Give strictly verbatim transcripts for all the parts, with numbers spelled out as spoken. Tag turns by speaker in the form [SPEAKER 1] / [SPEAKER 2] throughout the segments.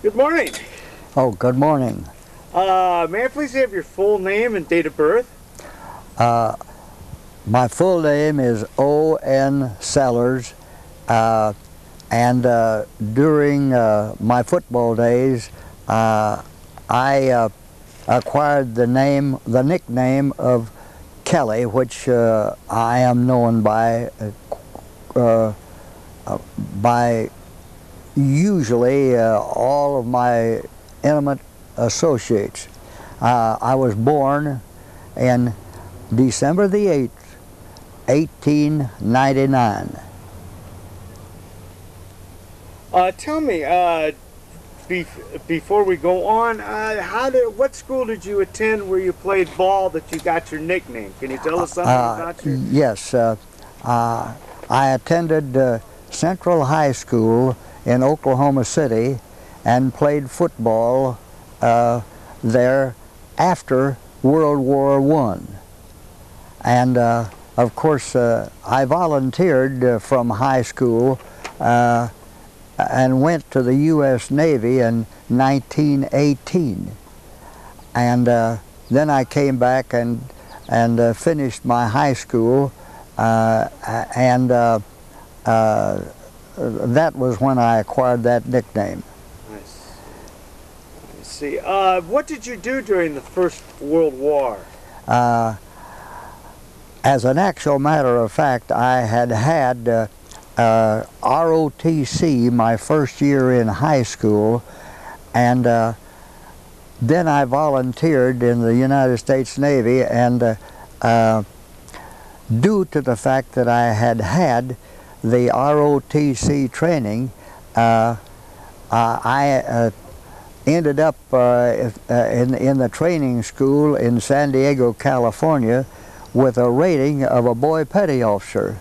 [SPEAKER 1] Good morning.
[SPEAKER 2] Oh, good morning.
[SPEAKER 1] Uh, may I please have your full name and date of birth?
[SPEAKER 2] Uh, my full name is O N Sellers, uh, and uh, during uh, my football days, uh, I uh, acquired the name, the nickname of Kelly, which uh, I am known by uh, uh, by usually uh, all of my intimate associates. Uh, I was born in December the eighth, eighteen ninety-nine.
[SPEAKER 1] Uh, tell me, uh, be before we go on, uh, how did, what school did you attend where you played ball that you got your nickname? Can you tell us something
[SPEAKER 2] Uh,
[SPEAKER 1] about your...
[SPEAKER 2] yes, uh, uh, I attended uh, Central High School in Oklahoma City and played football uh, there after World War One. And uh, of course, uh, I volunteered uh, from high school uh, and went to the U S Navy in nineteen eighteen. And uh, then I came back and, and uh, finished my high school, uh, and uh, uh, that was when I acquired that nickname.
[SPEAKER 1] Nice. Let's see. Uh, what did you do during the First World War?
[SPEAKER 2] Uh, as an actual matter of fact, I had had uh, uh, R O T C my first year in high school, and uh, then I volunteered in the United States Navy, and uh, uh, due to the fact that I had had the R O T C training, uh, uh, I uh, ended up uh, in, in the training school in San Diego, California, with a rating of a boy petty officer.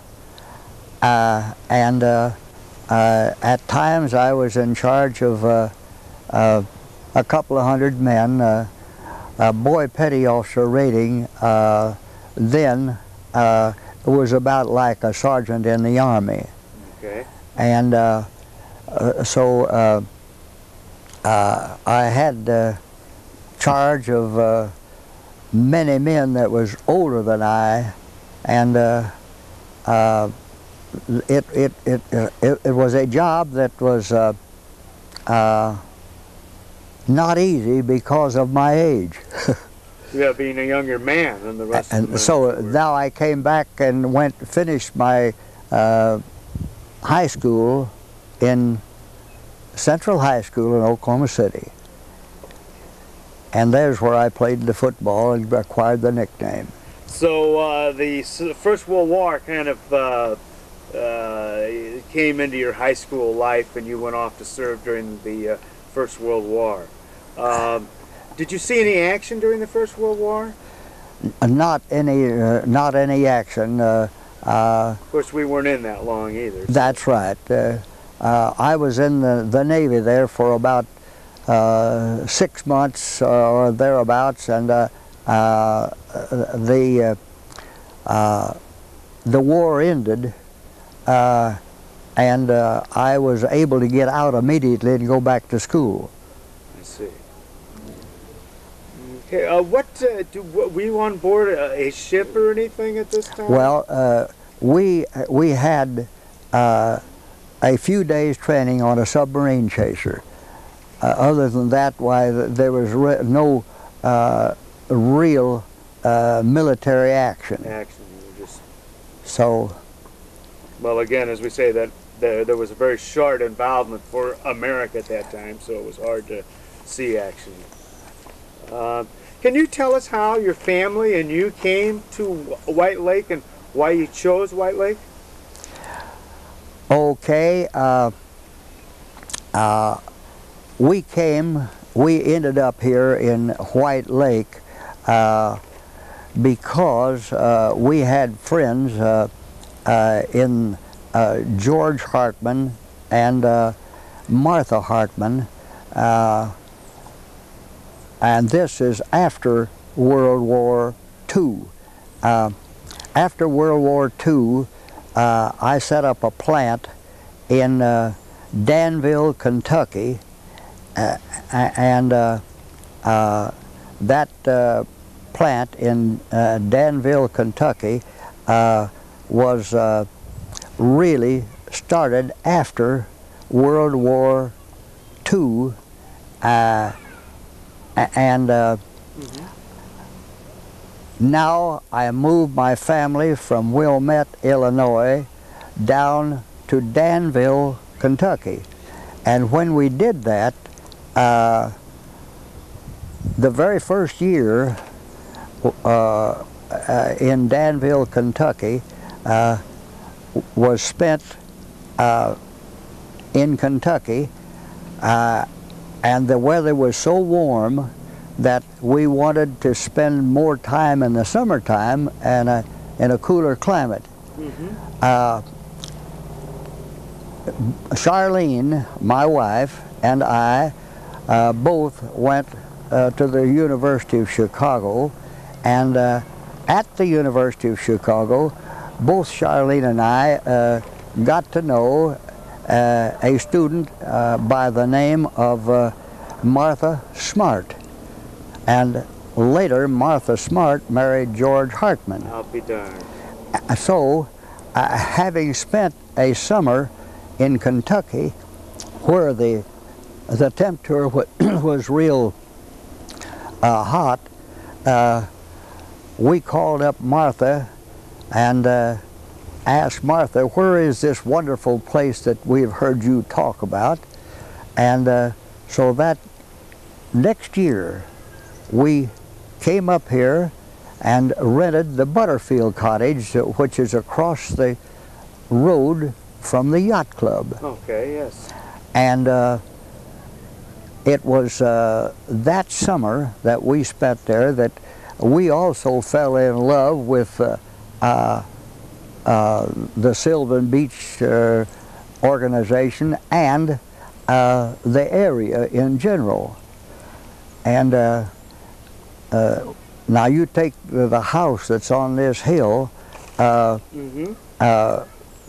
[SPEAKER 2] Uh, and uh, uh, at times I was in charge of uh, uh, a couple of hundred men. Uh, a boy petty officer rating uh, then uh, was about like a sergeant in the Army.
[SPEAKER 1] Okay.
[SPEAKER 2] And uh, uh, so uh, uh, I had uh, charge of uh, many men that was older than I, and uh, uh, it, it, it, it, it was a job that was uh, uh, not easy because of my age.
[SPEAKER 1] Yeah, being a younger man than the rest
[SPEAKER 2] and
[SPEAKER 1] of the
[SPEAKER 2] so now I came back and went finished my uh, high school in Central High School in Oklahoma City, and there's where I played the football and acquired the nickname.
[SPEAKER 1] So uh, the First World War kind of uh, uh, came into your high school life, and you went off to serve during the uh, First World War. Um, Did you see any action during the First World War?
[SPEAKER 2] Not any, uh, not any action. Uh, uh,
[SPEAKER 1] of course, we weren't in that long either. So.
[SPEAKER 2] That's right. Uh, uh, I was in the, the Navy there for about uh, six months uh, or thereabouts, and uh, uh, the uh, uh, the war ended, uh, and uh, I was able to get out immediately and go back to school.
[SPEAKER 1] I see. Okay, uh, what, uh, do, were you on board a, a ship or anything at this time?
[SPEAKER 2] Well, uh, we, we had uh, a few days training on a submarine chaser. Uh, other than that, why, there was re no uh, real uh, military action.
[SPEAKER 1] Action, you were just...
[SPEAKER 2] So...
[SPEAKER 1] Well, again, as we say, that there, there was a very short involvement for America at that time, so it was hard to see action. Uh, Can you tell us how your family and you came to White Lake and why you chose White Lake?
[SPEAKER 2] Okay, uh, uh, we came, we ended up here in White Lake uh, because uh, we had friends uh, uh, in uh, George Hartman and uh, Martha Hartman. Uh, And this is after World War Two. Uh, after World War Two, uh, I set up a plant in uh, Danville, Kentucky, uh, and uh, uh, that uh, plant in uh, Danville, Kentucky, uh, was uh, really started after World War Two, uh, and uh, mm-hmm. Now I moved my family from Wilmette, Illinois, down to Danville, Kentucky. And when we did that, uh, the very first year uh, uh, in Danville, Kentucky, uh, was spent uh, in Kentucky, uh, and the weather was so warm that we wanted to spend more time in the summertime and a, in a cooler climate. Mm-hmm. uh, Charlene, my wife, and I uh, both went uh, to the University of Chicago, and uh, at the University of Chicago, both Charlene and I uh, got to know uh, a student uh, by the name of uh, Martha Smart. And later, Martha Smart married George Hartman.
[SPEAKER 1] I'll be darned.
[SPEAKER 2] So, uh, having spent a summer in Kentucky, where the the temperature was real uh, hot, uh, we called up Martha and uh, asked Martha, where is this wonderful place that we've heard you talk about? And uh, so that next year, we came up here and rented the Butterfield Cottage, which is across the road from the yacht club.
[SPEAKER 1] Okay, yes.
[SPEAKER 2] And uh, it was uh, that summer that we spent there that we also fell in love with uh, uh, uh, the Sylvan Beach uh, organization and uh, the area in general. And uh, uh, now you take the, the house that's on this hill, uh, mm-hmm. uh,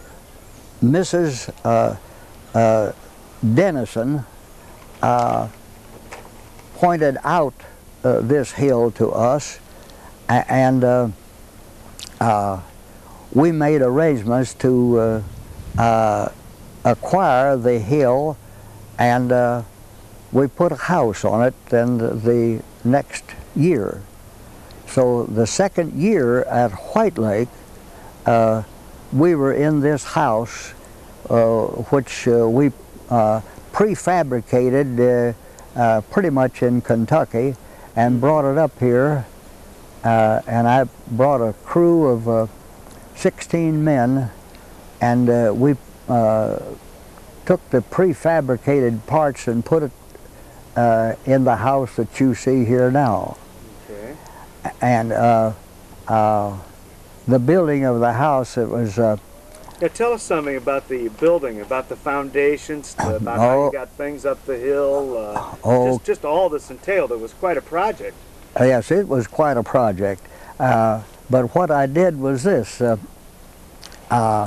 [SPEAKER 2] Missus Uh, uh, Dennison uh, pointed out uh, this hill to us, and uh, uh, we made arrangements to uh, uh, acquire the hill, and uh, we put a house on it and the next year. So the second year at White Lake, uh, we were in this house, uh, which uh, we uh, prefabricated uh, uh, pretty much in Kentucky, and brought it up here. Uh, and I brought a crew of uh, sixteen men, and uh, we uh, took the prefabricated parts and put it uh, in the house that you see here now. Okay. And uh, uh, the building of the house, it was... Uh,
[SPEAKER 1] yeah, tell us something about the building, about the foundations, about oh, how you got things up the hill, uh, oh, just, just all this entailed. It was quite a project.
[SPEAKER 2] Uh, yes, it was quite a project. Uh, but what I did was this. Uh, uh,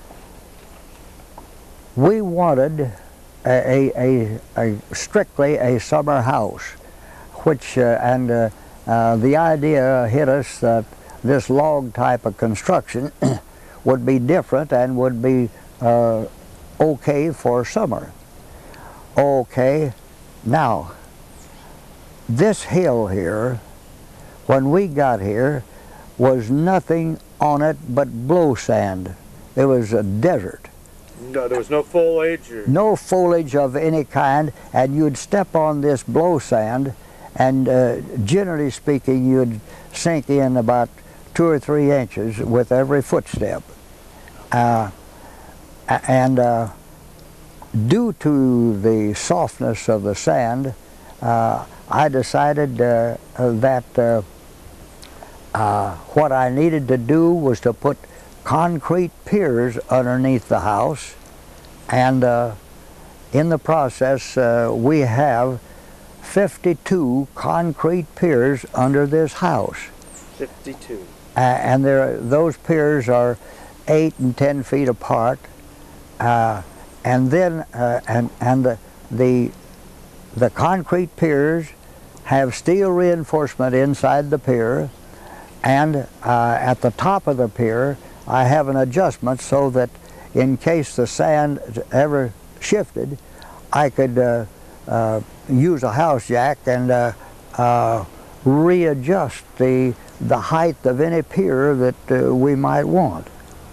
[SPEAKER 2] we wanted a, a, a, a strictly a summer house, which, uh, and uh, uh, the idea hit us that this log type of construction would be different and would be uh, okay for summer. Okay, now, this hill here, when we got here, was nothing on it but blow sand. It was a desert.
[SPEAKER 1] No, there was no foliage? Or...
[SPEAKER 2] No foliage of any kind, and you'd step on this blow sand, and uh, generally speaking, you'd sink in about two or three inches with every footstep. Uh, and uh, due to the softness of the sand, uh, I decided uh, that uh, uh, what I needed to do was to put concrete piers underneath the house, and uh, in the process uh, we have fifty-two concrete piers under this house.
[SPEAKER 1] fifty-two.
[SPEAKER 2] Uh, and there, those piers are eight and ten feet apart, uh, and then uh, and and the, the the concrete piers have steel reinforcement inside the pier, and uh, at the top of the pier I have an adjustment so that in case the sand ever shifted, I could uh, uh, use a house jack and uh, uh, readjust the, the height of any pier that uh, we might want.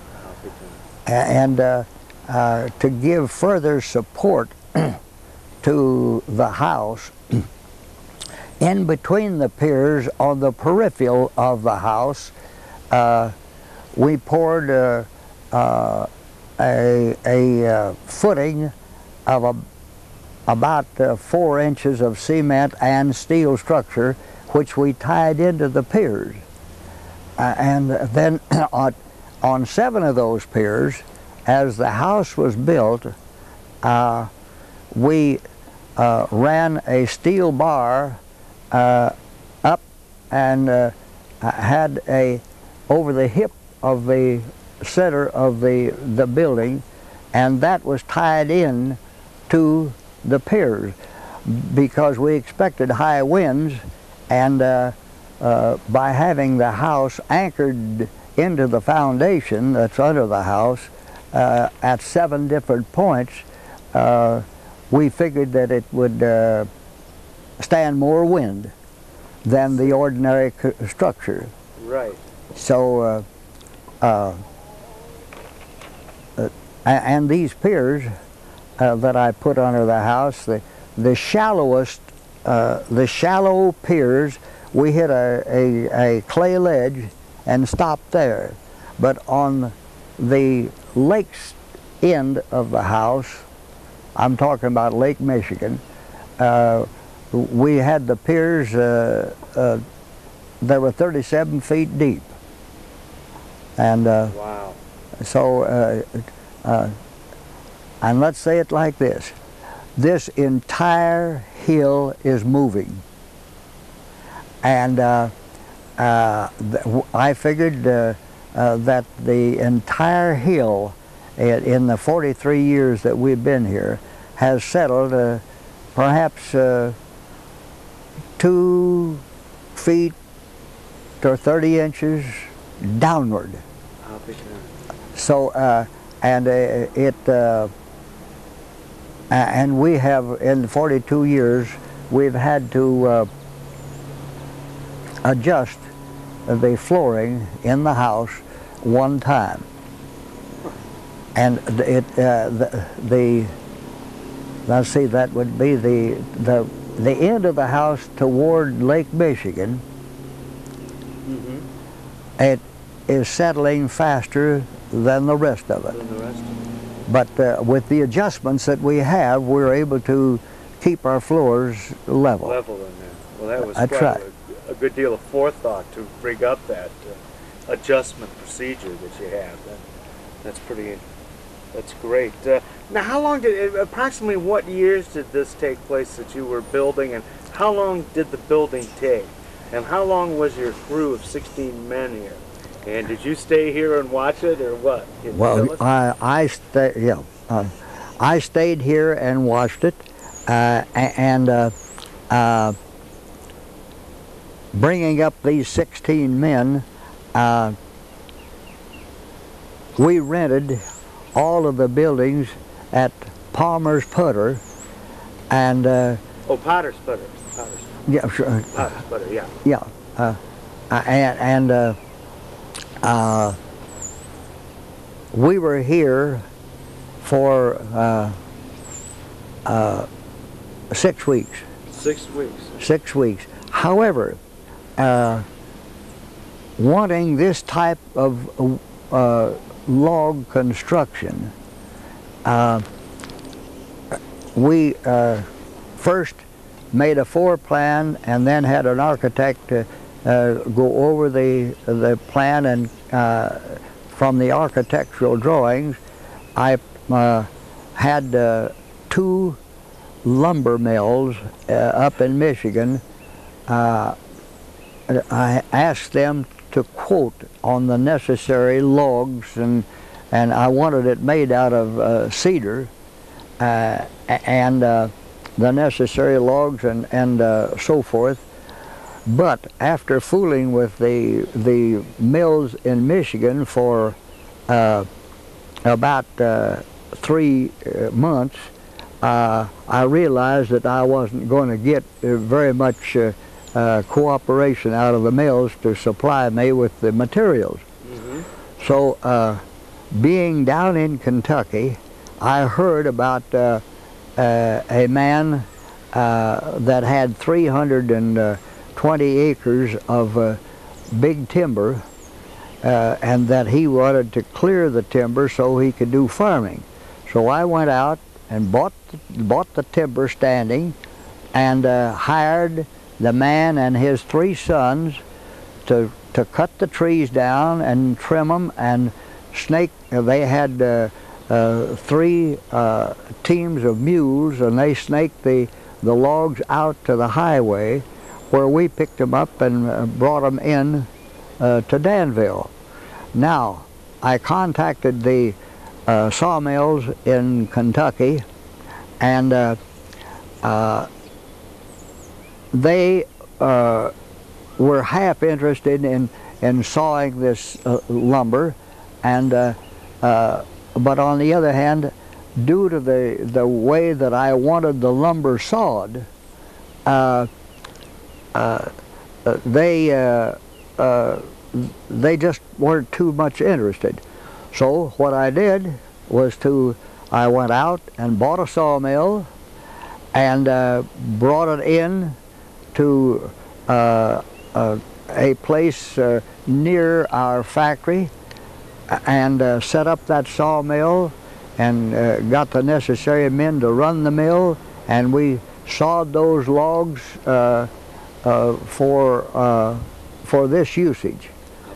[SPEAKER 2] And uh, uh, to give further support to the house, in between the piers on the peripheral of the house, uh, we poured uh, uh, a, a uh, footing of a, about uh, four inches of cement and steel structure, which we tied into the piers. Uh, and then on, on seven of those piers, as the house was built, uh, we uh, ran a steel bar uh, up and uh, had a, over the hip of the center of the, the building, and that was tied in to the piers because we expected high winds, and uh, uh, by having the house anchored into the foundation that's under the house uh, at seven different points, uh, we figured that it would uh, stand more wind than the ordinary structure.
[SPEAKER 1] Right.
[SPEAKER 2] So, uh, uh, uh, and these piers uh, that I put under the house, the, the shallowest, uh, the shallow piers, we hit a, a, a clay ledge and stopped there. But on the lake's end of the house, I'm talking about Lake Michigan, uh, we had the piers, uh, uh, they were thirty-seven feet deep. And uh,
[SPEAKER 1] wow.
[SPEAKER 2] So, uh, uh, and let's say it like this, this entire hill is moving. And uh, uh, I figured uh, uh, that the entire hill in the forty-three years that we've been here has settled uh, perhaps uh, two feet or thirty inches downward. So, uh, and uh, it, uh, and we have, in forty-two years, we've had to uh, adjust the flooring in the house one time. And it, uh, the, the, let's see, that would be the, the, the end of the house toward Lake Michigan. Mm-hmm. It is settling faster than the rest of it.
[SPEAKER 1] Than the rest of it.
[SPEAKER 2] But uh, with the adjustments that we have, we're able to keep our floors level.
[SPEAKER 1] Level in there. Well, that was
[SPEAKER 2] That's
[SPEAKER 1] quite
[SPEAKER 2] right.
[SPEAKER 1] a, a good deal of forethought to bring up that uh, adjustment procedure that you have. That, that's pretty, that's great. Uh, now, how long did, approximately what years did this take place that you were building, and how long did the building take? And how long was your crew of sixteen men here? And did you stay here and watch it, or what? Can you
[SPEAKER 2] Well,
[SPEAKER 1] tell us?
[SPEAKER 2] I, I stay, yeah, uh, I stayed here and watched it, uh, and uh, uh, bringing up these sixteen men, uh, we rented all of the buildings at Palmer's Putter, and uh,
[SPEAKER 1] oh, Potter's Putter. Potter's,
[SPEAKER 2] yeah, sure,
[SPEAKER 1] Potter's Putter, yeah.
[SPEAKER 2] yeah, uh, and and. Uh, Uh, we were here for uh, uh, six weeks.
[SPEAKER 1] Six weeks.
[SPEAKER 2] Six weeks. However, uh, wanting this type of uh, log construction, uh, we uh, first made a floor plan and then had an architect uh, Uh, go over the the plan, and uh, from the architectural drawings, I uh, had uh, two lumber mills uh, up in Michigan. Uh, I asked them to quote on the necessary logs, and and I wanted it made out of uh, cedar, uh, and uh, the necessary logs and, and uh, so forth. But after fooling with the, the mills in Michigan for uh, about uh, three uh, months, uh, I realized that I wasn't going to get uh, very much uh, uh, cooperation out of the mills to supply me with the materials.
[SPEAKER 1] Mm-hmm.
[SPEAKER 2] So uh, being down in Kentucky, I heard about uh, uh, a man uh, that had three hundred twenty acres of uh, big timber, uh, and that he wanted to clear the timber so he could do farming. So I went out and bought the, bought the timber standing, and uh, hired the man and his three sons to to cut the trees down and trim them and snake. They had uh, uh, three uh, teams of mules, and they snaked the the logs out to the highway, where we picked them up and uh, brought them in uh, to Danville. Now, I contacted the uh, sawmills in Kentucky, and uh, uh, they uh, were half interested in, in sawing this uh, lumber, and uh, uh, but on the other hand, due to the, the way that I wanted the lumber sawed, uh, Uh, uh, they uh, uh, they just weren't too much interested. So what I did was to I went out and bought a sawmill and uh, brought it in to uh, uh, a place uh, near our factory, and uh, set up that sawmill, and uh, got the necessary men to run the mill, and we sawed those logs uh, Uh, for uh, for this usage.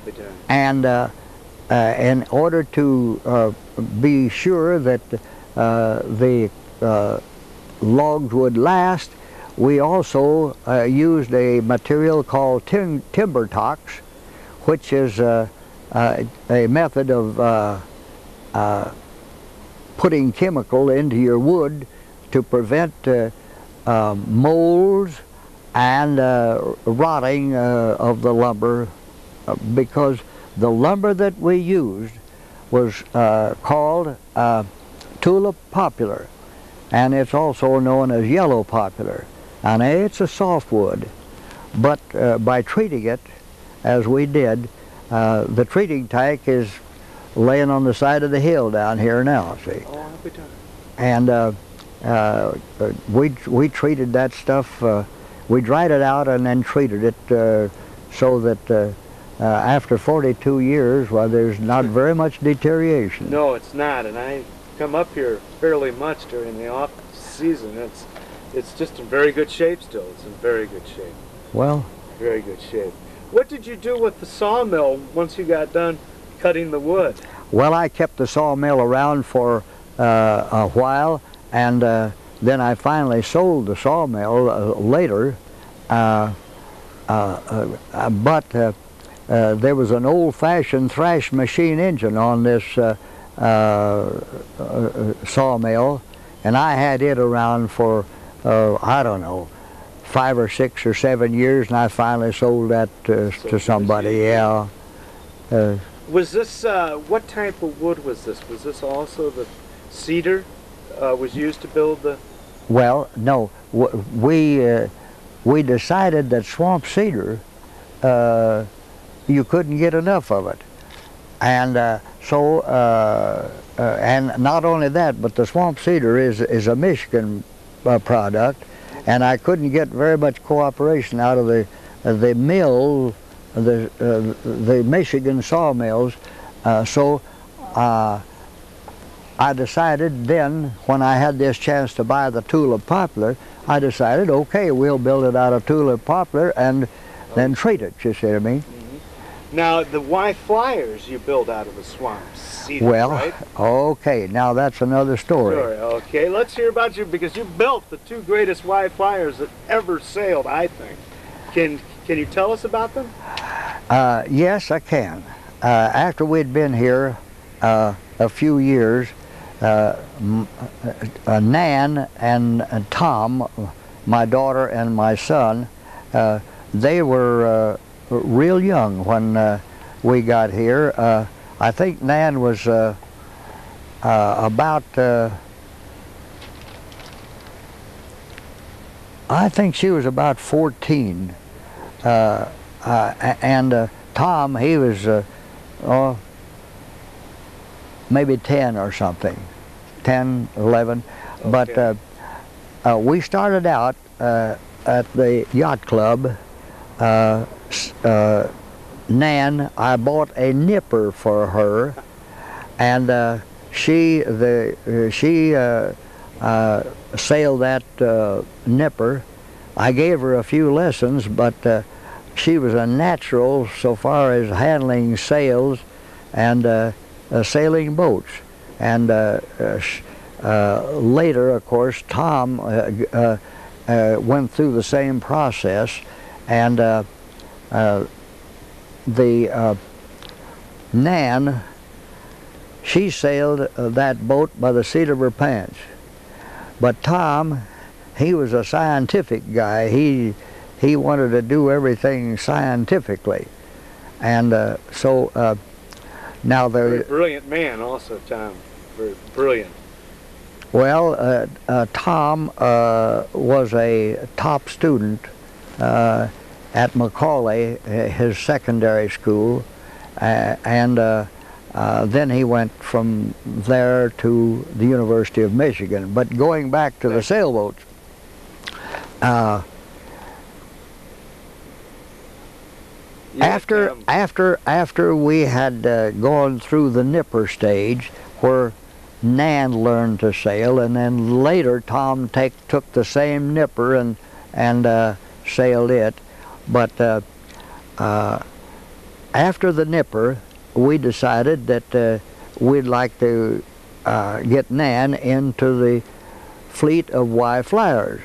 [SPEAKER 2] And uh, uh, in order to uh, be sure that uh, the uh, logs would last, we also uh, used a material called tim timber tox, which is uh, uh, a method of uh, uh, putting chemical into your wood to prevent uh, uh, molds and uh, rotting uh, of the lumber, uh, because the lumber that we used was uh, called uh, tulip poplar, and it's also known as yellow poplar, and it's a softwood. But uh, by treating it as we did, uh, the treating tank is laying on the side of the hill down here now, see.
[SPEAKER 1] Oh, happy time.
[SPEAKER 2] And uh, uh, we, we treated that stuff, uh, we dried it out and then treated it uh, so that uh, uh, after forty-two years, well, there's not very much deterioration.
[SPEAKER 1] No, it's not, and I come up here fairly much during the off season. It's it's just in very good shape still. It's in very good shape.
[SPEAKER 2] Well,
[SPEAKER 1] very good shape. What did you do with the sawmill once you got done cutting the wood?
[SPEAKER 2] Well, I kept the sawmill around for uh, a while, and uh, then I finally sold the sawmill uh, later, uh, uh, uh, but uh, uh, there was an old-fashioned thrash machine engine on this uh, uh, uh, sawmill, and I had it around for, uh, I don't know, five or six or seven years, and I finally sold that uh, so to somebody, yeah. Uh,
[SPEAKER 1] was this, uh, what type of wood was this? Was this also the cedar uh, was used to build the...
[SPEAKER 2] Well, no, w we uh, we decided that swamp cedar, uh, you couldn't get enough of it, and uh, so uh, uh, and not only that, but the swamp cedar is is a Michigan uh, product, and I couldn't get very much cooperation out of the uh, the mill, the uh, the Michigan sawmills, uh, so. Uh, I decided then, when I had this chance to buy the tulip poplar, I decided, okay, we'll build it out of tulip poplar and then treat it, you see what I mean?
[SPEAKER 1] Mm-hmm. Now, the Y flyers you build out of the swamp cedar,
[SPEAKER 2] well,
[SPEAKER 1] right?
[SPEAKER 2] Okay, now that's another story.
[SPEAKER 1] Story. Okay, let's hear about you, because you built the two greatest Y flyers that ever sailed, I think. Can, can you tell us about them?
[SPEAKER 2] Uh, yes, I can. Uh, after we'd been here uh, a few years, Uh, m uh, Nan and, and Tom, my daughter and my son, uh, they were uh, real young when uh, we got here. Uh, I think Nan was uh, uh, about, uh, I think she was about fourteen. Uh, uh, and uh, Tom, he was, uh, oh, maybe ten or something, ten, eleven. Okay. But uh, uh, we started out uh, at the yacht club. Uh, uh, Nan, I bought a nipper for her, and uh, she the uh, she uh, uh, sailed that uh, nipper. I gave her a few lessons, but uh, she was a natural so far as handling sails and uh, uh, sailing boats. And uh, uh, uh, later, of course, Tom uh, uh, uh, went through the same process, and uh, uh, the uh, Nan, she sailed uh, that boat by the seat of her pants. But Tom, he was a scientific guy. He he wanted to do everything scientifically, and uh, so uh, now the
[SPEAKER 1] very brilliant man, also Tom, very brilliant.
[SPEAKER 2] Well, uh, uh, Tom uh, was a top student uh, at Macaulay, his secondary school, uh, and uh, uh, then he went from there to the University of Michigan. But going back to the sailboats, uh, yeah, after um, after after we had uh, gone through the nipper stage, where Nan learned to sail, and then later Tom take, took the same nipper and and uh, sailed it. But uh, uh, after the nipper, we decided that uh, we'd like to uh, get Nan into the fleet of Y flyers.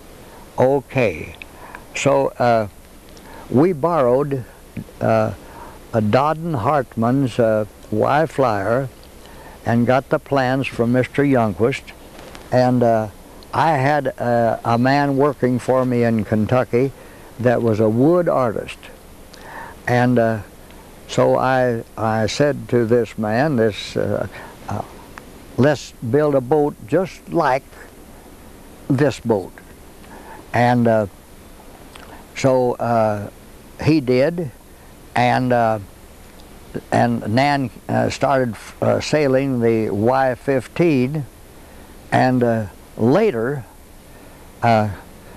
[SPEAKER 2] Okay, so uh, we borrowed uh, a Dodden Hartman's uh, Y flyer and got the plans from Mister Youngquist, and uh, I had uh, a man working for me in Kentucky that was a wood artist, and uh, so I I said to this man, this uh, uh, let's build a boat just like this boat, and uh, so uh, he did, and uh, and Nan uh, started uh, sailing the Y fifteen, and uh, later uh,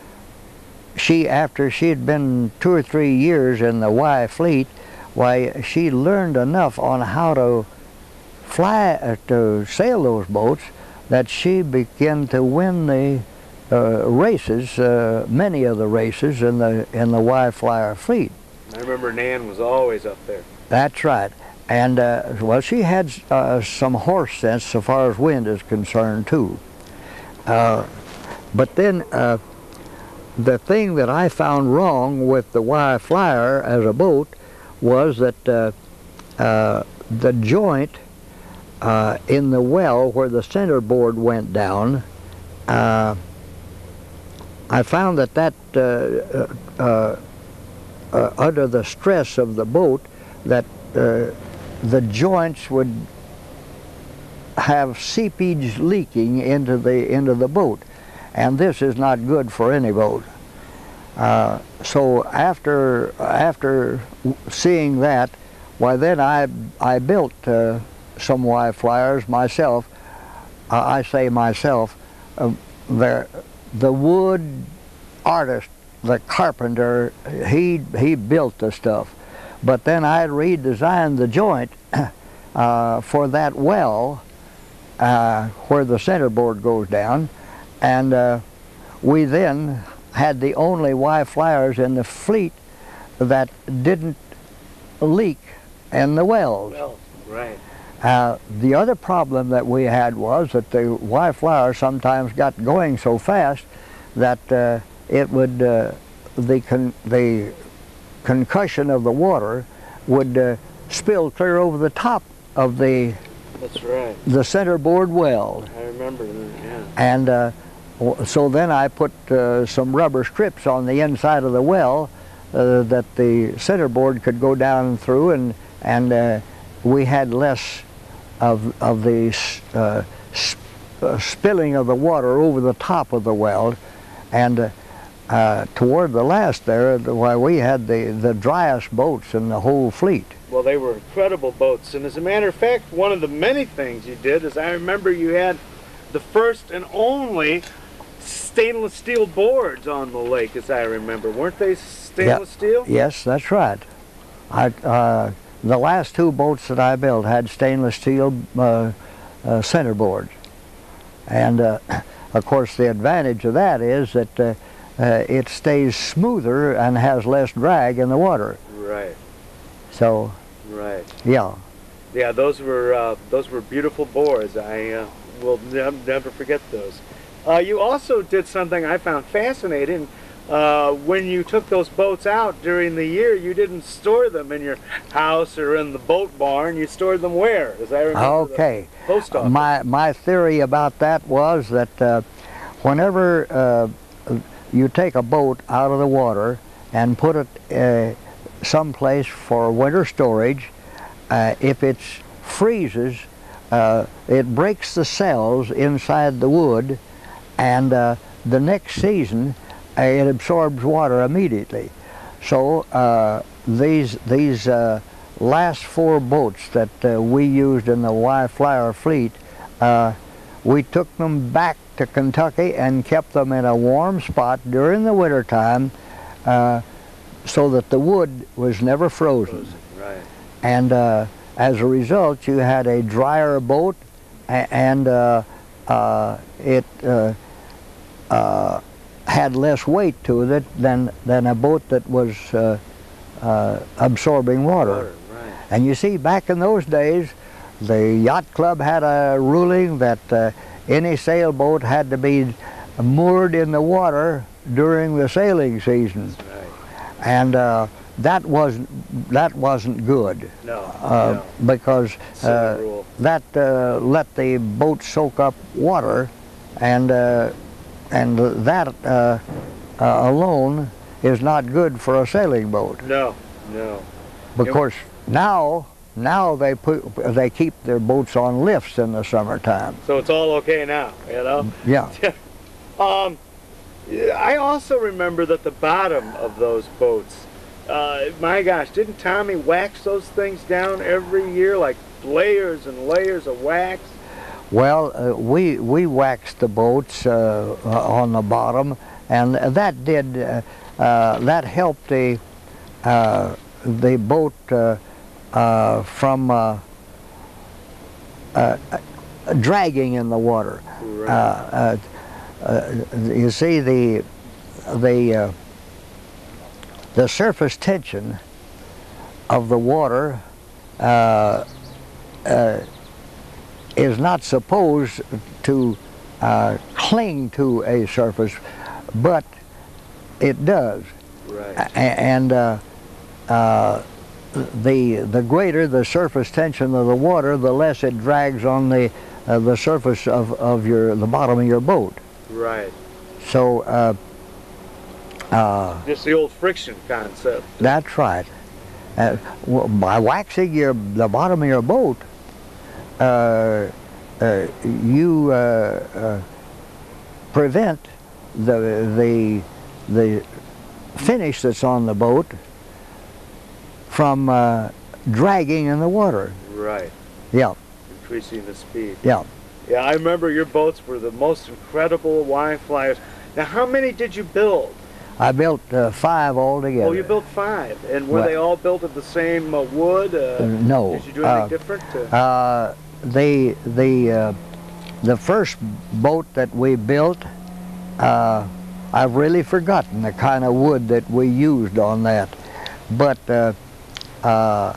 [SPEAKER 2] she, after she had been two or three years in the Y fleet, why, she learned enough on how to fly, uh, to sail those boats, that she began to win the uh, races, uh, many of the races in the in the Y flyer fleet.
[SPEAKER 1] I remember Nan was always up there.
[SPEAKER 2] That's right. And, uh, well, she had uh, some horse sense so far as wind is concerned, too. Uh, but then, uh, the thing that I found wrong with the Y flyer as a boat was that uh, uh, the joint uh, in the well where the centerboard went down, uh, I found that that, uh, uh, uh, under the stress of the boat, that uh, the joints would have seepage leaking into the into the boat, and this is not good for any boat. Uh, so after after seeing that, why then I I built uh, some Y flyers myself. Uh, I say myself. Uh, the the wood artist, the carpenter, he he built the stuff. But then I redesigned the joint uh, for that well uh, where the centerboard goes down, and uh, we then had the only Y flyers in the fleet that didn't leak in the wells.
[SPEAKER 1] Well, right.
[SPEAKER 2] Uh, the other problem that we had was that the Y flyer sometimes got going so fast that uh, it would uh, the con the concussion of the water would uh, spill clear over the top of the
[SPEAKER 1] That's right.
[SPEAKER 2] the centerboard weld.
[SPEAKER 1] I remember that, yeah.
[SPEAKER 2] And uh, so then I put uh, some rubber strips on the inside of the well uh, that the centerboard could go down through, and and uh, we had less of of the uh, sp uh, spilling of the water over the top of the weld. And uh, uh, toward the last there, why we had the the driest boats in the whole fleet.
[SPEAKER 1] Well, they were incredible boats, and as a matter of fact, one of the many things you did is I remember you had the first and only stainless steel boards on the lake, as I remember. Weren't they stainless
[SPEAKER 2] Yeah.
[SPEAKER 1] steel?
[SPEAKER 2] Yes, that's right. I, uh, the last two boats that I built had stainless steel uh, uh, centerboards. And uh, of course the advantage of that is that uh, uh, it stays smoother and has less drag in the water.
[SPEAKER 1] Right.
[SPEAKER 2] So,
[SPEAKER 1] right.
[SPEAKER 2] Yeah.
[SPEAKER 1] Yeah, those were uh, those were beautiful boards. I uh, will ne never forget those. Uh, you also did something I found fascinating. Uh, when you took those boats out during the year, you didn't store them in your house or in the boat barn. You stored them where? As I remember,
[SPEAKER 2] Okay.
[SPEAKER 1] the post office.
[SPEAKER 2] My my theory about that was that uh, whenever uh, you take a boat out of the water and put it uh, someplace for winter storage, uh, if it freezes, uh, it breaks the cells inside the wood, and uh, the next season uh, it absorbs water immediately. So uh, these these uh, last four boats that uh, we used in the Y Flyer fleet, uh, we took them back to Kentucky and kept them in a warm spot during the winter time, uh, so that the wood was never frozen.
[SPEAKER 1] Frozen, right.
[SPEAKER 2] And uh, as a result, you had a drier boat, and uh, uh, it uh, uh, had less weight to it than than a boat that was uh, uh, absorbing water.
[SPEAKER 1] Water, right.
[SPEAKER 2] And you see, back in those days, the yacht club had a ruling that uh, any sailboat had to be moored in the water during the sailing season.
[SPEAKER 1] That's right.
[SPEAKER 2] And uh, that wasn't that wasn't good.
[SPEAKER 1] No,
[SPEAKER 2] uh,
[SPEAKER 1] no.
[SPEAKER 2] Because uh,
[SPEAKER 1] rule.
[SPEAKER 2] that uh, let the boat soak up water, and uh, and that uh, uh, alone is not good for a sailing boat.
[SPEAKER 1] No, no.
[SPEAKER 2] Because now now they put they keep their boats on lifts in the summertime.
[SPEAKER 1] So it's all okay now, you know?
[SPEAKER 2] Yeah.
[SPEAKER 1] um, I also remember that the bottom of those boats, uh, my gosh, didn't Tommy wax those things down every year, like layers and layers of wax?
[SPEAKER 2] Well, uh, we we waxed the boats uh, on the bottom, and that did uh, uh, that helped the uh, the boat uh, uh, from uh, uh, dragging in the water.
[SPEAKER 1] Right.
[SPEAKER 2] Uh, uh, uh, you see, the the uh, the surface tension of the water uh, uh, is not supposed to uh, cling to a surface, but it does.
[SPEAKER 1] Right.
[SPEAKER 2] A and uh, uh, the the greater the surface tension of the water, the less it drags on the uh, the surface of of your the bottom of your boat.
[SPEAKER 1] Right.
[SPEAKER 2] So uh, uh,
[SPEAKER 1] just the old friction concept.
[SPEAKER 2] That's right. Uh, by waxing your the bottom of your boat, uh, uh, you uh, uh, prevent the the the finish that's on the boat from uh, dragging in the water.
[SPEAKER 1] Right.
[SPEAKER 2] Yeah.
[SPEAKER 1] Increasing the speed.
[SPEAKER 2] Yeah.
[SPEAKER 1] Yeah, I remember your boats were the most incredible Y Flyers. Now, how many did you build?
[SPEAKER 2] I built uh, five altogether.
[SPEAKER 1] Oh, you built five. And were
[SPEAKER 2] Well,
[SPEAKER 1] they all built of the same uh, wood? Uh,
[SPEAKER 2] Uh, no.
[SPEAKER 1] Did you do anything
[SPEAKER 2] Uh,
[SPEAKER 1] different? To...
[SPEAKER 2] Uh, the the uh, the first boat that we built, uh, I've really forgotten the kind of wood that we used on that, but uh, uh,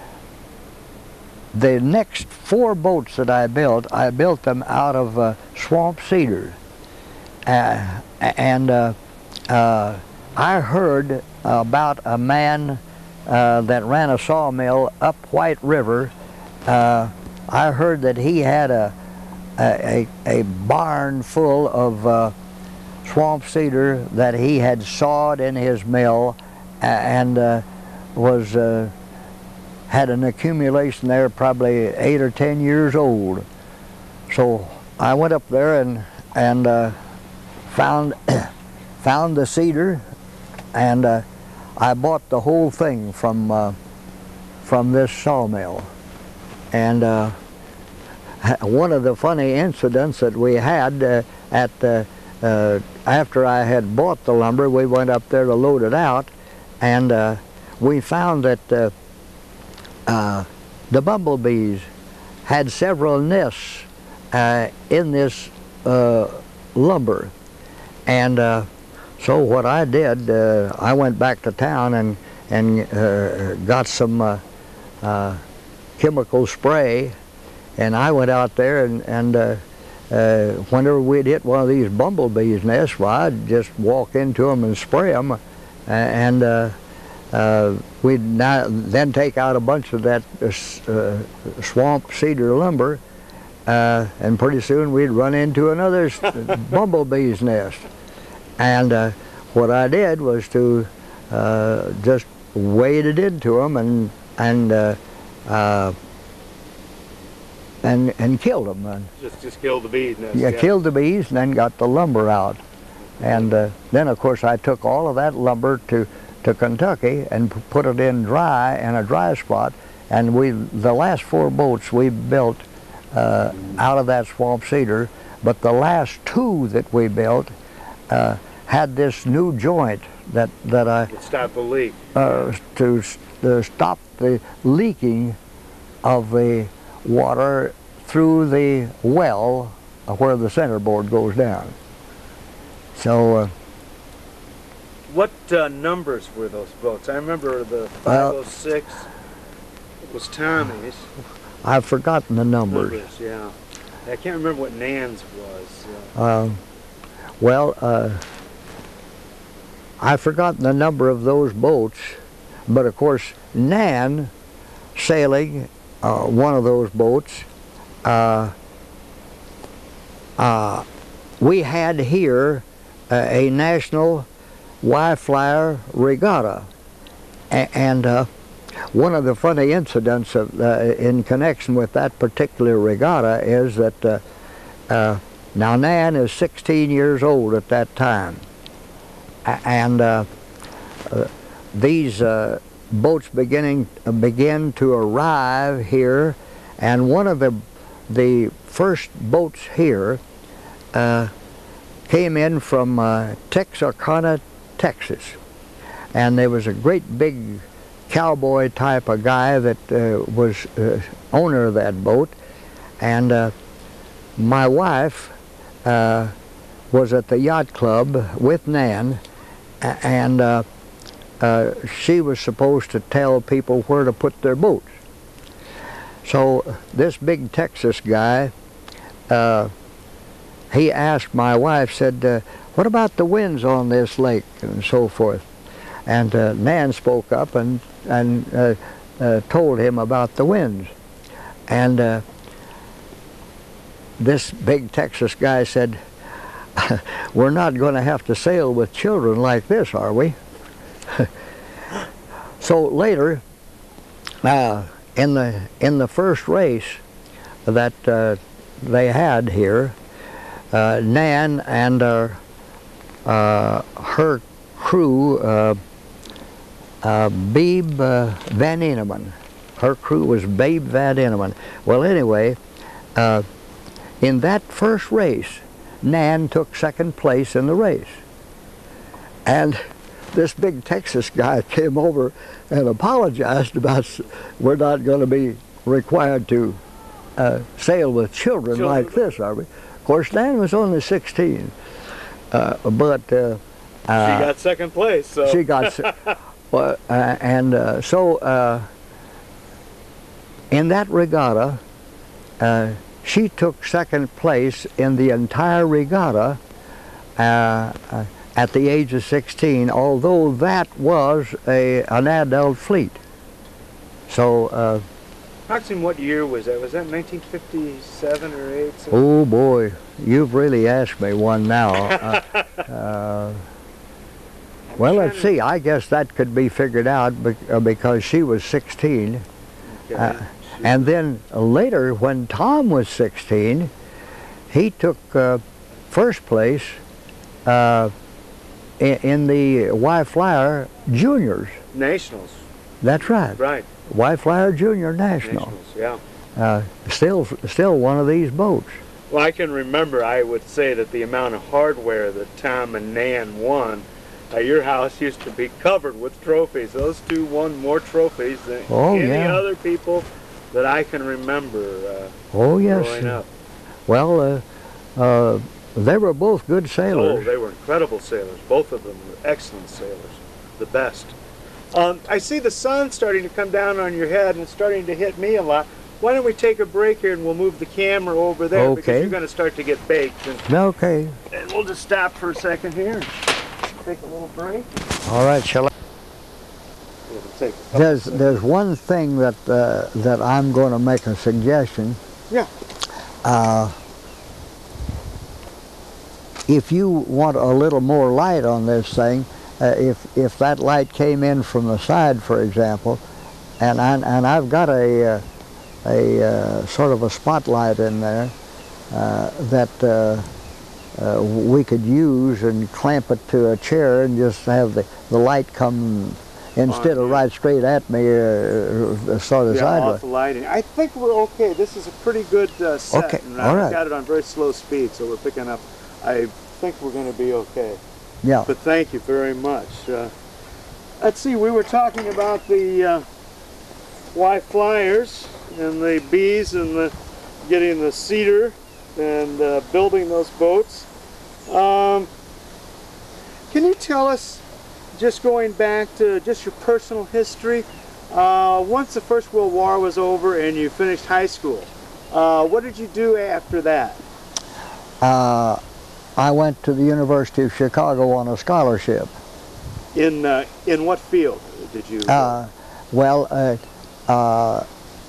[SPEAKER 2] the next four boats that I built, I built them out of uh, swamp cedar, uh, and uh, uh, I heard about a man uh, that ran a sawmill up White River. Uh, I heard that he had a a, a barn full of uh, swamp cedar that he had sawed in his mill, and uh, was uh, had an accumulation there probably eight or ten years old. So I went up there and and uh, found found the cedar, and uh, I bought the whole thing from uh, from this sawmill. And uh, one of the funny incidents that we had uh, at the uh, after I had bought the lumber, we went up there to load it out, and uh, we found that uh, uh, the bumblebees had several nests uh, in this uh, lumber. And uh, so what I did, uh, I went back to town and and uh, got some uh, uh, chemical spray, and I went out there and, and uh, uh, whenever we'd hit one of these bumblebees' nests, well, I'd just walk into them and spray them, and uh, uh, we'd now, then take out a bunch of that uh, swamp cedar lumber, uh, and pretty soon we'd run into another bumblebee's nest. And uh, what I did was to uh, just waded into them and and uh, uh, and and killed them. And
[SPEAKER 1] just just killed the bees. Nest,
[SPEAKER 2] yeah,
[SPEAKER 1] yeah,
[SPEAKER 2] killed the bees, and then got the lumber out. And uh, then of course I took all of that lumber to to Kentucky and put it in dry in a dry spot. And we the last four boats we built uh, out of that swamp cedar, but the last two that we built Uh, had this new joint that that I
[SPEAKER 1] stop the leak
[SPEAKER 2] uh, to uh, stop the leaking of the water through the well where the centerboard goes down. So uh,
[SPEAKER 1] what uh, numbers were those boats? I remember the five oh six it was Tommy's.
[SPEAKER 2] I've forgotten the numbers.
[SPEAKER 1] numbers yeah, I can't remember what Nan's was. Uh,
[SPEAKER 2] uh, Well, uh, I've forgotten the number of those boats, but of course Nan, sailing uh, one of those boats, uh, uh, we had here uh, a national Y-flyer regatta, a and uh, one of the funny incidents of, uh, in connection with that particular regatta is that uh, uh, now Nan is sixteen years old at that time, and uh, uh, these uh, boats beginning uh, begin to arrive here, and one of the the first boats here uh, came in from uh, Texarkana, Texas, and there was a great big cowboy type of guy that uh, was uh, owner of that boat, and uh, my wife Uh, was at the yacht club with Nan, and uh, uh, she was supposed to tell people where to put their boats. So this big Texas guy, uh, he asked my wife, said, uh, what about the winds on this lake and so forth? And uh, Nan spoke up and, and uh, uh, told him about the winds. And uh, this big Texas guy said, we're not going to have to sail with children like this, are we? So later, uh, in the in the first race that uh, they had here, uh, Nan and uh, uh, her crew, uh, uh, Babe uh, Van Eneman, her crew was Babe Van Eneman. Well, anyway, uh, in that first race, Nan took second place in the race. And this big Texas guy came over and apologized about, we're not going to be required to uh, sail with children, children like this, are we? Of course, Nan was only sixteen, uh, but uh, uh,
[SPEAKER 1] she got second place. So.
[SPEAKER 2] She got, well, uh, and uh, so uh, in that regatta, uh, she took second place in the entire regatta uh, uh, at the age of sixteen, although that was a, an adult fleet. So uh,
[SPEAKER 1] Approximately what year was that? Was that nineteen fifty-seven or eight?
[SPEAKER 2] Oh boy, you've really asked me one now. uh, uh, well, let's see. I guess that could be figured out be uh, because she was sixteen.
[SPEAKER 1] Okay.
[SPEAKER 2] Uh, and then later, when Tom was sixteen, he took uh, first place uh, in, in the Y Flyer Juniors.
[SPEAKER 1] Nationals.
[SPEAKER 2] That's right.
[SPEAKER 1] Right.
[SPEAKER 2] Y Flyer Junior National.
[SPEAKER 1] Nationals, yeah.
[SPEAKER 2] Uh, still, still one of these boats.
[SPEAKER 1] Well, I can remember, I would say that the amount of hardware that Tom and Nan won, uh, your house used to be covered with trophies. Those two won more trophies than
[SPEAKER 2] Oh,
[SPEAKER 1] any
[SPEAKER 2] yeah.
[SPEAKER 1] other people that I can remember uh,
[SPEAKER 2] Oh, yes.
[SPEAKER 1] growing up.
[SPEAKER 2] Well, uh, uh, they were both good
[SPEAKER 1] Oh,
[SPEAKER 2] sailors.
[SPEAKER 1] they were incredible sailors. Both of them were excellent sailors. The best. Um, I see the sun starting to come down on your head and it's starting to hit me a lot. Why don't we take a break here and we'll move the camera over there because
[SPEAKER 2] Okay.
[SPEAKER 1] you're going to start to get baked. And,
[SPEAKER 2] Okay.
[SPEAKER 1] and we'll just stop for a second here and take a little break.
[SPEAKER 2] All right, shall I?
[SPEAKER 1] It'll take a couple
[SPEAKER 2] There's,
[SPEAKER 1] seconds.
[SPEAKER 2] there's one thing that, uh, that I'm going to make a suggestion.
[SPEAKER 1] Yeah.
[SPEAKER 2] Uh, if you want a little more light on this thing, uh, if, if that light came in from the side, for example, and, I, and I've got a, uh, a uh, sort of a spotlight in there uh, that uh, uh, we could use and clamp it to a chair and just have the, the light come instead of right straight at me, uh, sort of
[SPEAKER 1] Yeah,
[SPEAKER 2] sideways.
[SPEAKER 1] off the lighting. I think we're okay. This is a pretty good uh, set.
[SPEAKER 2] Okay,
[SPEAKER 1] And
[SPEAKER 2] all
[SPEAKER 1] I've
[SPEAKER 2] right.
[SPEAKER 1] got it on very slow speed, so we're picking up. I think we're going to be okay.
[SPEAKER 2] Yeah.
[SPEAKER 1] But thank you very much. Uh, let's see, we were talking about the uh, Y Flyers and the bees and the getting the cedar and uh, building those boats. Um, can you tell us, just going back to just your personal history, uh, once the First World War was over and you finished high school, uh, what did you do after that?
[SPEAKER 2] Uh, I went to the University of Chicago on a scholarship.
[SPEAKER 1] In uh, in what field did you?
[SPEAKER 2] Uh, well, uh, uh,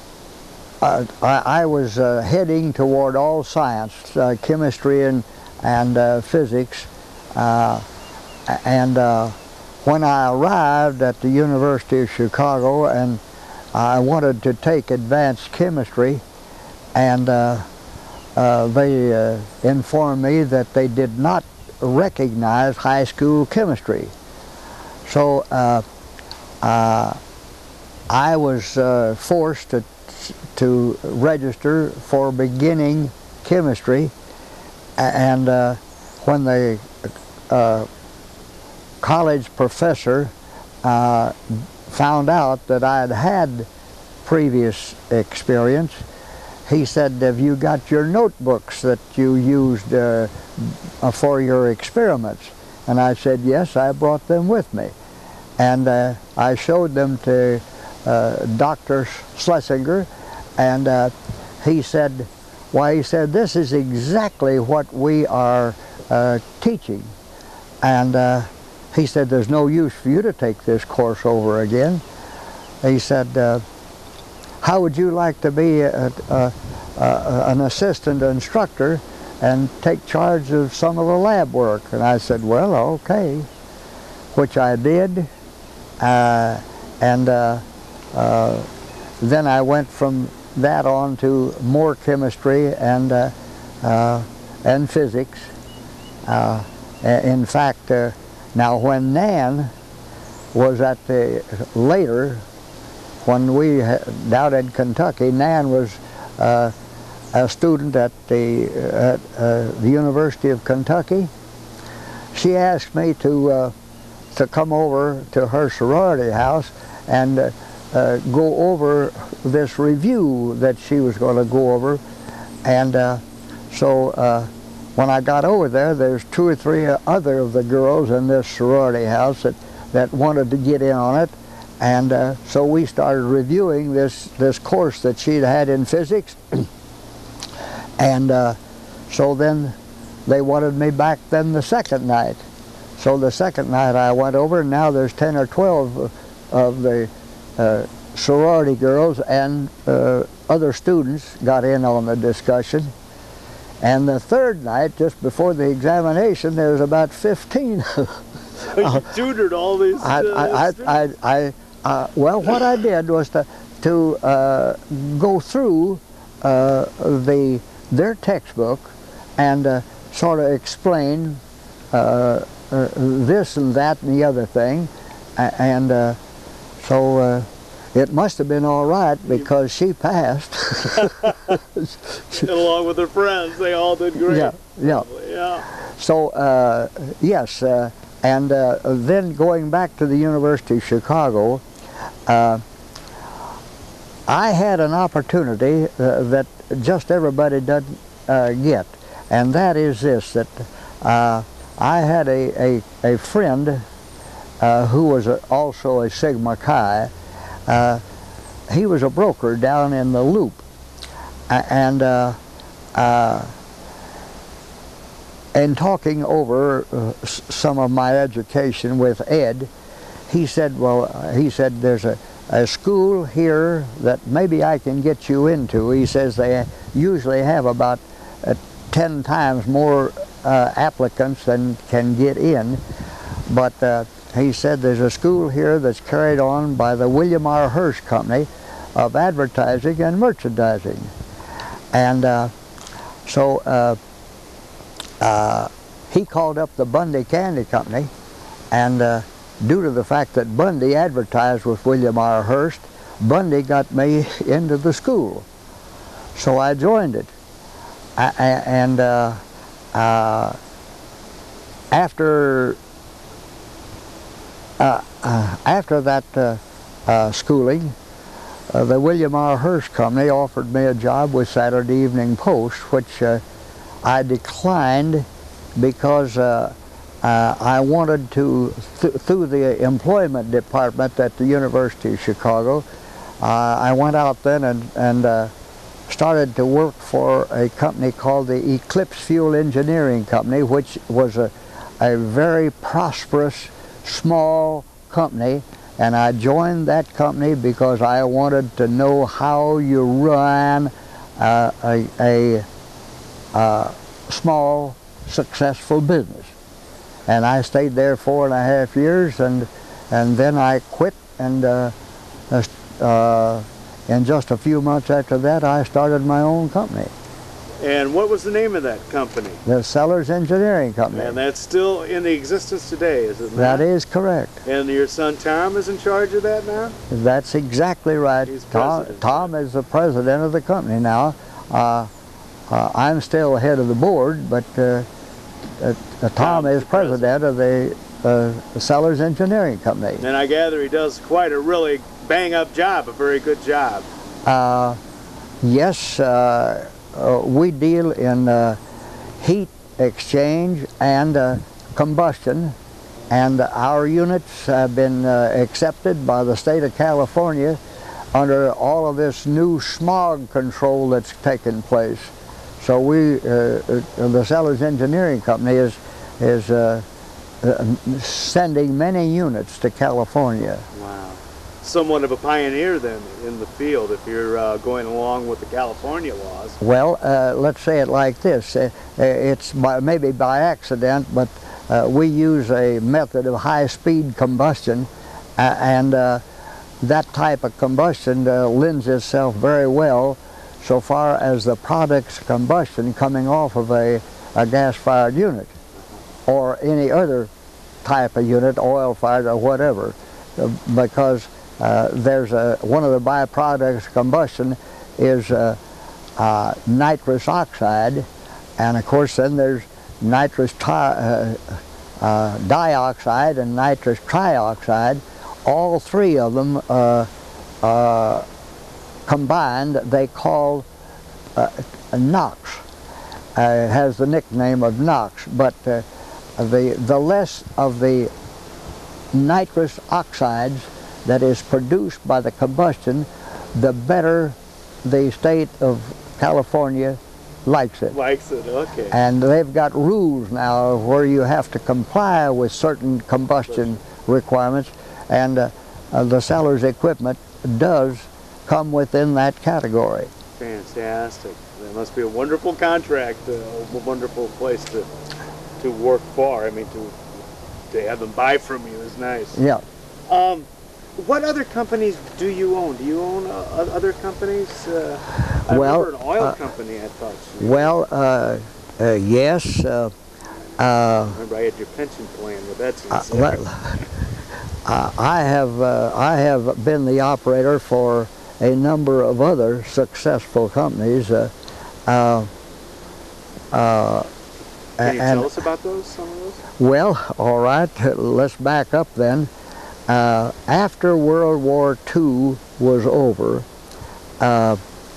[SPEAKER 2] I, I was uh, heading toward all science, uh, chemistry and and uh, physics, uh, and uh, when I arrived at the University of Chicago and I wanted to take advanced chemistry, and uh, uh, they uh, informed me that they did not recognize high school chemistry. So uh, uh, I was uh, forced to, to register for beginning chemistry, and uh, when the uh, college professor uh, found out that I had had previous experience, he said, "Have you got your notebooks that you used uh, for your experiments?" And I said, "Yes, I brought them with me." And uh, I showed them to uh, Doctor Schlesinger, and uh, he said, "Why," he said, "this is exactly what we are uh, teaching." And uh, he said, "There's no use for you to take this course over again." He said, uh, "How would you like to be a, a, a, an assistant instructor and take charge of some of the lab work?" And I said, "Well, okay," which I did. Uh, and uh, uh, then I went from that on to more chemistry and uh, uh, and physics. Uh, in fact, uh, now when Nan was at the later, when we down in Kentucky, Nan was uh, a student at the at uh, the University of Kentucky. She asked me to uh, to come over to her sorority house and uh, uh, go over this review that she was going to go over. And uh, so uh, when I got over there, there's two or three other of the girls in this sorority house that, that wanted to get in on it. And uh, so we started reviewing this, this course that she'd had in physics. And uh, so then they wanted me back then the second night. So the second night I went over, and now there's ten or twelve of the uh, sorority girls and uh, other students got in on the discussion. And the third night, just before the examination, there was about fifteen.
[SPEAKER 1] You tutored all these
[SPEAKER 2] I,
[SPEAKER 1] uh,
[SPEAKER 2] I, I, I, uh, well, what I did was to, to uh, go through uh, the, their textbook and uh, sort of explain uh, uh, this and that and the other thing. And uh, so uh, it must have been all right because she passed.
[SPEAKER 1] And along with her friends, they all did great.
[SPEAKER 2] Yeah, yeah.
[SPEAKER 1] Yeah.
[SPEAKER 2] So, uh, yes, uh, and uh, then going back to the University of Chicago, uh, I had an opportunity uh, that just everybody doesn't uh, get, and that is this, that uh, I had a, a, a friend uh, who was a, also a Sigma Chi. Uh, he was a broker down in the Loop, and uh, uh, in talking over uh, some of my education with Ed, he said, well, uh, he said, there's a, a school here that maybe I can get you into. He says they usually have about uh, ten times more uh, applicants than can get in, but uh, he said there's a school here that's carried on by the William R. Hearst Company of Advertising and Merchandising. And uh, so uh, uh, he called up the Bundy Candy Company, and uh, due to the fact that Bundy advertised with William R. Hearst, Bundy got me into the school. So I joined it. I, and uh, uh, after Uh, uh, after that uh, uh, schooling, uh, the William R. Hearst Company offered me a job with Saturday Evening Post, which uh, I declined because uh, uh, I wanted to, th through the employment department at the University of Chicago, uh, I went out then and, and uh, started to work for a company called the Eclipse Fuel Engineering Company, which was a, a very prosperous small company, and I joined that company because I wanted to know how you run uh, a, a, a small successful business. And I stayed there four and a half years, and and then I quit, and uh, uh, in just a few months after that I started my own company.
[SPEAKER 1] And what was the name of that company?
[SPEAKER 2] The Sellers Engineering Company.
[SPEAKER 1] And that's still in the existence today, is it not?
[SPEAKER 2] That is correct.
[SPEAKER 1] And your son Tom is in charge of that now?
[SPEAKER 2] That's exactly right.
[SPEAKER 1] He's
[SPEAKER 2] Tom,
[SPEAKER 1] president.
[SPEAKER 2] Tom is the president of the company now. Uh, uh, I'm still head of the board, but uh, uh, uh, Tom is president, president of the uh, Sellers Engineering Company.
[SPEAKER 1] And I gather he does quite a really bang-up job, a very good job.
[SPEAKER 2] Uh, yes. Uh, Uh, we deal in uh, heat exchange and uh, combustion, and our units have been uh, accepted by the state of California under all of this new smog control that's taken place. So we, uh, uh, the Sellers Engineering Company is, is uh, uh, sending many units to California.
[SPEAKER 1] Wow. Somewhat of a pioneer then in the field if you're uh, going along with the California laws.
[SPEAKER 2] Well, uh, let's say it like this. Uh, it's by, maybe by accident, but uh, we use a method of high-speed combustion, uh, and uh, that type of combustion uh, lends itself very well so far as the product's combustion coming off of a, a gas-fired unit or any other type of unit, oil-fired or whatever, uh, because Uh, there's a, one of the byproducts of combustion is uh, uh, nitrous oxide, and of course then there's nitrous uh, uh, dioxide and nitrous trioxide. All three of them uh, uh, combined they call uh, NOx. Uh, it has the nickname of NOx, but uh, the, the less of the nitrous oxides that is produced by the combustion, the better the state of California likes it.
[SPEAKER 1] Likes it, okay.
[SPEAKER 2] And they've got rules now where you have to comply with certain combustion requirements, and uh, uh, the Sellers equipment does come within that category.
[SPEAKER 1] Fantastic. That must be a wonderful contract, uh, a wonderful place to to work for. I mean, to to have them buy from you is nice.
[SPEAKER 2] Yeah.
[SPEAKER 1] Um, what other companies do you own? Do you own uh, other companies? Uh, I
[SPEAKER 2] well,
[SPEAKER 1] remember an oil
[SPEAKER 2] uh,
[SPEAKER 1] company, I thought. You
[SPEAKER 2] well, uh, uh, yes. Uh,
[SPEAKER 1] I remember I had your pension plan with that.
[SPEAKER 2] Uh, well, uh, I have uh, I have been the operator for a number of other successful companies. Uh, uh, uh,
[SPEAKER 1] Can you
[SPEAKER 2] and,
[SPEAKER 1] tell us about those? Some of those?
[SPEAKER 2] Well, all right. Let's back up then. Uh, after World War Two was over, uh,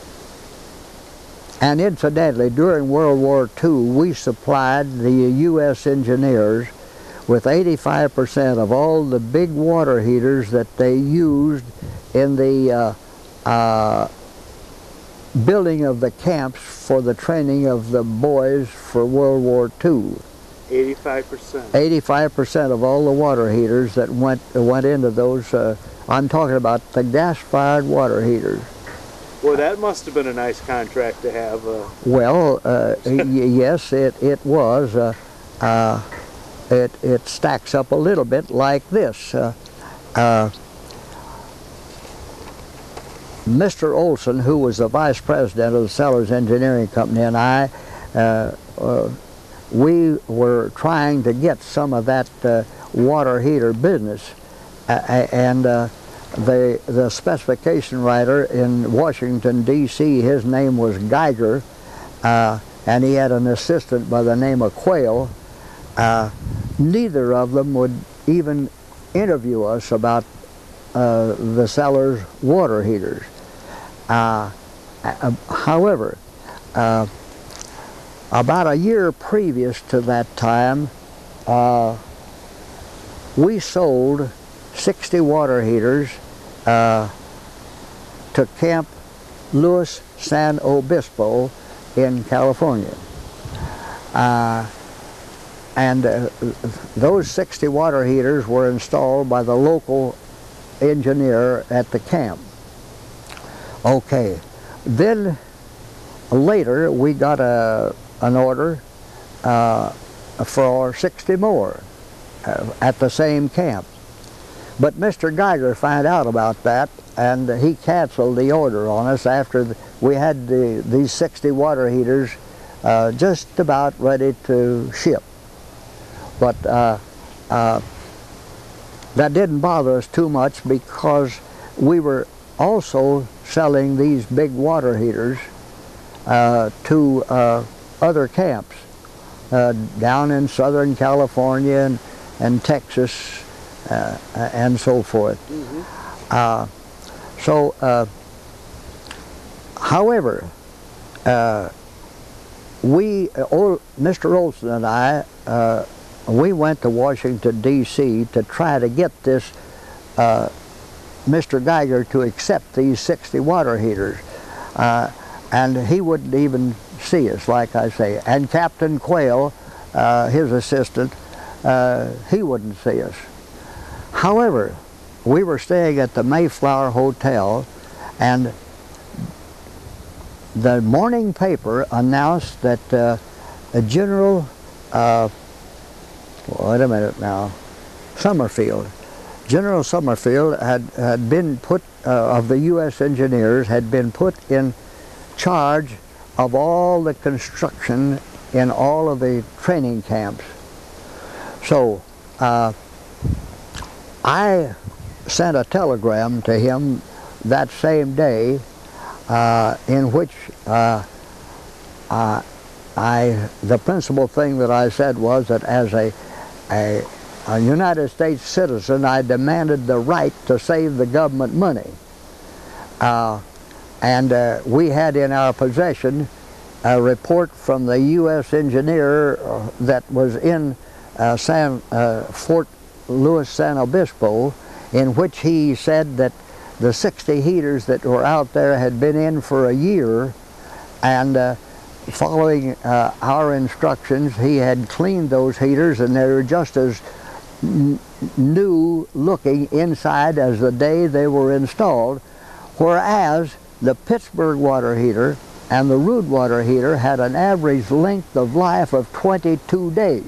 [SPEAKER 2] and incidentally, during World War Two, we supplied the U S engineers with eighty-five percent of all the big water heaters that they used in the uh, uh, building of the camps for the training of the boys for World War Two.
[SPEAKER 1] eighty-five percent.
[SPEAKER 2] eighty-five percent of all the water heaters that went went into those. Uh, I'm talking about the gas-fired water heaters.
[SPEAKER 1] Well, that must have been a nice contract to have. Uh...
[SPEAKER 2] Well, uh, y yes, it it was. Uh, uh, it it stacks up a little bit like this. Uh, uh, Mister Olson, who was the vice president of the Sellers Engineering Company, and I, uh, uh, we were trying to get some of that uh, water heater business, uh, and. Uh, The, the specification writer in Washington, D C, his name was Geiger, uh, and he had an assistant by the name of Quayle. Uh, neither of them would even interview us about uh, the Sellers water heaters. Uh, uh, however, uh, about a year previous to that time, uh, we sold sixty water heaters uh, to Camp Luis San Obispo in California. Uh, and uh, those sixty water heaters were installed by the local engineer at the camp. Okay, then later we got a, an order uh, for sixty more uh, at the same camp. But Mister Geiger found out about that, and he canceled the order on us after the, we had the, these sixty water heaters uh, just about ready to ship. But uh, uh, that didn't bother us too much because we were also selling these big water heaters uh, to uh, other camps uh, down in Southern California and, and Texas. Uh, and so forth. Mm-hmm. uh, so, uh, however, uh, we, uh, Mister Olson and I, uh, we went to Washington, D C to try to get this uh, Mister Geiger to accept these sixty water heaters. Uh, and he wouldn't even see us, like I say. And Captain Quayle, uh, his assistant, uh, he wouldn't see us. However, we were staying at the Mayflower Hotel, and the morning paper announced that uh, a General, uh, wait a minute now, Summerfield, General Summerfield had, had been put, uh, of the U S engineers, had been put in charge of all the construction in all of the training camps. So, uh, I sent a telegram to him that same day uh, in which uh, uh, I, the principal thing that I said was that as a, a, a United States citizen, I demanded the right to save the government money. Uh, and uh, we had in our possession a report from the U S engineer uh, that was in uh, San, uh, Fort Luis San Obispo, in which he said that the sixty heaters that were out there had been in for a year, and uh, following uh, our instructions, he had cleaned those heaters, and they were just as n new looking inside as the day they were installed, whereas the Pittsburgh water heater and the Rude water heater had an average length of life of twenty-two days.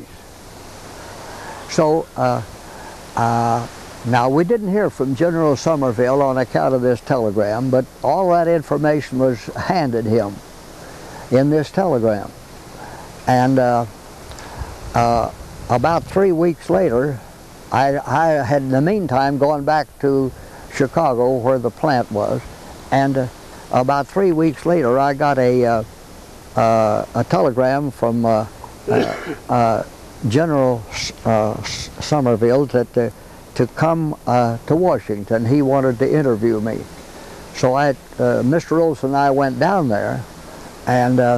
[SPEAKER 2] So uh, uh, now we didn't hear from General Somerville on account of this telegram, but all that information was handed him in this telegram. And uh, uh, about three weeks later, I, I had in the meantime gone back to Chicago where the plant was, and uh, about three weeks later I got a, uh, uh, a telegram from uh, uh, uh, General uh, Somerville that uh, to come uh, to Washington. He wanted to interview me. So I, uh, Mister Olson and I went down there, and uh,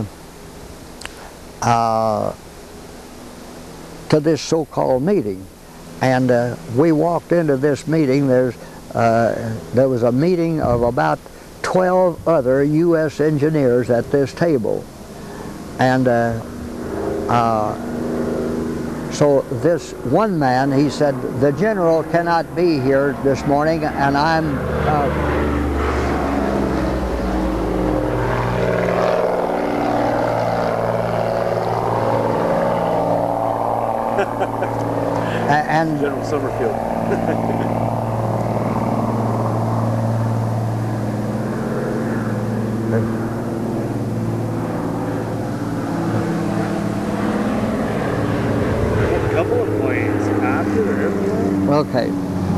[SPEAKER 2] uh, to this so-called meeting. And uh, we walked into this meeting. There's, uh, there was a meeting of about twelve other U S engineers at this table. And uh, uh, so this one man, he said, the general cannot be here this morning, and I'm uh, and
[SPEAKER 1] General Summerfield. A couple of planes after everyone.
[SPEAKER 2] Okay.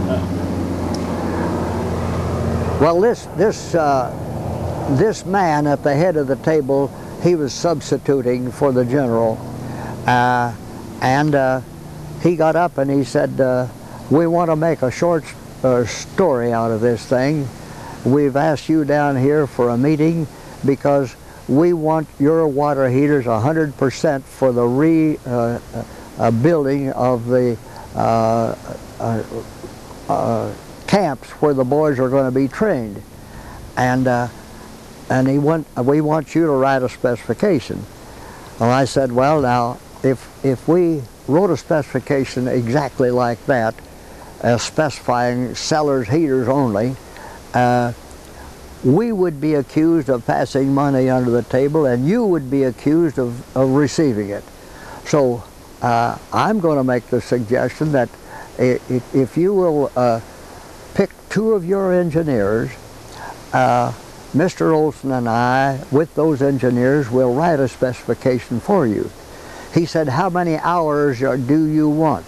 [SPEAKER 2] Well, this this uh, this man at the head of the table, he was substituting for the general, uh, and uh, he got up and he said, uh, "We want to make a short uh, story out of this thing. We've asked you down here for a meeting because we want your water heaters one hundred percent for the re uh, uh, building of the uh, uh, uh, camps where the boys are going to be trained, and uh, and he want we want you to write a specification." Well, I said, well, now if if we wrote a specification exactly like that, uh, specifying Sellers heaters only, uh, we would be accused of passing money under the table, and you would be accused of, of receiving it. So uh, I'm going to make the suggestion that if, if you will uh, pick two of your engineers, uh, Mister Olson and I, with those engineers, will write a specification for you. He said, how many hours do you want?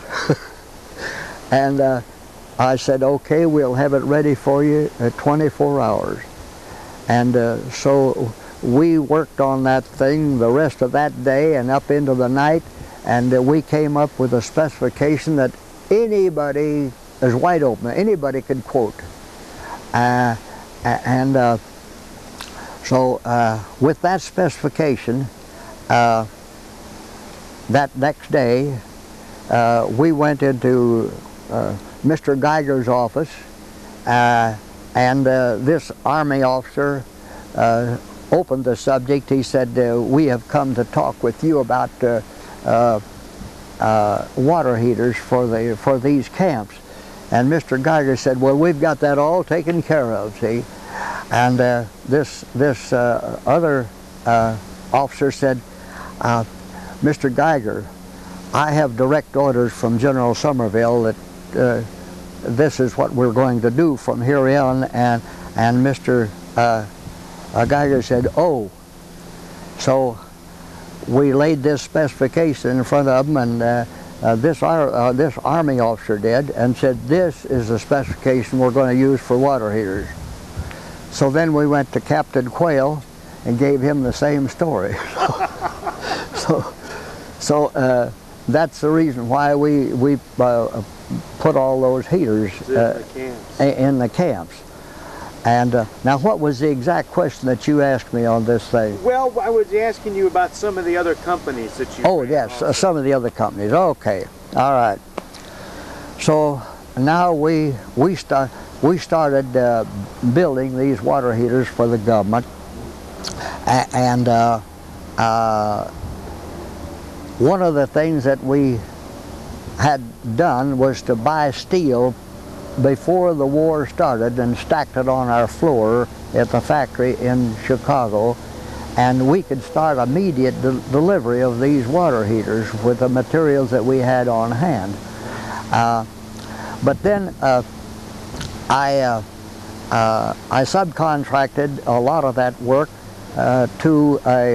[SPEAKER 2] And uh, I said, okay, we'll have it ready for you at twenty-four hours. And uh, so we worked on that thing the rest of that day and up into the night, and uh, we came up with a specification that anybody is wide open, anybody could quote. Uh, and uh, so uh, with that specification, uh, that next day, uh, we went into uh, Mister Geiger's office, uh, and uh, this Army officer uh, opened the subject. He said, uh, we have come to talk with you about uh, uh, uh, water heaters for, the, for these camps. And Mister Geiger said, well, we've got that all taken care of, see. And uh, this, this uh, other uh, officer said, uh, Mister Geiger, I have direct orders from General Somerville that uh, this is what we're going to do from here in, and, and Mister Uh, uh, Geiger said, oh. So we laid this specification in front of them, and uh, uh, this, ar uh, this Army officer did, and said, this is the specification we're going to use for water heaters. So then we went to Captain Quayle and gave him the same story. so so uh, that's the reason why we, we uh, put all those heaters uh,
[SPEAKER 1] in, the
[SPEAKER 2] in the camps. And uh, now, what was the exact question that you asked me on this thing?
[SPEAKER 1] Well, I was asking you about some of the other companies that you...
[SPEAKER 2] Oh, yes, uh, some of the other companies. Okay, all right. So now we we start we started uh, building these water heaters for the government, A and uh, uh, one of the things that we had done was to buy steel before the war started and stacked it on our floor at the factory in Chicago, and we could start immediate de delivery of these water heaters with the materials that we had on hand. Uh, but then uh, I, uh, uh, I subcontracted a lot of that work uh, to a,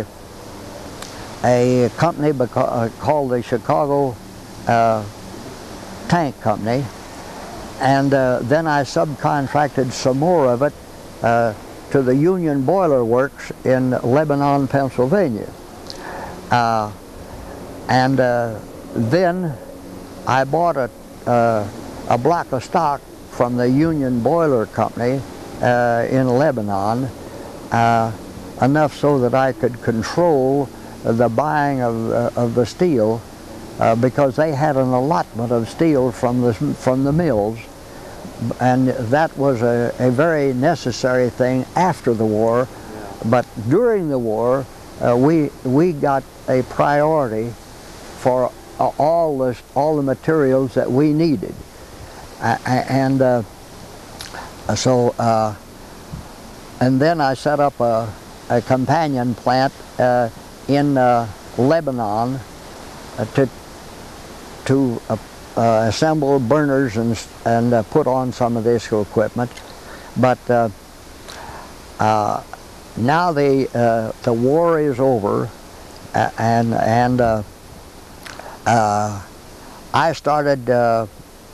[SPEAKER 2] a company uh, called the Chicago uh, Tank Company, and uh, then I subcontracted some more of it uh, to the Union Boiler Works in Lebanon, Pennsylvania. Uh, and uh, then I bought a, uh, a block of stock from the Union Boiler Company uh, in Lebanon, uh, enough so that I could control the buying of, uh, of the steel, uh, because they had an allotment of steel from the, from the mills. And that was a, a very necessary thing after the war. But during the war, uh, we, we got a priority for uh, all, this, all the materials that we needed. Uh, and uh, so, uh, and then I set up a, a companion plant uh, in uh, Lebanon uh, to, to uh, Uh, assemble burners and, and uh, put on some of this equipment. But uh, uh, now the, uh, the war is over, uh, and, and uh, uh, I started uh,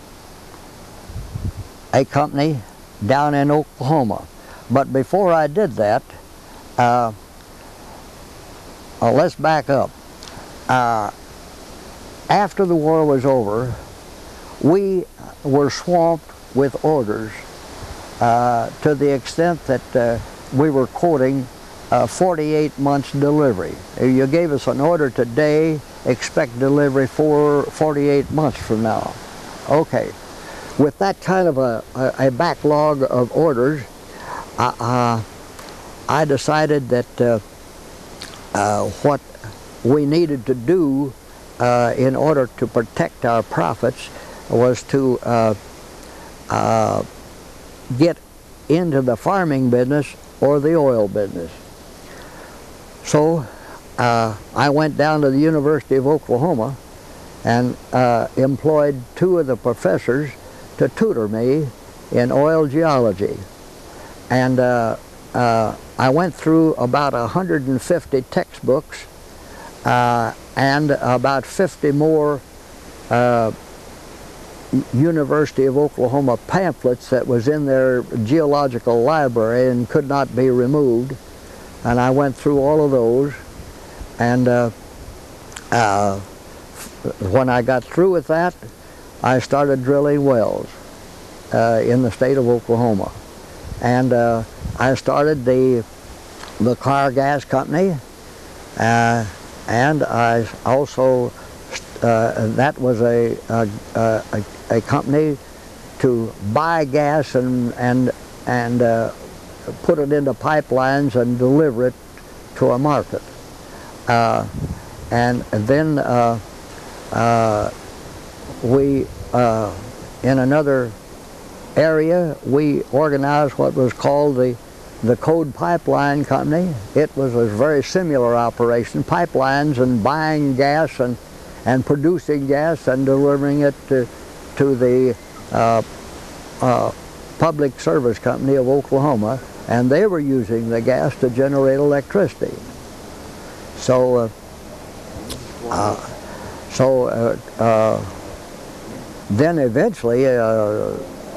[SPEAKER 2] a company down in Oklahoma. But before I did that, uh, well, let's back up. Uh, after the war was over, we were swamped with orders uh, to the extent that uh, we were quoting uh, forty-eight months delivery. If you gave us an order today, expect delivery for forty-eight months from now. Okay, with that kind of a, a, a backlog of orders, uh, uh, I decided that uh, uh, what we needed to do uh, in order to protect our profits was to uh, uh, get into the farming business or the oil business. So uh, I went down to the University of Oklahoma and uh, employed two of the professors to tutor me in oil geology. And uh, uh, I went through about one hundred fifty textbooks uh, and about fifty more uh, University of Oklahoma pamphlets that was in their geological library and could not be removed. And I went through all of those, and uh, uh, when I got through with that, I started drilling wells uh, in the state of Oklahoma. And uh, I started the, the car gas company, uh, and I also Uh, that was a, a, a, a company to buy gas and, and, and uh, put it into pipelines and deliver it to a market. Uh, and then uh, uh, we, uh, in another area, we organized what was called the, the Code Pipeline Company. It was a very similar operation, pipelines and buying gas and and producing gas and delivering it to, to the uh, uh, Public Service Company of Oklahoma, and they were using the gas to generate electricity. So, uh, uh, so uh, uh, then eventually, uh,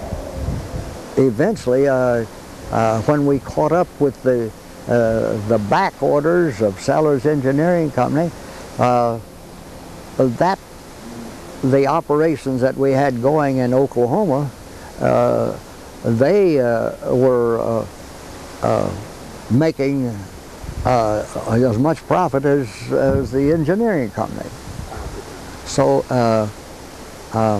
[SPEAKER 2] eventually, uh, uh, when we caught up with the uh, the back orders of Sellers Engineering Company, uh, that the operations that we had going in Oklahoma, uh, they uh, were uh, uh, making uh, as much profit as, as the engineering company. So, uh, uh,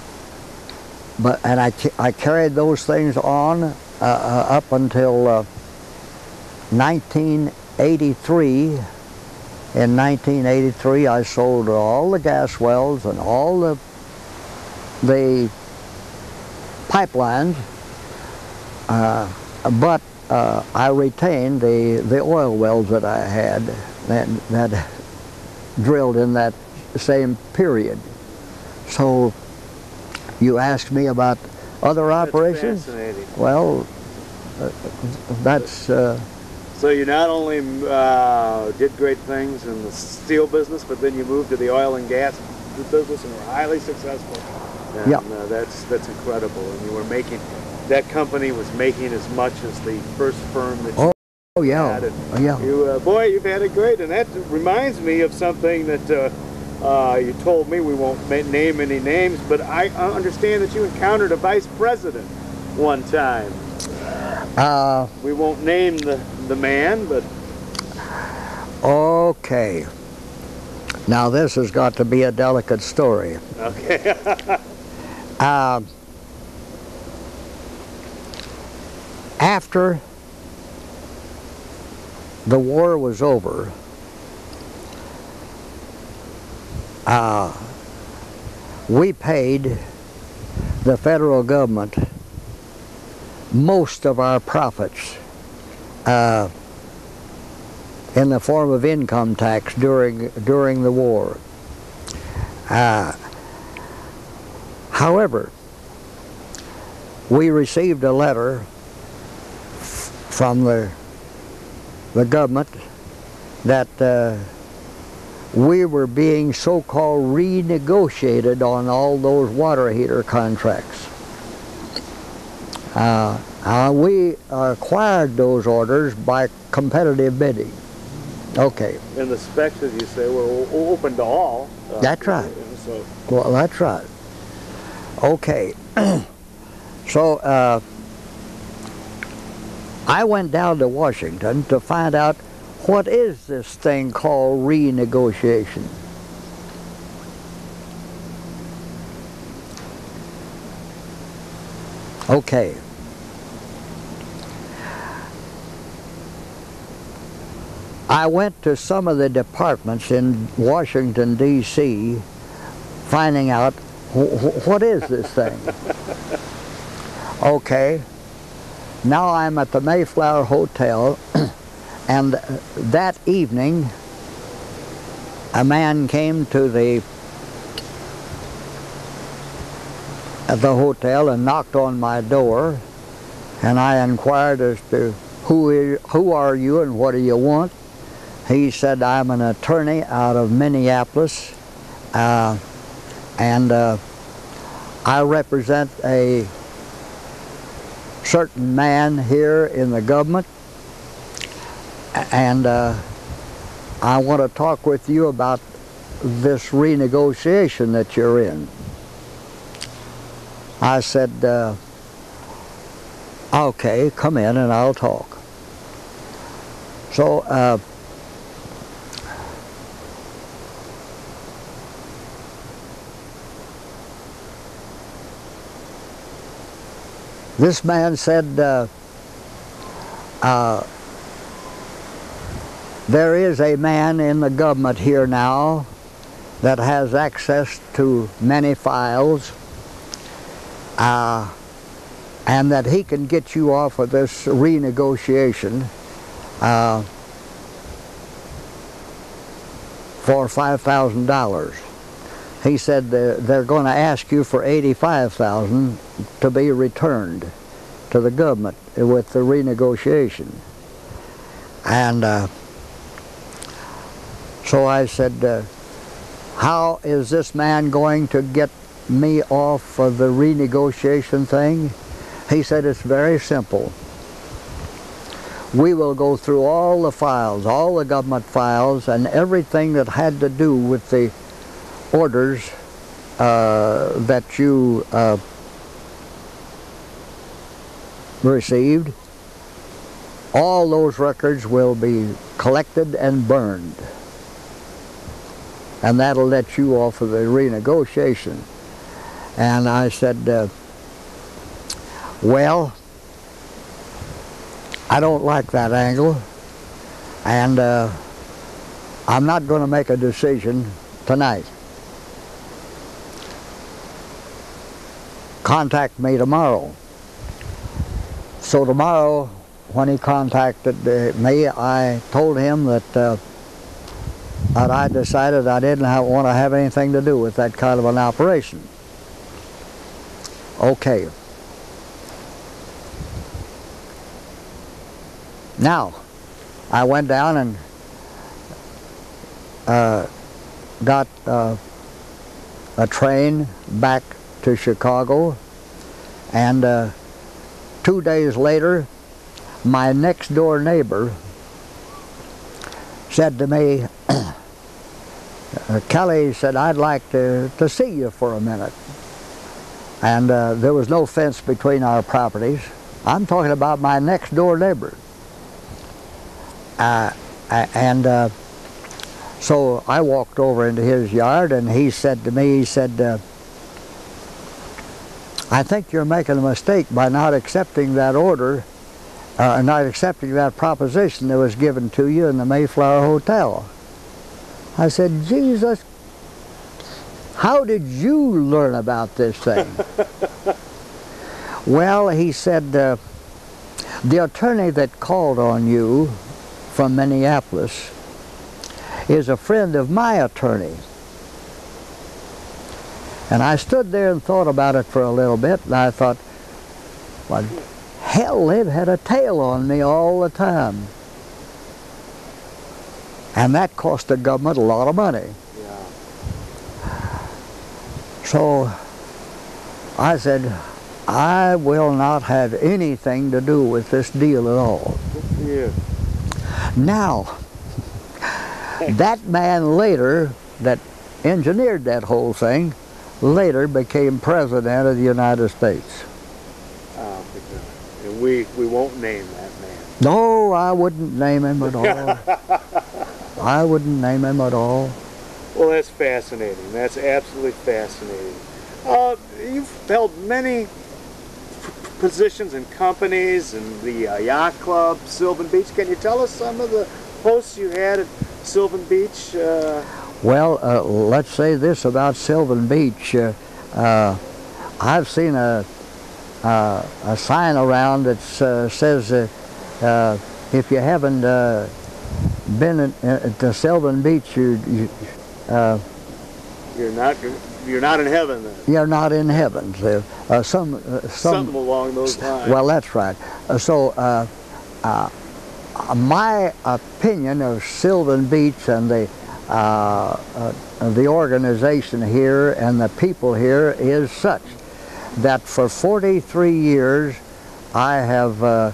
[SPEAKER 2] but and I, I carried those things on uh, uh, up until uh, nineteen eighty-three. In nineteen eighty-three, I sold all the gas wells and all the, the pipelines, uh, but uh, I retained the, the oil wells that I had that, that drilled in that same period. So you asked me about other
[SPEAKER 1] That's
[SPEAKER 2] operations?
[SPEAKER 1] fascinating.
[SPEAKER 2] Well, uh, that's... Uh,
[SPEAKER 1] So you not only uh, did great things in the steel business, but then you moved to the oil and gas business and were highly successful. And
[SPEAKER 2] yeah.
[SPEAKER 1] uh, that's that's incredible. And you were making, that company was making as much as the first firm that you
[SPEAKER 2] oh, oh yeah,
[SPEAKER 1] had. And
[SPEAKER 2] oh, yeah.
[SPEAKER 1] You, uh, boy, you've had it great. And that reminds me of something that uh, uh, you told me. We won't name any names, but I understand that you encountered a vice president one time.
[SPEAKER 2] Uh,
[SPEAKER 1] we won't name the, the man, but...
[SPEAKER 2] Okay. Now this has got to be a delicate story.
[SPEAKER 1] Okay.
[SPEAKER 2] uh, after the war was over, uh, we paid the federal government most of our profits uh, in the form of income tax during during the war. Uh, however, we received a letter from the the government that uh, we were being so-called renegotiated on all those water heater contracts. Uh, uh, we acquired those orders by competitive bidding. Okay.
[SPEAKER 1] And the specs, as you say, were open to all. Uh,
[SPEAKER 2] that's right.
[SPEAKER 1] So.
[SPEAKER 2] Well, that's right. Okay. So uh, I went down to Washington to find out what is this thing called renegotiation. Okay. I went to some of the departments in Washington, D C, finding out wh what is this thing. Okay. Now I'm at the Mayflower Hotel, and that evening a man came to the at the hotel and knocked on my door, and I inquired as to who is, who are you and what do you want. He said, I'm an attorney out of Minneapolis, uh, and uh, I represent a certain man here in the government, and uh, I want to talk with you about this renegotiation that you're in. I said, uh, okay, come in and I'll talk. So uh, this man said, uh, uh, there is a man in the government here now that has access to many files, uh, and that he can get you off of this renegotiation uh, for five thousand dollars. He said they're, they're going to ask you for eighty-five thousand dollars to be returned to the government with the renegotiation. And uh, so I said, uh, how is this man going to get me off of the renegotiation thing? He said, it's very simple. We will go through all the files, all the government files, and everything that had to do with the orders uh, that you uh, received. All those records will be collected and burned, and that'll let you off of the renegotiation. And I said, uh, well, I don't like that angle, and uh, I'm not going to make a decision tonight. contact me tomorrow. So tomorrow, when he contacted uh, me, I told him that, uh, that I decided I didn't have, want to have anything to do with that kind of an operation. Okay. Now, I went down and uh, got uh, a train back to Chicago, and uh, two days later, my next door neighbor said to me, uh, Kelly said, I'd like to, to see you for a minute. And uh, there was no fence between our properties. I'm talking about my next door neighbor. Uh, and uh, so I walked over into his yard, and he said to me, he said, uh, I think you're making a mistake by not accepting that order, uh, not accepting that proposition that was given to you in the Mayflower Hotel. I said, Jesus, how did you learn about this thing? Well, he said, uh, the attorney that called on you from Minneapolis is a friend of my attorney. And I stood there and thought about it for a little bit, and I thought, well, hell, they've had a tail on me all the time. And that cost the government a lot of money.
[SPEAKER 1] Yeah.
[SPEAKER 2] So I said, I will not have anything to do with this deal at all.
[SPEAKER 1] Good for you.
[SPEAKER 2] Now, that man later, that engineered that whole thing, later became President of the United States.
[SPEAKER 1] Oh, and we, we won't name that man.
[SPEAKER 2] No, I wouldn't name him at all. I wouldn't name him at all.
[SPEAKER 1] Well, that's fascinating. That's absolutely fascinating. Uh, you've held many positions in companies and the uh, yacht club, Sylvan Beach. Can you tell us some of the posts you had at Sylvan Beach? Uh,
[SPEAKER 2] well, uh, let's say this about Sylvan Beach. Uh, uh, I've seen a, uh, a sign around that uh, says uh, uh, if you haven't uh, been at, at the Sylvan Beach, you, you uh,
[SPEAKER 1] you're not you're not in heaven then.
[SPEAKER 2] You're not in heaven. So, uh, some, uh, some
[SPEAKER 1] something along those lines.
[SPEAKER 2] Well, that's right. Uh, so, uh, uh, my opinion of Sylvan Beach and the uh, uh, the organization here and the people here is such that for forty-three years I have uh,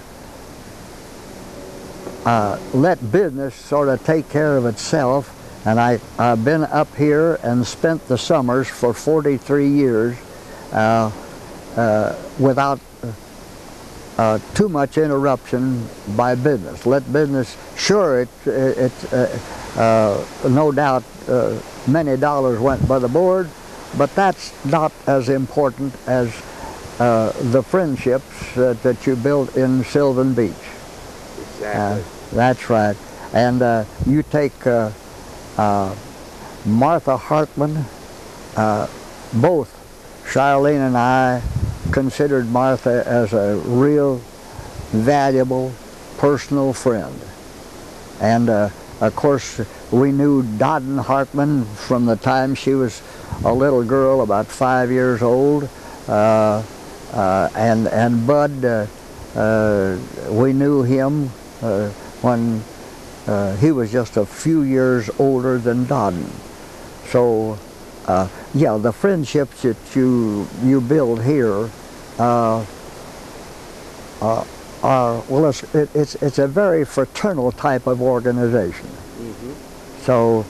[SPEAKER 2] uh, let business sort of take care of itself, and I, I've been up here and spent the summers for forty-three years uh, uh, without uh, too much interruption by business. Let business, sure, it, it, uh, uh, no doubt uh, many dollars went by the board, but that's not as important as uh, the friendships uh, that you built in Sylvan Beach.
[SPEAKER 1] Exactly.
[SPEAKER 2] Uh, that's right. And uh, you take uh, uh, Martha Hartman, uh, both Charlene and I considered Martha as a real valuable personal friend. And uh, of course we knew Dodden Hartman from the time she was a little girl, about five years old, uh, uh, and, and Bud, uh, uh, we knew him uh, when uh, he was just a few years older than Dodden. So uh, yeah, the friendships that you, you build here uh, uh, are, well, it's, it, it's, it's a very fraternal type of organization. Mm-hmm. So,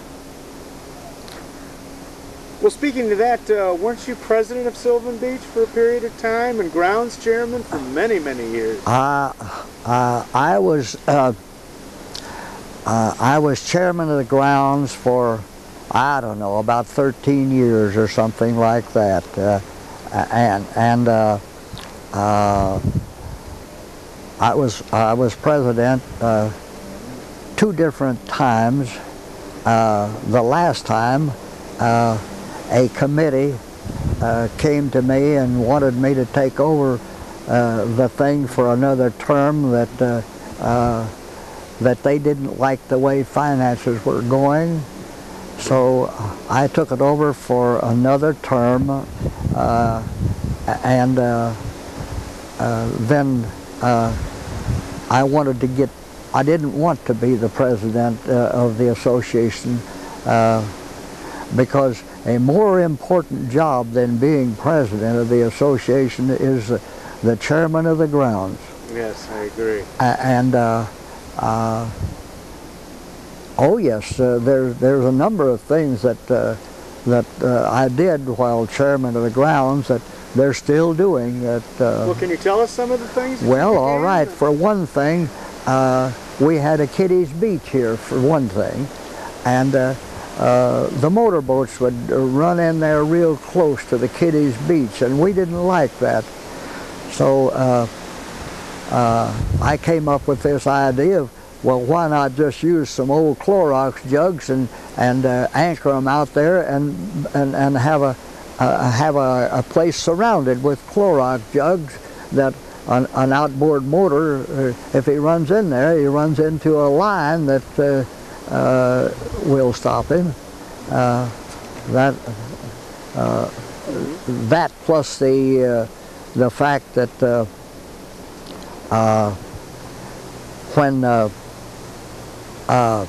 [SPEAKER 1] well, speaking to that, uh, weren't you president of Sylvan Beach for a period of time and grounds chairman for many, many years?
[SPEAKER 2] Uh, uh, I was uh, uh, I was chairman of the grounds for, I don't know, about thirteen years or something like that, uh, and and uh, uh, I was I was president uh, two different times. Uh, the last time, uh, a committee uh, came to me and wanted me to take over uh, the thing for another term, that uh, uh, that they didn't like the way finances were going. So I took it over for another term, uh, and uh, uh, then uh, I wanted to get, I didn't want to be the president uh, of the association, uh, because a more important job than being president of the association is uh, the chairman of the grounds.
[SPEAKER 1] Yes, I agree.
[SPEAKER 2] Uh, and uh, uh, oh yes, uh, there's there's a number of things that uh, that uh, I did while chairman of the grounds that they're still doing. That uh,
[SPEAKER 1] well, can you tell us some of the things? That
[SPEAKER 2] well,
[SPEAKER 1] you
[SPEAKER 2] all
[SPEAKER 1] began?
[SPEAKER 2] right. For one thing, uh, we had a kiddies beach here. For one thing, and uh, uh, the motorboats would run in there real close to the kiddies beach, and we didn't like that. So uh, uh, I came up with this idea of, well, why not just use some old Clorox jugs and and uh, anchor them out there and and and have a uh, have a, a place surrounded with Clorox jugs that an, an outboard motor, uh, if he runs in there, he runs into a line that uh, uh, will stop him. Uh, that uh, that plus the uh, the fact that uh, uh, when uh, uh,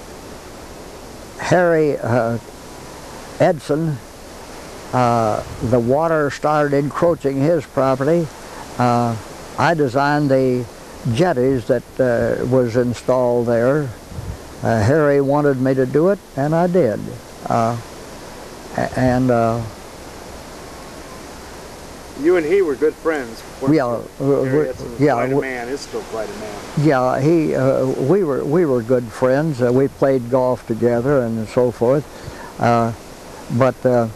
[SPEAKER 2] Harry uh, Edson, uh, the water started encroaching his property, uh, I designed the jetties that uh, was installed there. Uh, Harry wanted me to do it, and I did. Uh, and uh,
[SPEAKER 1] you and he were good friends.
[SPEAKER 2] Yeah, uh,
[SPEAKER 1] Harry Edson was
[SPEAKER 2] yeah,
[SPEAKER 1] quite a man. Is still quite a man.
[SPEAKER 2] Yeah, he. Uh, we were we were good friends. Uh, we played golf together and so forth. Uh, but uh,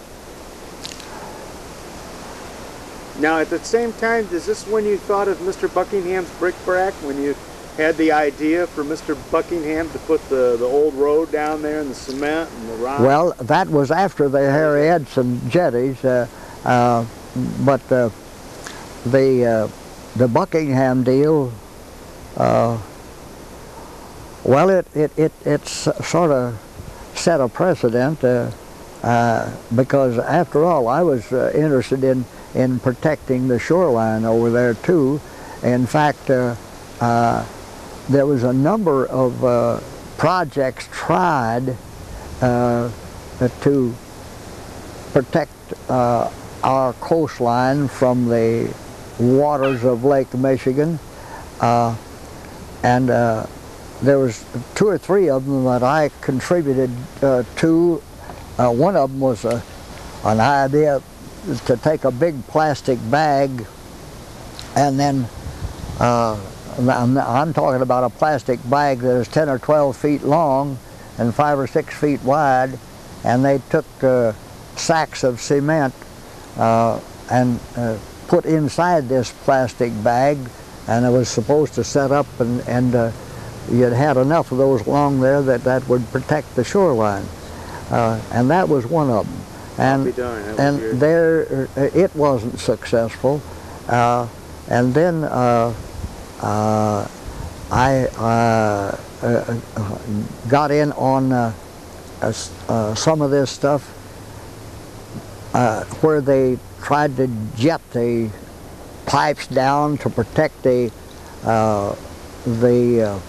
[SPEAKER 1] now, at the same time, is this when you thought of Mister Buckingham's bric-a-brac? When you had the idea for Mister Buckingham to put the the old road down there and the cement and the rock?
[SPEAKER 2] Well, that was after the Harry Edson jetties. Uh, uh, but uh, the uh, the Buckingham deal, uh, well, it it it it's sort of set a precedent, uh, uh, because after all, I was uh, interested in in protecting the shoreline over there too. In fact, uh, uh, there was a number of uh, projects tried uh, to protect uh, our coastline from the waters of Lake Michigan, uh, and uh, there was two or three of them that I contributed uh, to. Uh, one of them was a, an idea to take a big plastic bag and then uh, I'm, I'm talking about a plastic bag that is ten or twelve feet long and five or six feet wide, and they took uh, sacks of cement Uh, and uh, put inside this plastic bag, and it was supposed to set up, and, and uh, you'd had enough of those along there that that would protect the shoreline, uh, and that was one of them. And and there uh, it wasn't successful, uh, and then uh, uh, I uh, uh, got in on uh, uh, uh, some of this stuff. Uh, where they tried to jet the pipes down to protect the uh, the uh,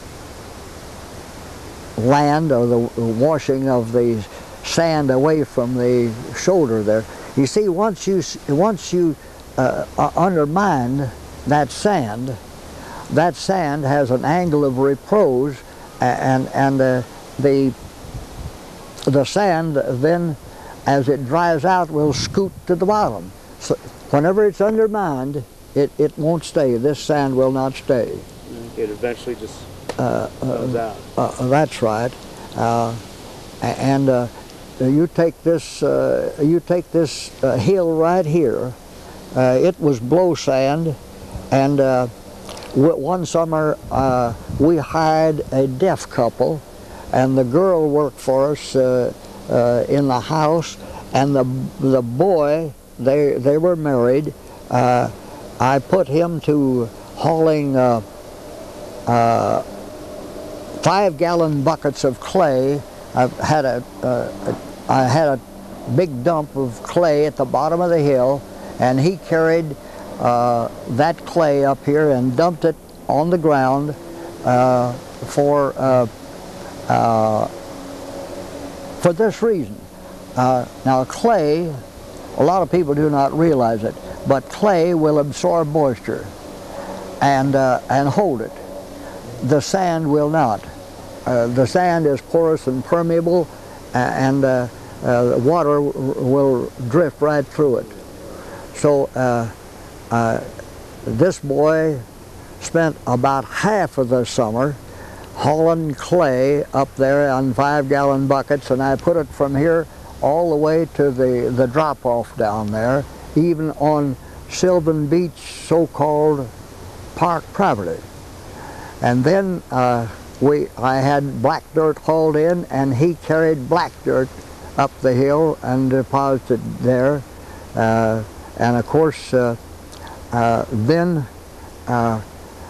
[SPEAKER 2] land, or the washing of the sand away from the shoulder there. You see, once you once you uh, undermine that sand, that sand has an angle of repose, and and uh, the the sand then, as it dries out, will scoot to the bottom. So whenever it's undermined, it, it won't stay. This sand will not stay.
[SPEAKER 1] It eventually just
[SPEAKER 2] uh,
[SPEAKER 1] comes
[SPEAKER 2] uh,
[SPEAKER 1] out.
[SPEAKER 2] Uh, that's right. Uh, and uh, you take this, uh, you take this uh, hill right here. Uh, it was blow sand, and uh, one summer uh, we hired a deaf couple, and the girl worked for us uh, Uh, in the house, and the the boy they, they were married. Uh, I put him to hauling uh, uh, five gallon buckets of clay. I had a, uh, I had a big dump of clay at the bottom of the hill, and he carried uh, that clay up here and dumped it on the ground uh, for uh, uh, for this reason. Uh, now clay, a lot of people do not realize it, but clay will absorb moisture and uh, and hold it. The sand will not. Uh, the sand is porous and permeable, and uh, uh, water will drift right through it. So uh, uh, this boy spent about half of the summer hauling clay up there on five gallon buckets, and I put it from here all the way to the, the drop-off down there, even on Sylvan Beach, so-called park property. And then uh, we, I had black dirt hauled in, and he carried black dirt up the hill and deposited there. Uh, and of course, uh, uh, then uh,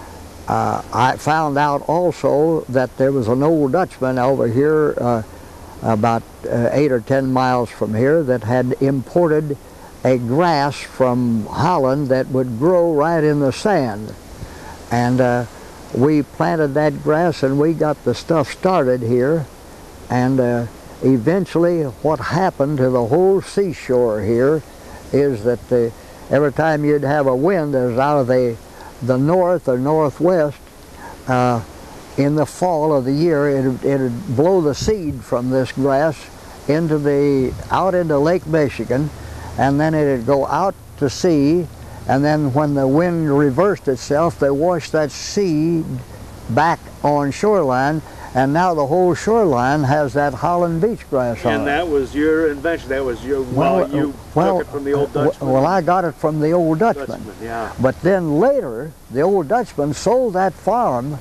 [SPEAKER 2] uh, I found out also that there was an old Dutchman over here uh, about uh, eight or ten miles from here that had imported a grass from Holland that would grow right in the sand. And uh, we planted that grass, and we got the stuff started here. And uh, eventually what happened to the whole seashore here is that the, every time you'd have a wind that was out of the, the north or northwest, uh, in the fall of the year, it would blow the seed from this grass into the, out into Lake Michigan, and then it would go out to sea, and then when the wind reversed itself, they washed that seed back on shoreline, and now the whole shoreline has that Holland beach grass on it.
[SPEAKER 1] And that was your invention. That was your, well, well you
[SPEAKER 2] well,
[SPEAKER 1] took it from the old Dutchman.
[SPEAKER 2] Well, I got it from the old Dutchman.
[SPEAKER 1] Dutchman, yeah.
[SPEAKER 2] But then later, the old Dutchman sold that farm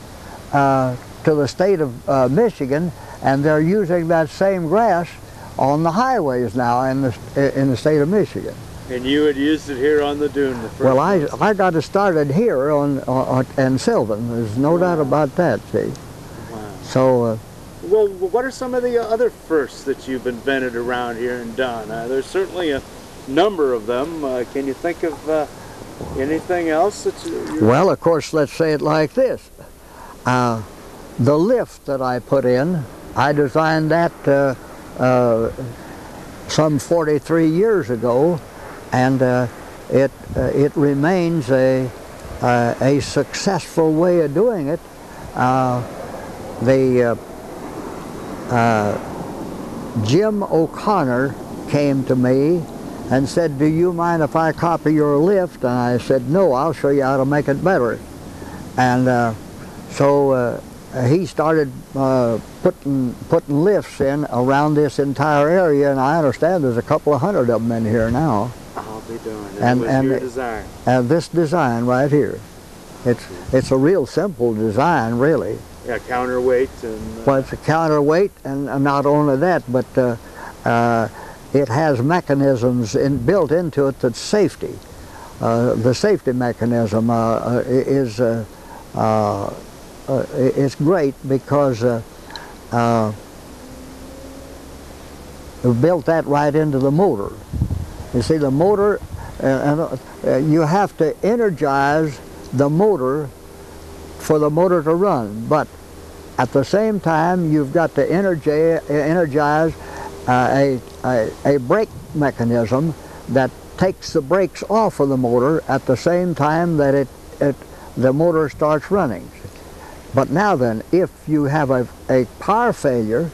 [SPEAKER 2] uh, to the state of uh, Michigan, and they're using that same grass on the highways now in the in the state of Michigan.
[SPEAKER 1] And you had used it here on the dune the first
[SPEAKER 2] Well, I I got it started here on, on in Sylvan. There's no wow. doubt about that. See.
[SPEAKER 1] Wow.
[SPEAKER 2] So. Uh,
[SPEAKER 1] well, what are some of the other firsts that you've invented around here and done? Uh, there's certainly a number of them. Uh, can you think of uh, anything else that you?
[SPEAKER 2] Well, of course, let's say it like this. Uh, the lift that I put in, I designed that uh, uh, some forty-three years ago, and uh, it uh, it remains a uh, a successful way of doing it. Uh, the uh, uh, Jim O'Connor came to me and said, "Do you mind if I copy your lift?" And I said, "No, I'll show you how to make it better." And uh, so uh, he started uh, putting putting lifts in around this entire area, and I understand there's a couple of hundred of them in here now.
[SPEAKER 1] I'll be doing it.
[SPEAKER 2] And,
[SPEAKER 1] was
[SPEAKER 2] and
[SPEAKER 1] your design.
[SPEAKER 2] And this design right here, it's it's a real simple design, really.
[SPEAKER 1] Yeah, counterweight and. Uh,
[SPEAKER 2] well, it's a counterweight, and uh, not only that, but uh, uh, it has mechanisms in, built into it that's safety. Uh, the safety mechanism uh, uh, is. Uh, uh, Uh, it's great because uh, uh, we built that right into the motor. You see, the motor, uh, uh, you have to energize the motor for the motor to run, but at the same time you've got to energize, energize uh, a, a, a brake mechanism that takes the brakes off of the motor at the same time that it, it the motor starts running. But now then, if you have a, a power failure,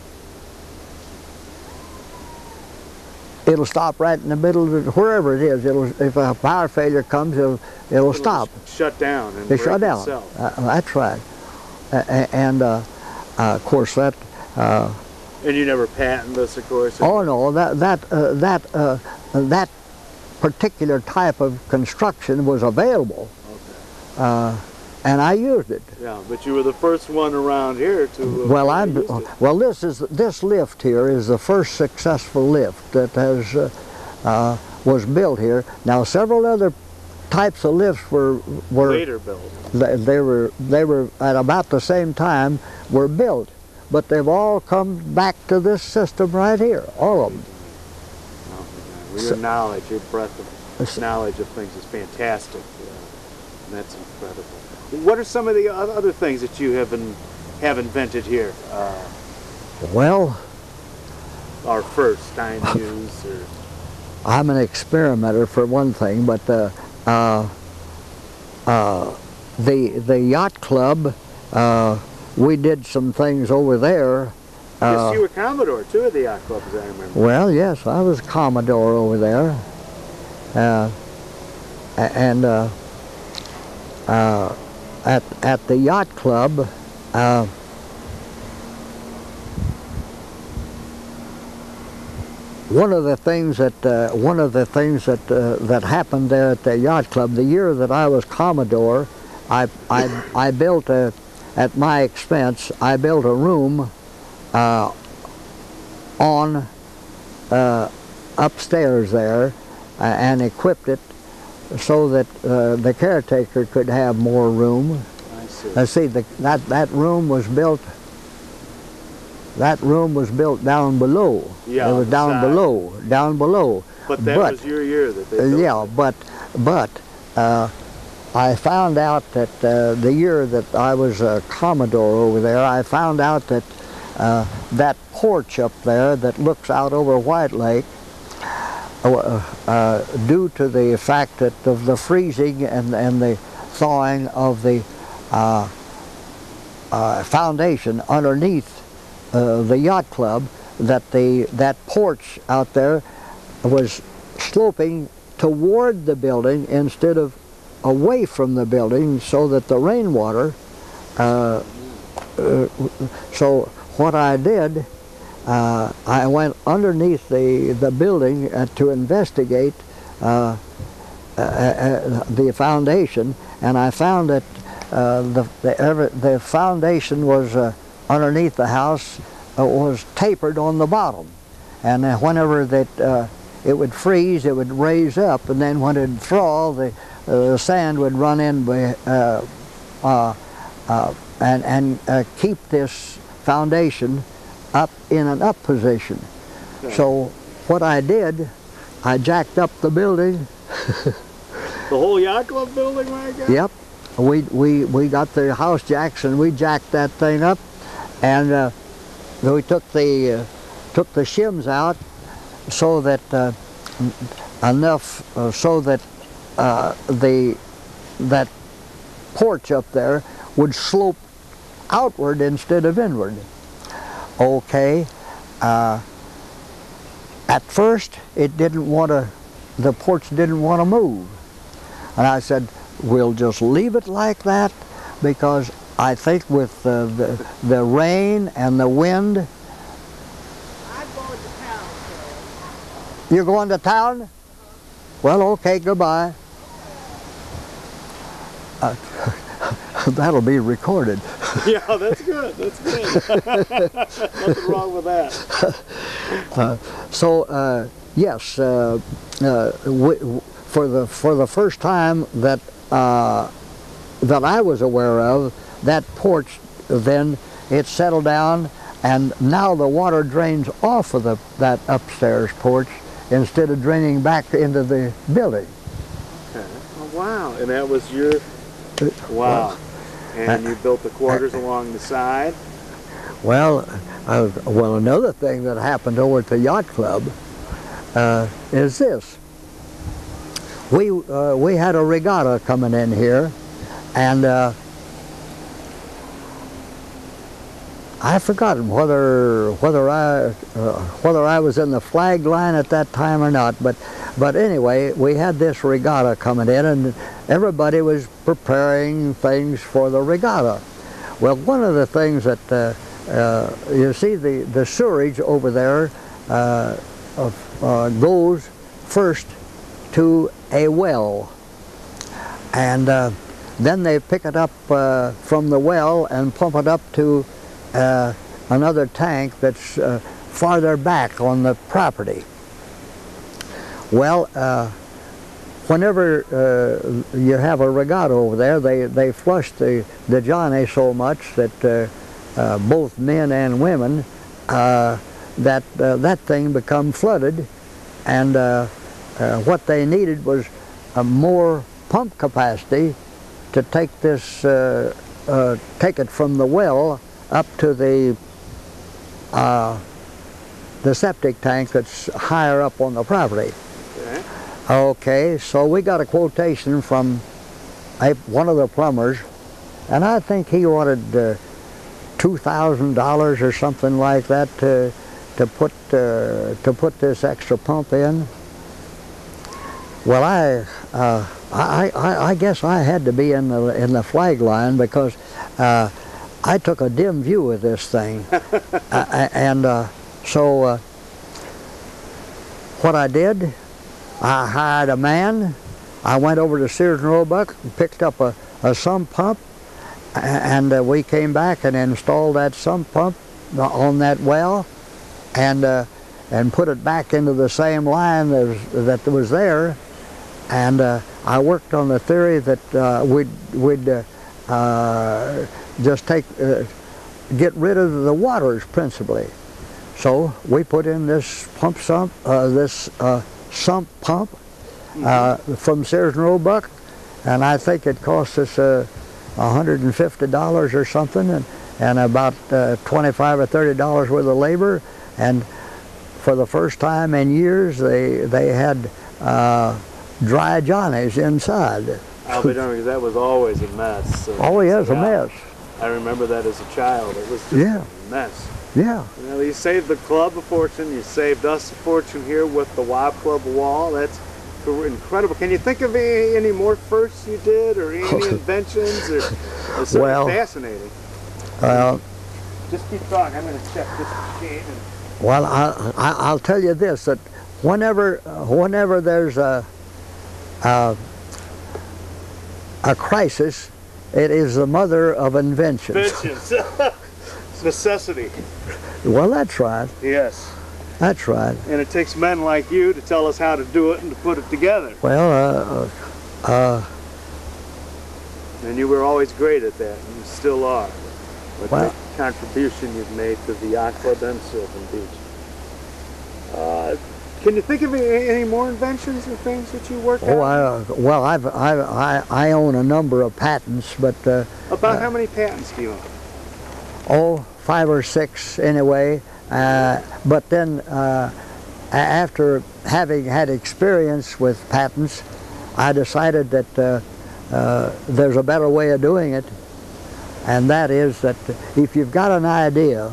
[SPEAKER 2] it'll stop right in the middle of it, wherever it is. It'll, if a power failure comes, it'll, it'll, it'll stop.
[SPEAKER 1] Shut down and
[SPEAKER 2] It'll
[SPEAKER 1] break
[SPEAKER 2] shut down.
[SPEAKER 1] itself.
[SPEAKER 2] Uh, that's right. Uh, and uh, uh, of course that. Uh,
[SPEAKER 1] and you never patent this, of course.
[SPEAKER 2] Oh no, that that uh, that uh, that particular type of construction was available. Okay. Uh, And I used it.
[SPEAKER 1] Yeah, but you were the first one around here to. Uh,
[SPEAKER 2] well, I well this is this lift here is the first successful lift that has. Uh, uh, was built here. Now several other types of lifts were were
[SPEAKER 1] later built.
[SPEAKER 2] They, they were they were at about the same time were built, but they've all come back to this system right here, all of them.
[SPEAKER 1] Oh, well, your knowledge, your breadth of knowledge of things is fantastic. Uh, and that's incredible. What are some of the other things that you have in, have invented here? Uh,
[SPEAKER 2] well,
[SPEAKER 1] our first time use, or
[SPEAKER 2] I'm an experimenter for one thing, but the uh, uh, the the yacht club, uh, we did some things over there.
[SPEAKER 1] Yes, you were Commodore too at the yacht club, as I remember.
[SPEAKER 2] Well, yes, I was Commodore over there, uh, and uh, uh, at at the yacht club. Uh, One of the things that uh, one of the things that uh, that happened there at the yacht club, the year that I was Commodore, I I, I built a, at my expense, I built a room uh, on uh, upstairs there uh, and equipped it so that uh, the caretaker could have more room.
[SPEAKER 1] I see.
[SPEAKER 2] Uh, see, the, that that room was built. That room was built down below.
[SPEAKER 1] Yeah,
[SPEAKER 2] it was down
[SPEAKER 1] side.
[SPEAKER 2] below, down below.
[SPEAKER 1] But that
[SPEAKER 2] but,
[SPEAKER 1] was your year that they built
[SPEAKER 2] yeah,
[SPEAKER 1] it.
[SPEAKER 2] but but uh, I found out that uh, the year that I was a Commodore over there, I found out that uh, that porch up there that looks out over White Lake, uh, uh, due to the fact that of the freezing and and the thawing of the uh, uh, foundation underneath. Uh, the yacht club, that the that porch out there was sloping toward the building instead of away from the building, so that the rainwater. Uh, uh, so what I did, uh, I went underneath the the building uh, to investigate uh, uh, uh, the foundation, and I found that uh, the the, ever, the foundation was. Uh, underneath the house uh, was tapered on the bottom, and uh, whenever that uh, it would freeze, it would raise up, and then when it would thaw, the, uh, the sand would run in by, uh, uh, uh, and, and uh, keep this foundation up in an up position. Okay. So what I did, I jacked up the building.
[SPEAKER 1] The whole yacht club building, my God?
[SPEAKER 2] Yep. We, we, we got the house jacks and we jacked that thing up. And uh, we took the uh, took the shims out so that uh, enough uh, so that uh, the that porch up there would slope outward instead of inward. Okay. Uh, at first, it didn't want to. The porch didn't want to move, and I said, "We'll just leave it like that, because." I think with uh, the, the rain and the wind.
[SPEAKER 3] I'm going to town, sir.
[SPEAKER 2] You're going to town? Uh-huh. Well, okay, goodbye. Uh, that'll be recorded.
[SPEAKER 1] Yeah, that's good. That's good. Nothing wrong with that.
[SPEAKER 2] Uh, so, uh, yes, uh, uh, we, for the for the first time that uh, that I was aware of. That porch, then it settled down, and now the water drains off of the, that upstairs porch instead of draining back into the building.
[SPEAKER 1] Okay. Oh, wow. And that was your, wow. And you built the quarters along the side?
[SPEAKER 2] Well, uh, well, another thing that happened over at the yacht club uh, is this. We, uh, we had a regatta coming in here, and uh, I've forgotten whether whether I uh, whether I was in the flag line at that time or not, but but anyway, we had this regatta coming in, and everybody was preparing things for the regatta. Well, one of the things that uh, uh, you see, the the sewerage over there uh, uh, goes first to a well, and uh, then they pick it up uh, from the well and pump it up to Uh, another tank that's uh, farther back on the property. Well, uh, whenever uh, you have a regatta over there, they, they flush the, the Johnny so much that uh, uh, both men and women, uh, that uh, that thing become flooded, and uh, uh, what they needed was a more pump capacity to take this, uh, uh, take it from the well up to the uh, the septic tank that's higher up on the property.
[SPEAKER 1] Okay.
[SPEAKER 2] Okay, so we got a quotation from a, one of the plumbers, and I think he wanted uh, two thousand dollars or something like that to to put uh, to put this extra pump in. Well, I, uh, I I I guess I had to be in the in the flag line because uh, I took a dim view of this thing, uh, and uh, so uh, what I did, I hired a man. I went over to Sears and Roebuck and picked up a, a sump pump, and uh, we came back and installed that sump pump on that well, and uh, and put it back into the same line as, that was there. And uh, I worked on the theory that uh, we'd we'd uh, uh, just take uh, get rid of the waters principally. So we put in this pump sump, uh, this uh, sump pump uh, from Sears and Roebuck, and I think it cost us uh, one hundred fifty dollars or something, and, and about uh, twenty-five or thirty dollars worth of labor. And for the first time in years, they they had uh, dry Johnnies inside.
[SPEAKER 1] I'll be darned, because that was always a mess. So
[SPEAKER 2] Oh yes, a mess.
[SPEAKER 1] I remember that as a child. It was just
[SPEAKER 2] Yeah.
[SPEAKER 1] a mess.
[SPEAKER 2] Yeah.
[SPEAKER 1] You know, you saved the club a fortune. You saved us a fortune here with the Wild Club wall. That's incredible. Can you think of any, any more firsts you did, or any inventions? Or, it's so
[SPEAKER 2] Well,
[SPEAKER 1] fascinating.
[SPEAKER 2] Well,
[SPEAKER 1] Just keep talking. I'm going to check this machine. And
[SPEAKER 2] well, I, I, I'll tell you this: that whenever whenever there's a a, a crisis, it is the mother of inventions.
[SPEAKER 1] inventions. It's necessity.
[SPEAKER 2] Well, that's right.
[SPEAKER 1] Yes.
[SPEAKER 2] That's right.
[SPEAKER 1] And it takes men like you to tell us how to do it and to put it together.
[SPEAKER 2] Well, uh, uh,
[SPEAKER 1] And you were always great at that, and you still are. With
[SPEAKER 2] Well-
[SPEAKER 1] the contribution you've made to the Yacht Club and Sylvan Beach. Uh, can you think of any, any more inventions or things that you worked
[SPEAKER 2] oh,
[SPEAKER 1] on?
[SPEAKER 2] I, uh, well, I've, I, I, I own a number of patents, but uh,
[SPEAKER 1] About
[SPEAKER 2] uh,
[SPEAKER 1] how many patents do you own?
[SPEAKER 2] oh, five or six anyway. Uh, but then, uh, a- after having had experience with patents, I decided that uh, uh, there's a better way of doing it, and that is that if you've got an idea,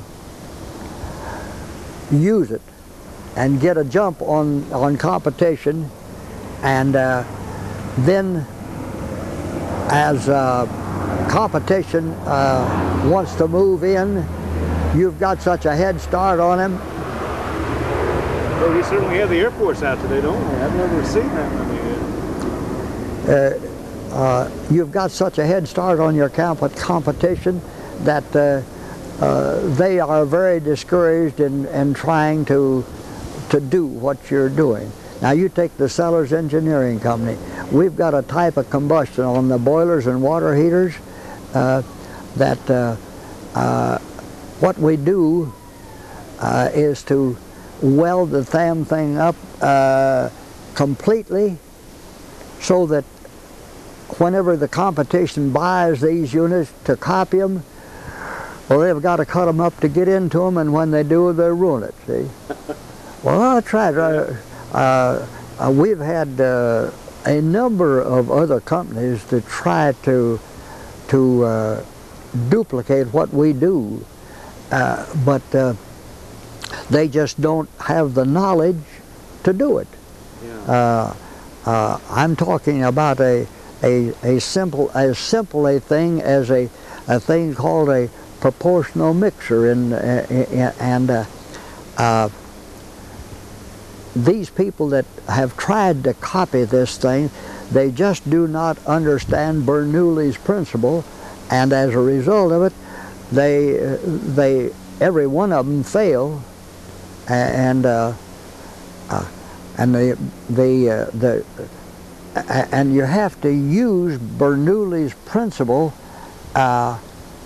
[SPEAKER 2] use it and get a jump on, on competition, and uh, then as uh, competition uh, wants to move in, you've got such a head start on them.
[SPEAKER 1] Well, you certainly have the Air Force out today, don't you? I've never seen that many.
[SPEAKER 2] Uh, uh, you've got such a head start on your comp competition that uh, uh, they are very discouraged in, in trying to to do what you're doing. Now you take the Sellers Engineering Company. We've got a type of combustion on the boilers and water heaters uh, that uh, uh, what we do uh, is to weld the damn thing up uh, completely, so that whenever the competition buys these units to copy them, well, they've got to cut them up to get into them, and when they do, they ruin it, see? Well, I tried. Uh, uh, uh, we've had uh, a number of other companies that try to, to uh, duplicate what we do, uh, but uh, they just don't have the knowledge to do it.
[SPEAKER 1] Yeah.
[SPEAKER 2] Uh, uh, I'm talking about a, a, a simple, as simple a thing as a, a thing called a proportional mixer, in, uh, and uh, uh, these people that have tried to copy this thing, they just do not understand Bernoulli's principle, and as a result of it, they, they every one of them fail, and uh, uh, and the the uh, the uh, and you have to use Bernoulli's principle uh,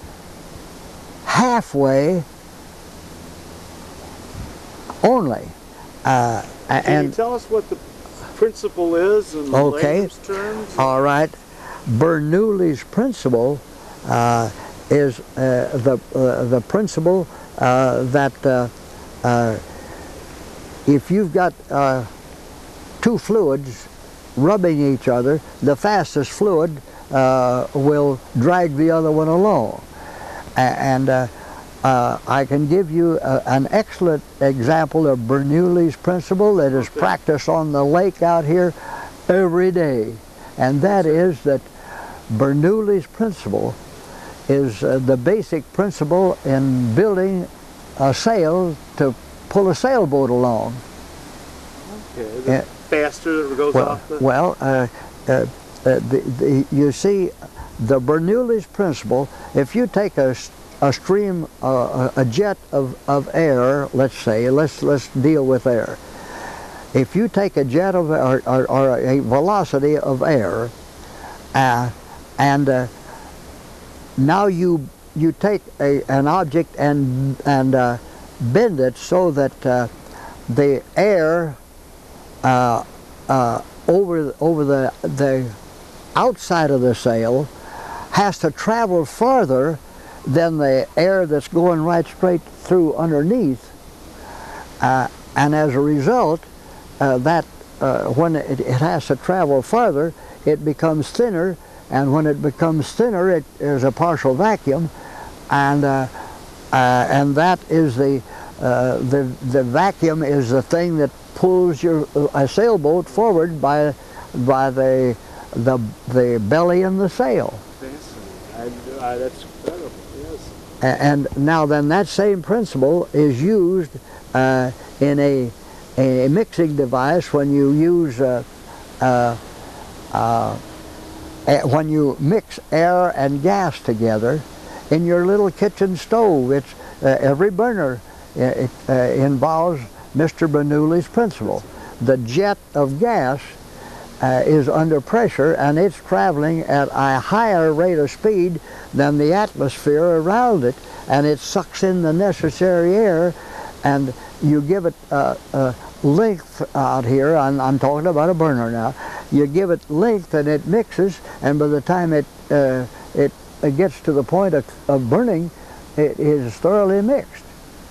[SPEAKER 2] halfway only. Uh,
[SPEAKER 1] Can
[SPEAKER 2] and
[SPEAKER 1] you tell us what the principle is in
[SPEAKER 2] okay,
[SPEAKER 1] layman's terms?
[SPEAKER 2] all right. Bernoulli's principle uh, is uh, the uh, the principle uh, that uh, uh, if you've got uh, two fluids rubbing each other, the fastest fluid uh, will drag the other one along. A and uh, uh, I can give you a, an excellent example of Bernoulli's principle that is
[SPEAKER 1] Okay.
[SPEAKER 2] practiced on the lake out here every day. And that is that Bernoulli's principle is uh, the basic principle in building a sail to pull a sailboat along.
[SPEAKER 1] Okay, the
[SPEAKER 2] Uh,
[SPEAKER 1] faster it goes
[SPEAKER 2] Well,
[SPEAKER 1] off the...
[SPEAKER 2] well uh, uh, uh, the, the, you see, the Bernoulli's principle, if you take a, s- a stream, uh, a a jet of, of air, let's say, let's, let's deal with air. If you take a jet of, or, or, or a velocity of air, uh, and uh, now you, you take a, an object and, and uh, bend it so that uh, the air uh, uh, over, over the, the outside of the sail has to travel farther than the air that's going right straight through underneath. Uh, and as a result, uh, that uh, when it, it has to travel farther, it becomes thinner, and when it becomes thinner, it is a partial vacuum, and uh, uh, and that is the uh, the the vacuum is the thing that pulls your a sailboat forward by by the the the belly and the sail.
[SPEAKER 1] Fascinating. I, I, that's incredible, yes.
[SPEAKER 2] A- And now then that same principle is used uh, in a, a mixing device when you use, uh, uh, uh, a- when you mix air and gas together in your little kitchen stove. It's, uh, every burner uh, it, uh, involves Mister Bernoulli's principle. The jet of gas Uh, is under pressure, and it's traveling at a higher rate of speed than the atmosphere around it, and it sucks in the necessary air, and you give it uh, uh, length out here. I'm, I'm talking about a burner now. You give it length and it mixes, and by the time it uh, it, it gets to the point of, of burning, it is thoroughly mixed.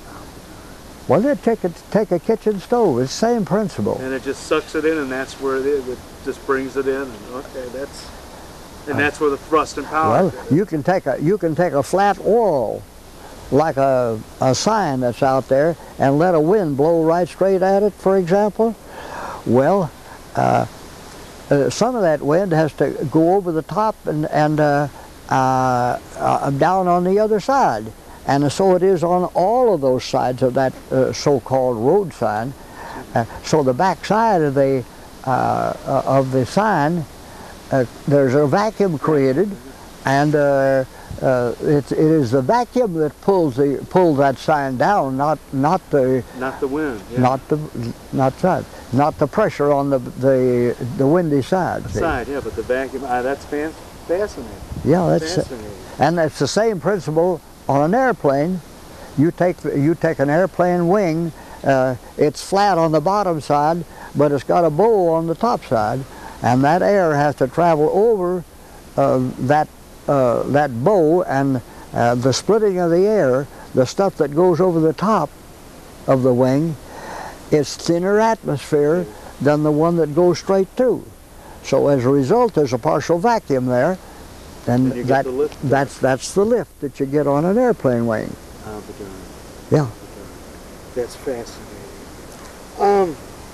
[SPEAKER 2] Well, then take a, take a kitchen stove. It's the same principle.
[SPEAKER 1] And it just sucks it in, and that's where it is. It just brings it in. And okay, that's and that's where the thrust and power.
[SPEAKER 2] Well, you can take a you can take a flat wall, like a a sign that's out there, and let a wind blow right straight at it, for example. Well, uh, uh, some of that wind has to go over the top and and uh, uh, uh, down on the other side. And so it is on all of those sides of that uh, so-called road sign. Uh, so the back side of the uh, uh, of the sign, uh, there's a vacuum created, and uh, uh, it, it is the vacuum that pulls the pulls that sign down, not not the
[SPEAKER 1] Not the wind. Yeah.
[SPEAKER 2] not the not that not the pressure on the the the windy side.
[SPEAKER 1] The
[SPEAKER 2] see.
[SPEAKER 1] side, yeah, but the vacuum. Ah, that's fan fascinating.
[SPEAKER 2] Yeah, that's
[SPEAKER 1] Fascinating.
[SPEAKER 2] and it's the same principle. On an airplane, you take you take an airplane wing. Uh, it's flat on the bottom side, but it's got a bow on the top side, and that air has to travel over uh, that uh, that bow, and uh, the splitting of the air, the stuff that goes over the top of the wing, is thinner atmosphere than the one that goes straight through. So as a result, there's a partial vacuum there. And,
[SPEAKER 1] And you get
[SPEAKER 2] that,
[SPEAKER 1] the lift there.
[SPEAKER 2] that's that's the lift that you get on an airplane wing.
[SPEAKER 1] Ah, but, uh,
[SPEAKER 2] Yeah.
[SPEAKER 1] That's fascinating. Um,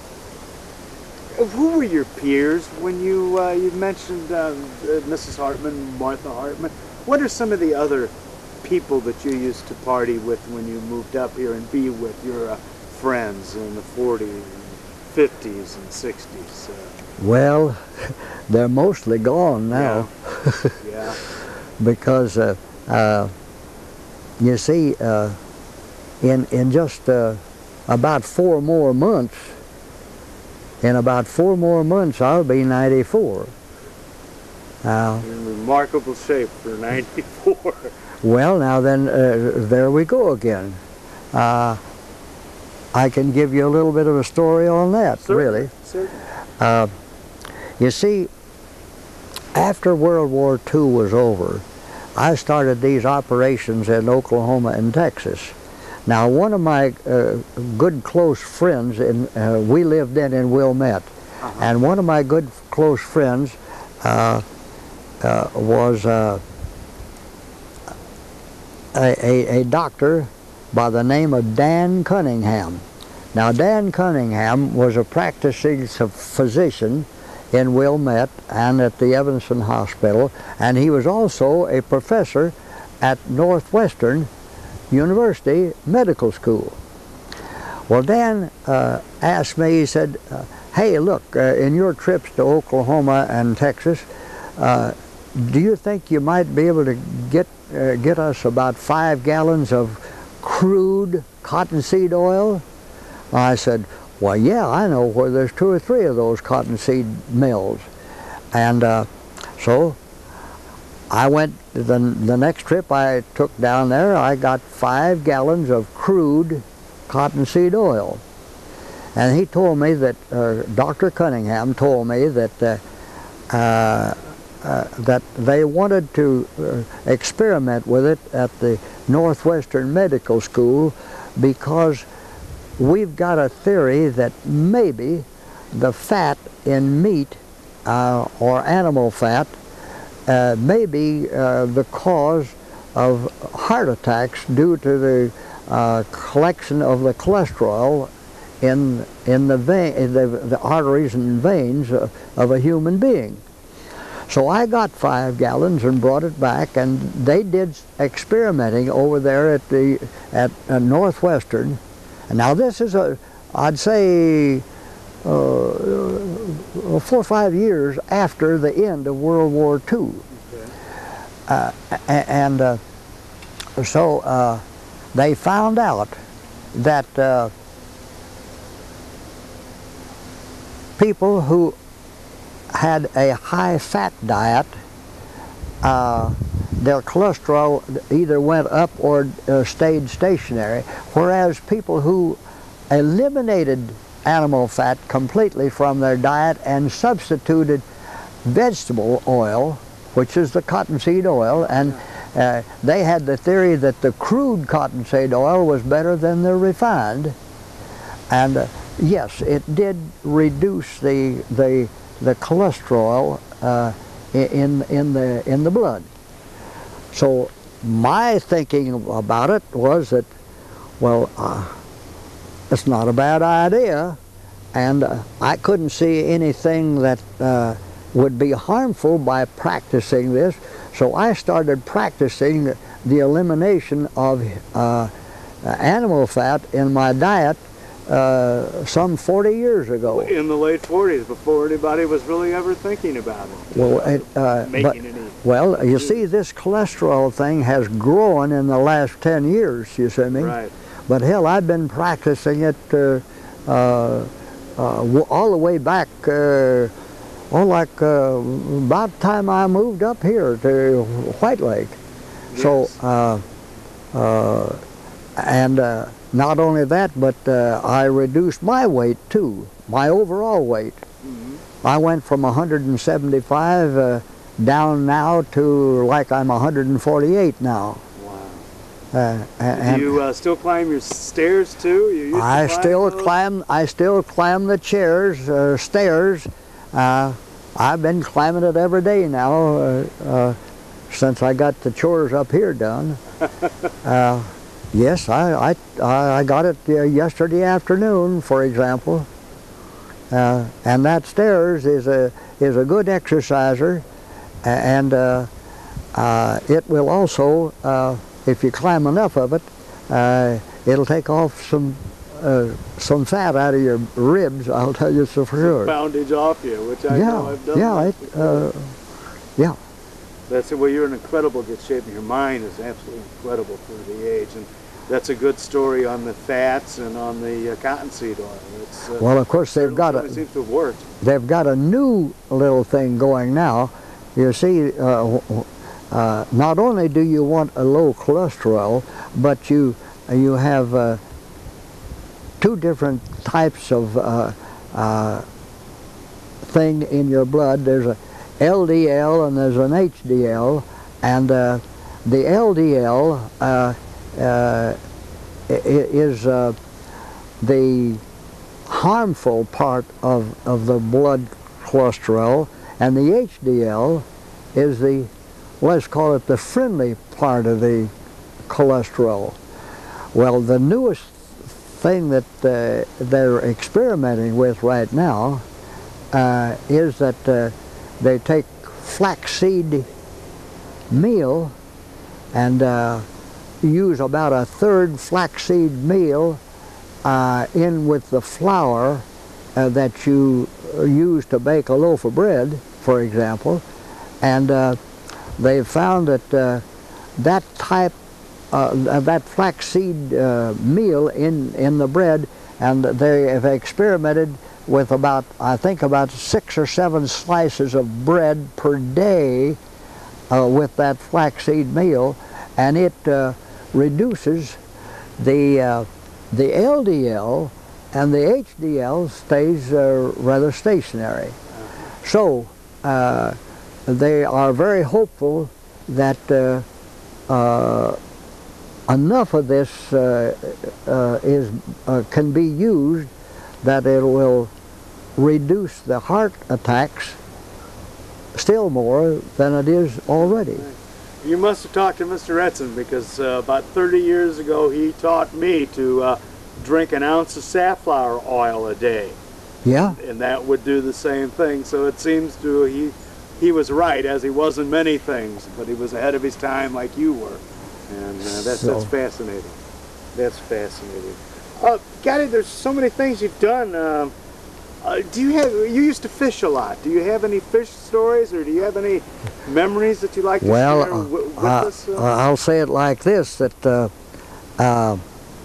[SPEAKER 1] who were your peers when you uh, you mentioned uh, Missus Hartman, Martha Hartman? What are some of the other people that you used to party with when you moved up here and be with your uh, friends in the forties, and fifties, and sixties? Uh,
[SPEAKER 2] Well, they're mostly gone now.
[SPEAKER 1] Yeah. Yeah.
[SPEAKER 2] Because uh, uh, you see, uh, in in just uh, about four more months, in about four more months I'll be ninety-four. Uh,
[SPEAKER 1] In remarkable shape for ninety-four.
[SPEAKER 2] well, now then, uh, there we go again. Uh, I can give you a little bit of a story on that,
[SPEAKER 1] Certainly,
[SPEAKER 2] really.
[SPEAKER 1] certainly.
[SPEAKER 2] Uh, you see, after World War Two was over, I started these operations in Oklahoma and Texas. Now, one of my uh, good close friends, in, uh, we lived then in Wilmette, uh-huh. and one of my good close friends uh, uh, was uh, a, a, a doctor by the name of Dan Cunningham. Now, Dan Cunningham was a practicing physician in Wilmette and at the Evanston Hospital, and he was also a professor at Northwestern University Medical School. Well, Dan uh, asked me, he said, uh, hey, look, uh, in your trips to Oklahoma and Texas, uh, do you think you might be able to get, uh, get us about five gallons of crude cottonseed oil? I said, well, yeah, I know where there's two or three of those cottonseed mills. And uh, so I went, the, the next trip I took down there, I got five gallons of crude cottonseed oil. And he told me that, uh, Doctor Cunningham told me that, uh, uh, uh, that they wanted to uh, experiment with it at the Northwestern Medical School because we've got a theory that maybe the fat in meat uh, or animal fat uh, may be uh, the cause of heart attacks due to the uh, collection of the cholesterol in in the vein, in the, the arteries and veins uh, of a human being. So I got five gallons and brought it back, and they did experimenting over there at the at uh, Northwestern. And now this is a, I'd say, uh, four or five years after the end of World War Two. Okay. Uh, and uh, so uh, they found out that uh, people who had a high fat diet, uh, their cholesterol either went up or uh, stayed stationary, whereas people who eliminated animal fat completely from their diet and substituted vegetable oil, which is the cottonseed oil, and uh, they had the theory that the crude cottonseed oil was better than the refined. And uh, yes, it did reduce the the the cholesterol uh, in in the in the blood. So my thinking about it was that, well, uh, it's not a bad idea, and uh, I couldn't see anything that uh, would be harmful by practicing this. So I started practicing the elimination of uh, animal fat in my diet Uh, some forty years ago.
[SPEAKER 1] In the late forties, before anybody was really ever thinking about it.
[SPEAKER 2] Well, it, uh,
[SPEAKER 1] making
[SPEAKER 2] but,
[SPEAKER 1] any
[SPEAKER 2] well, you see, this cholesterol thing has grown in the last ten years, you see me?
[SPEAKER 1] Right.
[SPEAKER 2] But hell, I've been practicing it uh, uh, uh, all the way back, uh, oh, like uh, about the time I moved up here to White Lake. Yes. So, uh, uh, and uh, not only that, but uh, I reduced my weight too, my overall weight. Mm-hmm. I went from one hundred seventy-five uh, down now to like I'm one hundred forty-eight now.
[SPEAKER 1] Wow.
[SPEAKER 2] Uh, and
[SPEAKER 1] Do you uh, still climb your stairs too? You used to
[SPEAKER 2] I
[SPEAKER 1] climb
[SPEAKER 2] still
[SPEAKER 1] those?
[SPEAKER 2] climb. I still climb the chairs, uh, stairs. Uh, I've been climbing it every day now uh, uh, since I got the chores up here done. uh, Yes, I, I, I got it uh, yesterday afternoon, for example. Uh, and that stairs is a, is a good exerciser, and uh, uh, it will also, uh, if you climb enough of it, uh, it'll take off some, uh, some fat out of your ribs, I'll tell you so for sure.
[SPEAKER 1] Poundage off you, which I
[SPEAKER 2] yeah,
[SPEAKER 1] know I've done.
[SPEAKER 2] Yeah, it, uh, yeah.
[SPEAKER 1] That's it. Well, you're in incredible good shape, and your mind is absolutely incredible for the age. And that's a good story on the fats and on the uh, cottonseed oil. It's, uh,
[SPEAKER 2] Well, of course, they've got a,
[SPEAKER 1] seems to have worked.
[SPEAKER 2] they've got a new little thing going now. You see, uh, uh, not only do you want a low cholesterol, but you you have uh, two different types of uh, uh, thing in your blood. There's a L D L and there's an H D L, and uh, the L D L uh, uh, is uh, the harmful part of, of the blood cholesterol, and the H D L is the, let's call it the friendly part of the cholesterol. Well, the newest thing that uh, they're experimenting with right now uh, is that uh, they take flaxseed meal and uh, use about a third flaxseed meal uh, in with the flour uh, that you use to bake a loaf of bread, for example, and uh, they've found that uh, that type, uh, that flaxseed uh, meal in, in the bread, and they have experimented with about, I think about six or seven slices of bread per day uh, with that flaxseed meal, and it uh, reduces the, uh, the L D L, and the H D L stays uh, rather stationary. So uh, they are very hopeful that uh, uh, enough of this uh, uh, is uh, can be used that it will reduce the heart attacks still more than it is already.
[SPEAKER 1] You must have talked to Mister Edson, because uh, about thirty years ago he taught me to uh, drink an ounce of safflower oil a day.
[SPEAKER 2] Yeah.
[SPEAKER 1] And that would do the same thing. So it seems to, he, he was right, as he was in many things, but he was ahead of his time like you were. And uh, that's,
[SPEAKER 2] So.
[SPEAKER 1] that's fascinating. That's fascinating. Uh, Gary, there's so many things you've done. Uh, uh, do you have, you used to fish a lot. Do you have any fish stories, or do you have any memories that you like to
[SPEAKER 2] Well,
[SPEAKER 1] share
[SPEAKER 2] uh,
[SPEAKER 1] with, with
[SPEAKER 2] uh,
[SPEAKER 1] us? Uh?
[SPEAKER 2] I'll say it like this, that uh, uh,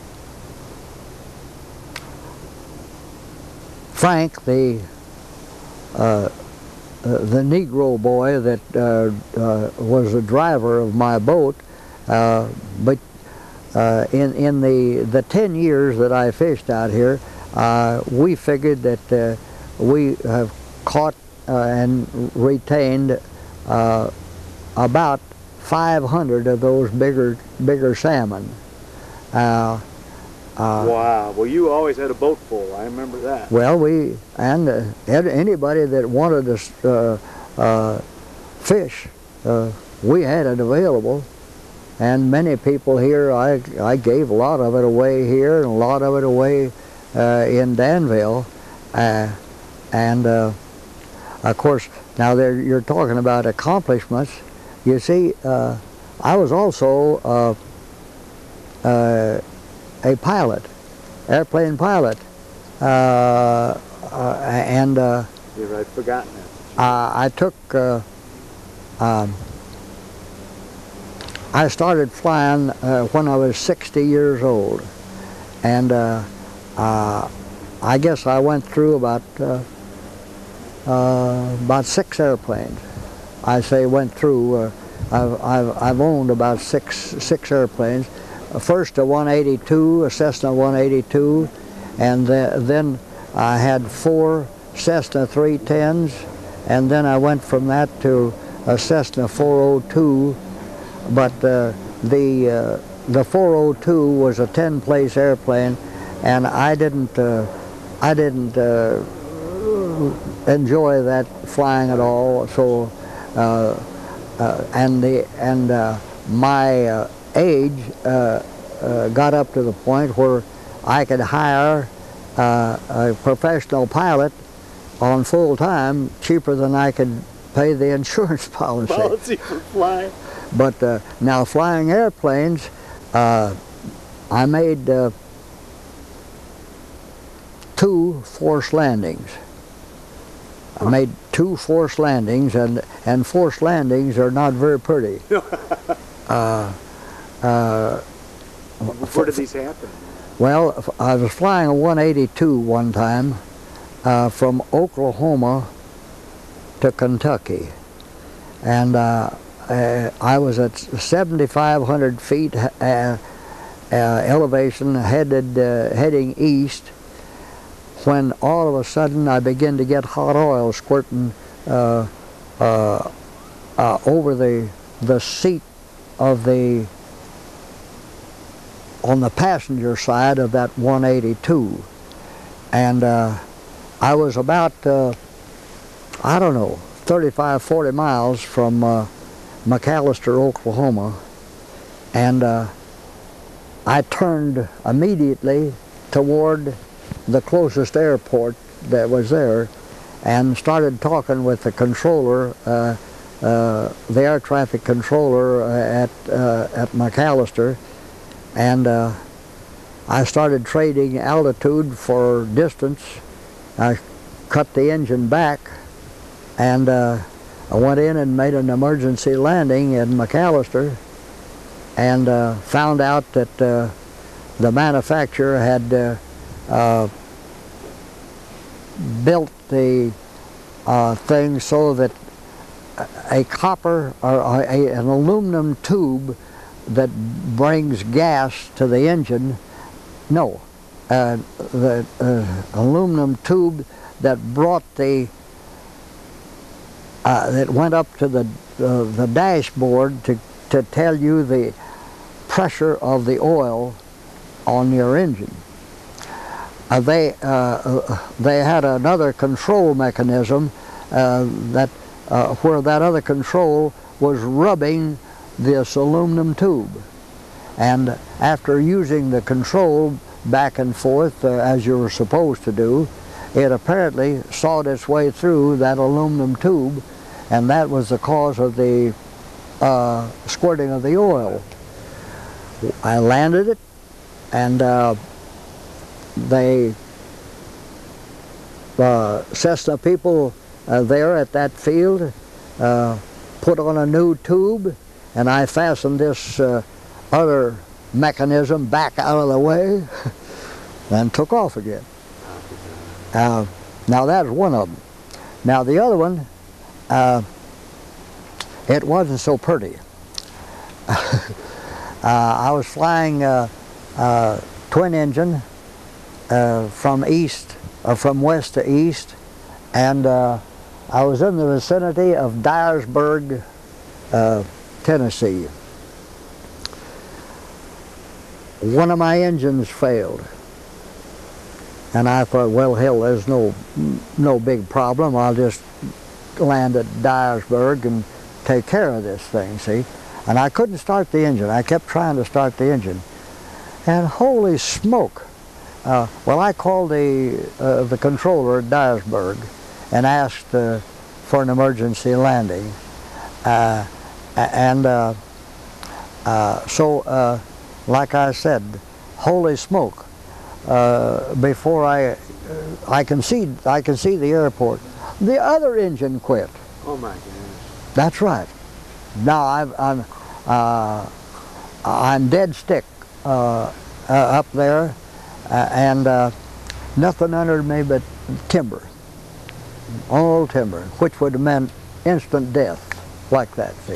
[SPEAKER 2] Frank, the uh, uh, the Negro boy that uh, uh, was the driver of my boat, uh, but uh, in in the the ten years that I fished out here, uh, we figured that uh, we have caught uh, and retained uh, about five hundred of those bigger bigger salmon. Uh, Uh,
[SPEAKER 1] Wow. Well, you always had a boat full. I remember that.
[SPEAKER 2] Well, we, and uh, anybody that wanted to uh, uh, fish, uh, we had it available. And many people here, I, I gave a lot of it away here and a lot of it away uh, in Danville. Uh, and uh, of course, now there you're talking about accomplishments. You see, uh, I was also uh, uh, a pilot, airplane pilot, uh, uh, and uh,
[SPEAKER 1] You've I'd forgotten that.
[SPEAKER 2] uh, I took, uh, um, I started flying uh, when I was sixty years old, and uh, uh, I guess I went through about uh, uh, about six airplanes. I say went through. Uh, I've, I've I've owned about six six airplanes. First a one eighty-two, a Cessna one eighty-two, and the, then I had four Cessna three tens, and then I went from that to a Cessna four oh two, but uh, the uh, the four oh two was a ten place airplane, and I didn't uh, I didn't uh, enjoy that flying at all. So uh, uh, and the and uh, my uh, age uh, uh, got up to the point where I could hire uh, a professional pilot on full time cheaper than I could pay the insurance policy.
[SPEAKER 1] Policy for flying.
[SPEAKER 2] But uh, now flying airplanes, uh, I made uh, two forced landings. I made two forced landings, and, and forced landings are not very pretty. uh, uh,
[SPEAKER 1] Where did these happen?
[SPEAKER 2] Well, I was flying a one eighty-two one time uh, from Oklahoma to Kentucky, and uh, uh, I was at seventy-five hundred feet uh, uh, elevation, headed uh, heading east, when all of a sudden I began to get hot oil squirting uh, uh, uh, over the the seat of the on the passenger side of that one eighty-two, and uh, I was about uh, I don't know thirty-five, forty miles from uh, McAllister, Oklahoma, and uh, I turned immediately toward the closest airport that was there and started talking with the controller, uh, uh, the air traffic controller at, uh, at McAllister, and uh, I started trading altitude for distance. I cut the engine back, and uh, I went in and made an emergency landing in McAllister, and uh, found out that uh, the manufacturer had uh, uh, built the uh, thing so that a copper or a, an aluminum tube that brings gas to the engine, no, uh, the uh, aluminum tube that brought the uh, that went up to the uh, the dashboard to to tell you the pressure of the oil on your engine. Uh, they uh, they had another control mechanism uh, that uh, where that other control was rubbing this aluminum tube, and after using the control back and forth uh, as you were supposed to do, it apparently sawed its way through that aluminum tube, and that was the cause of the uh, squirting of the oil. I landed it, and uh, they uh, Cessna people uh, there at that field uh, put on a new tube, and I fastened this uh, other mechanism back out of the way and took off again. Uh, now that's one of them. Now the other one, uh, it wasn't so pretty. uh, I was flying uh, uh, twin engine uh, from east, or from west to east, and uh, I was in the vicinity of Dyersburg, uh, Tennessee. One of my engines failed, and I thought, well, hell, there's no no big problem. I'll just land at Dyersburg and take care of this thing, see? And I couldn't start the engine. I kept trying to start the engine, and holy smoke! Uh, well, I called the uh, the controller at Dyersburg and asked uh, for an emergency landing, uh, and uh, uh, so. Uh, Like I said, holy smoke! Uh, before I, uh, I can see, I can see the airport. The other engine quit.
[SPEAKER 1] Oh my goodness!
[SPEAKER 2] That's right. Now I've, I'm, uh, I'm dead stick uh, uh, up there, uh, and uh, nothing under me but timber, all timber, which would have meant instant death, like that. See.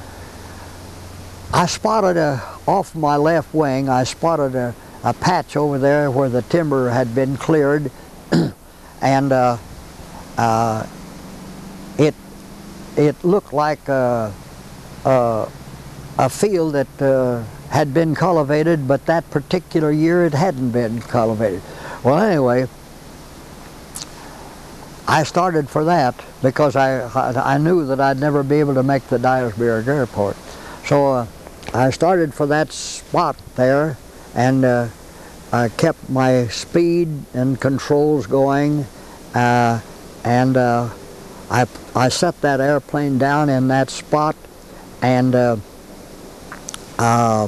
[SPEAKER 2] I spotted a, off my left wing, I spotted a, a patch over there where the timber had been cleared, and uh, uh, it it looked like a, a, a field that uh, had been cultivated, but that particular year it hadn't been cultivated. Well, anyway, I started for that because I, I, I knew that I'd never be able to make the Dyersburg airport. So uh, I started for that spot there, and uh, I kept my speed and controls going, uh, and uh, I, I set that airplane down in that spot, and uh, uh,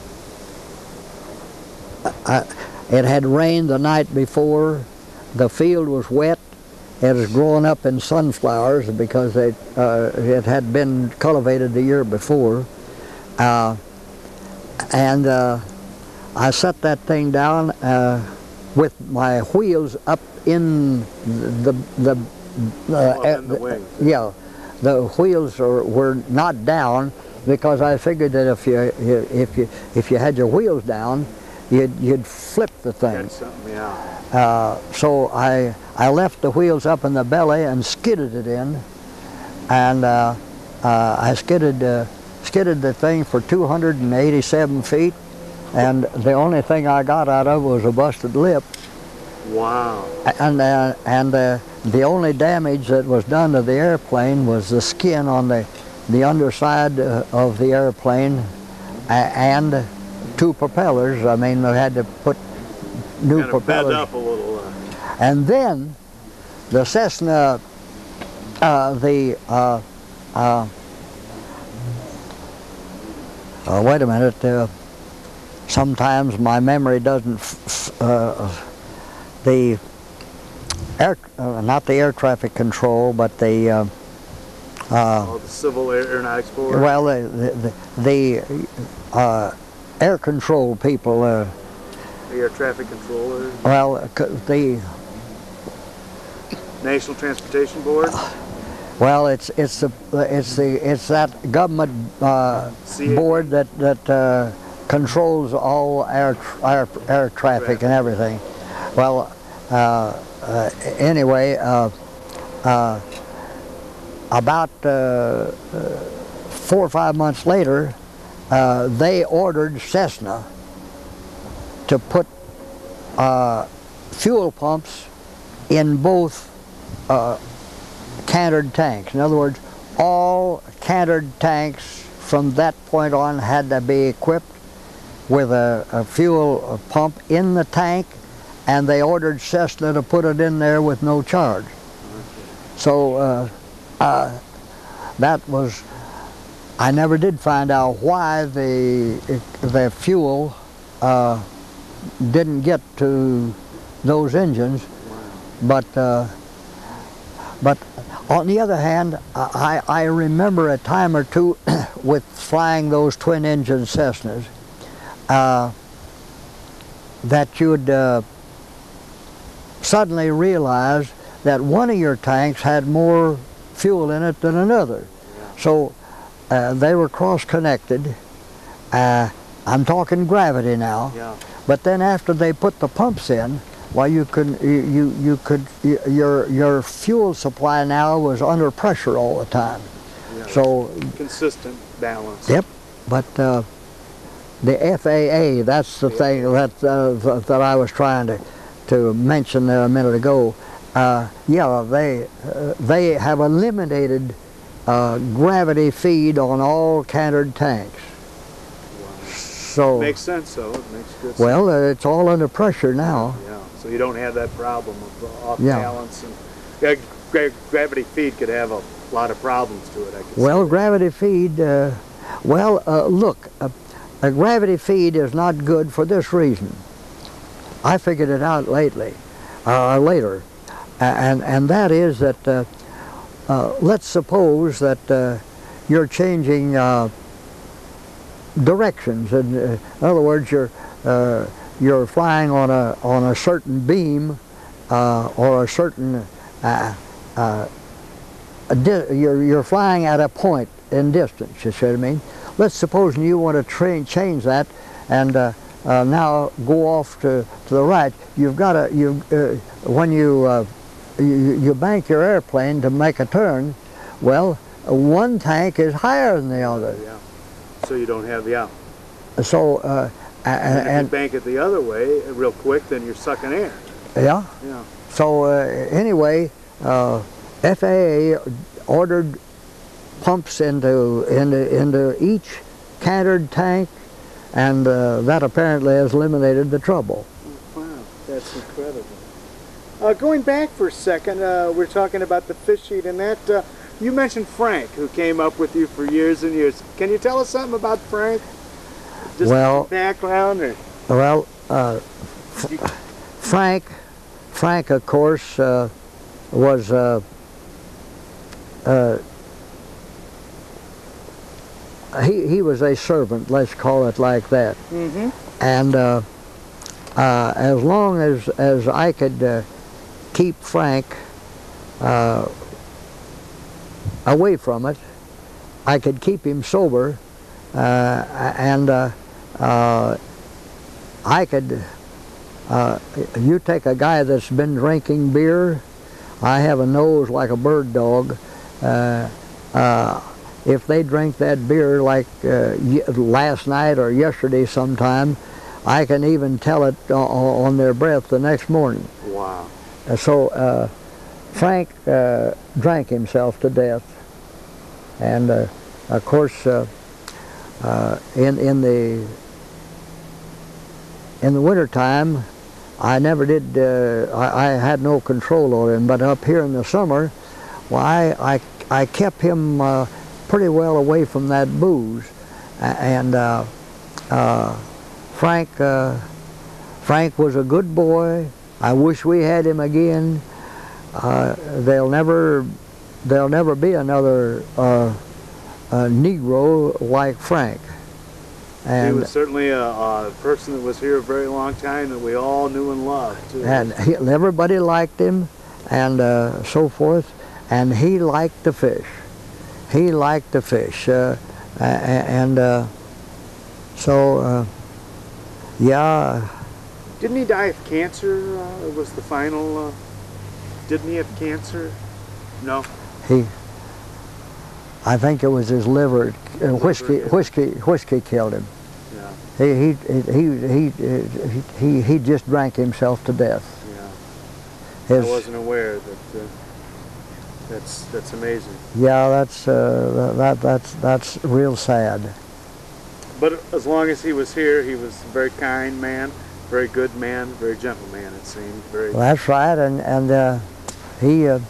[SPEAKER 2] I, it had rained the night before. The field was wet. It was growing up in sunflowers because it, uh, it had been cultivated the year before. Uh, and uh, I set that thing down uh, with my wheels up in the the, the,
[SPEAKER 1] Oh,
[SPEAKER 2] uh,
[SPEAKER 1] in the wings.
[SPEAKER 2] yeah, the wheels are, were not down, because I figured that if you if you if you had your wheels down, you'd you'd flip the thing.
[SPEAKER 1] That's something, yeah.
[SPEAKER 2] Uh, so I I left the wheels up in the belly and skidded it in, and uh, uh, I skidded uh, skidded the thing for two hundred eighty-seven feet, and the only thing I got out of it was a busted lip.
[SPEAKER 1] Wow.
[SPEAKER 2] And uh, and uh, the only damage that was done to the airplane was the skin on the the underside uh, of the airplane, uh, and two propellers. I mean, I had to put new
[SPEAKER 1] Kind of
[SPEAKER 2] propellers.
[SPEAKER 1] bed up a little. Uh,
[SPEAKER 2] And then the Cessna, uh, the uh, uh, uh, wait a minute. Uh, sometimes my memory doesn't. F f uh, the air, uh, not the air traffic control, but the. Uh, uh,
[SPEAKER 1] oh, the Civil Aeronautics Board.
[SPEAKER 2] well, the the, the uh, air control people. Uh,
[SPEAKER 1] The air traffic controller.
[SPEAKER 2] well, the.
[SPEAKER 1] National Transportation Board.
[SPEAKER 2] Well, it's it's the it's the it's that government uh, board that that uh, controls all air air air traffic and everything. Well, uh, uh, anyway, uh, uh, about uh, four or five months later, uh, they ordered Cessna to put uh, fuel pumps in both Uh, cantered tanks. In other words, all cantered tanks from that point on had to be equipped with a, a fuel pump in the tank, and they ordered Cessna to put it in there with no charge. So uh, uh, that was, I never did find out why the, the fuel uh, didn't get to those engines, but uh, But on the other hand, I, I remember a time or two with flying those twin-engine Cessnas uh, that you'd uh, suddenly realize that one of your tanks had more fuel in it than another. Yeah. So uh, they were cross-connected. Uh, I'm talking gravity now.
[SPEAKER 1] Yeah.
[SPEAKER 2] But then after they put the pumps in, well, you could you you, you could you, your your fuel supply now was under pressure all the time.
[SPEAKER 1] Yeah,
[SPEAKER 2] so
[SPEAKER 1] consistent balance.
[SPEAKER 2] Yep, but uh, the F A A, that's the thing that uh, that I was trying to to mention there a minute ago. Uh, yeah, they uh, they have eliminated uh, gravity feed on all cantered tanks.
[SPEAKER 1] Wow.
[SPEAKER 2] So
[SPEAKER 1] makes sense, though. It makes good sense.
[SPEAKER 2] Well, uh, it's all under pressure now.
[SPEAKER 1] Yeah. So you don't have that problem of uh, off
[SPEAKER 2] Yeah.
[SPEAKER 1] balance, and yeah, gra gravity feed could have a lot of problems to it. I could
[SPEAKER 2] Well,
[SPEAKER 1] see.
[SPEAKER 2] gravity feed. Uh, well, uh, look, uh, a gravity feed is not good for this reason. I figured it out lately, uh, later, and and that is that uh, uh, let's suppose that uh, you're changing uh, directions, and uh, in other words, you're uh, you're flying on a on a certain beam uh, or a certain uh, uh, a you're you're flying at a point in distance. You see what I mean? Let's suppose you want to train change that, and uh, uh, now go off to to the right. You've got to you uh, when you, uh, you you bank your airplane to make a turn. Well, one tank is higher than the other.
[SPEAKER 1] Yeah. So you don't have yeah.
[SPEAKER 2] So. Uh,
[SPEAKER 1] And,
[SPEAKER 2] and,
[SPEAKER 1] if you bank it the other way, real quick, then you're sucking air.
[SPEAKER 2] Yeah.
[SPEAKER 1] Yeah.
[SPEAKER 2] So uh, anyway, uh, F A A ordered pumps into into into each cantered tank, and uh, that apparently has eliminated the trouble.
[SPEAKER 1] Wow, that's incredible. Uh, going back for a second, uh, we're talking about the fish sheet and that. Uh, you mentioned Frank, who came up with you for years and years. Can you tell us something about Frank? Just
[SPEAKER 2] Well,
[SPEAKER 1] background, or
[SPEAKER 2] well, uh, Frank, Frank, of course, uh, was uh, uh, he, he was a servant, let's call it like that.
[SPEAKER 1] Mm-hmm.
[SPEAKER 2] And uh, uh, as long as, as I could uh, keep Frank uh, away from it, I could keep him sober, uh, and uh, uh, I could, uh, you take a guy that's been drinking beer, I have a nose like a bird dog. Uh, uh, if they drink that beer like uh, last night or yesterday sometime, I can even tell it on their breath the next morning.
[SPEAKER 1] Wow.
[SPEAKER 2] So uh, Frank uh, drank himself to death. And uh, of course, uh, uh, in in the in the wintertime, I never did. Uh, I, I had no control over him. But up here in the summer, well, I I, I kept him uh, pretty well away from that booze. And uh, uh, Frank uh, Frank was a good boy. I wish we had him again. Uh, they'll never. There'll never be another uh, uh, Negro like Frank. And
[SPEAKER 1] he was certainly a, a person that was here a very long time that we all knew and loved, too.
[SPEAKER 2] And he, everybody liked him, and uh, so forth. And he liked to fish. He liked to fish, uh, and uh, so uh, yeah.
[SPEAKER 1] Didn't he die of cancer? Uh, was the final? Uh, didn't he have cancer? No.
[SPEAKER 2] He, I think it was his liver, uh, whiskey, whiskey, whiskey killed him.
[SPEAKER 1] Yeah.
[SPEAKER 2] He he he he he he, he just drank himself to death.
[SPEAKER 1] Yeah.
[SPEAKER 2] His,
[SPEAKER 1] I wasn't aware that. Uh, that's that's amazing.
[SPEAKER 2] Yeah, that's uh, that that's that's real sad.
[SPEAKER 1] But as long as he was here, he was a very kind man, very good man, very gentle man. It seemed very.
[SPEAKER 2] Well, that's right, and and uh, he. Uh,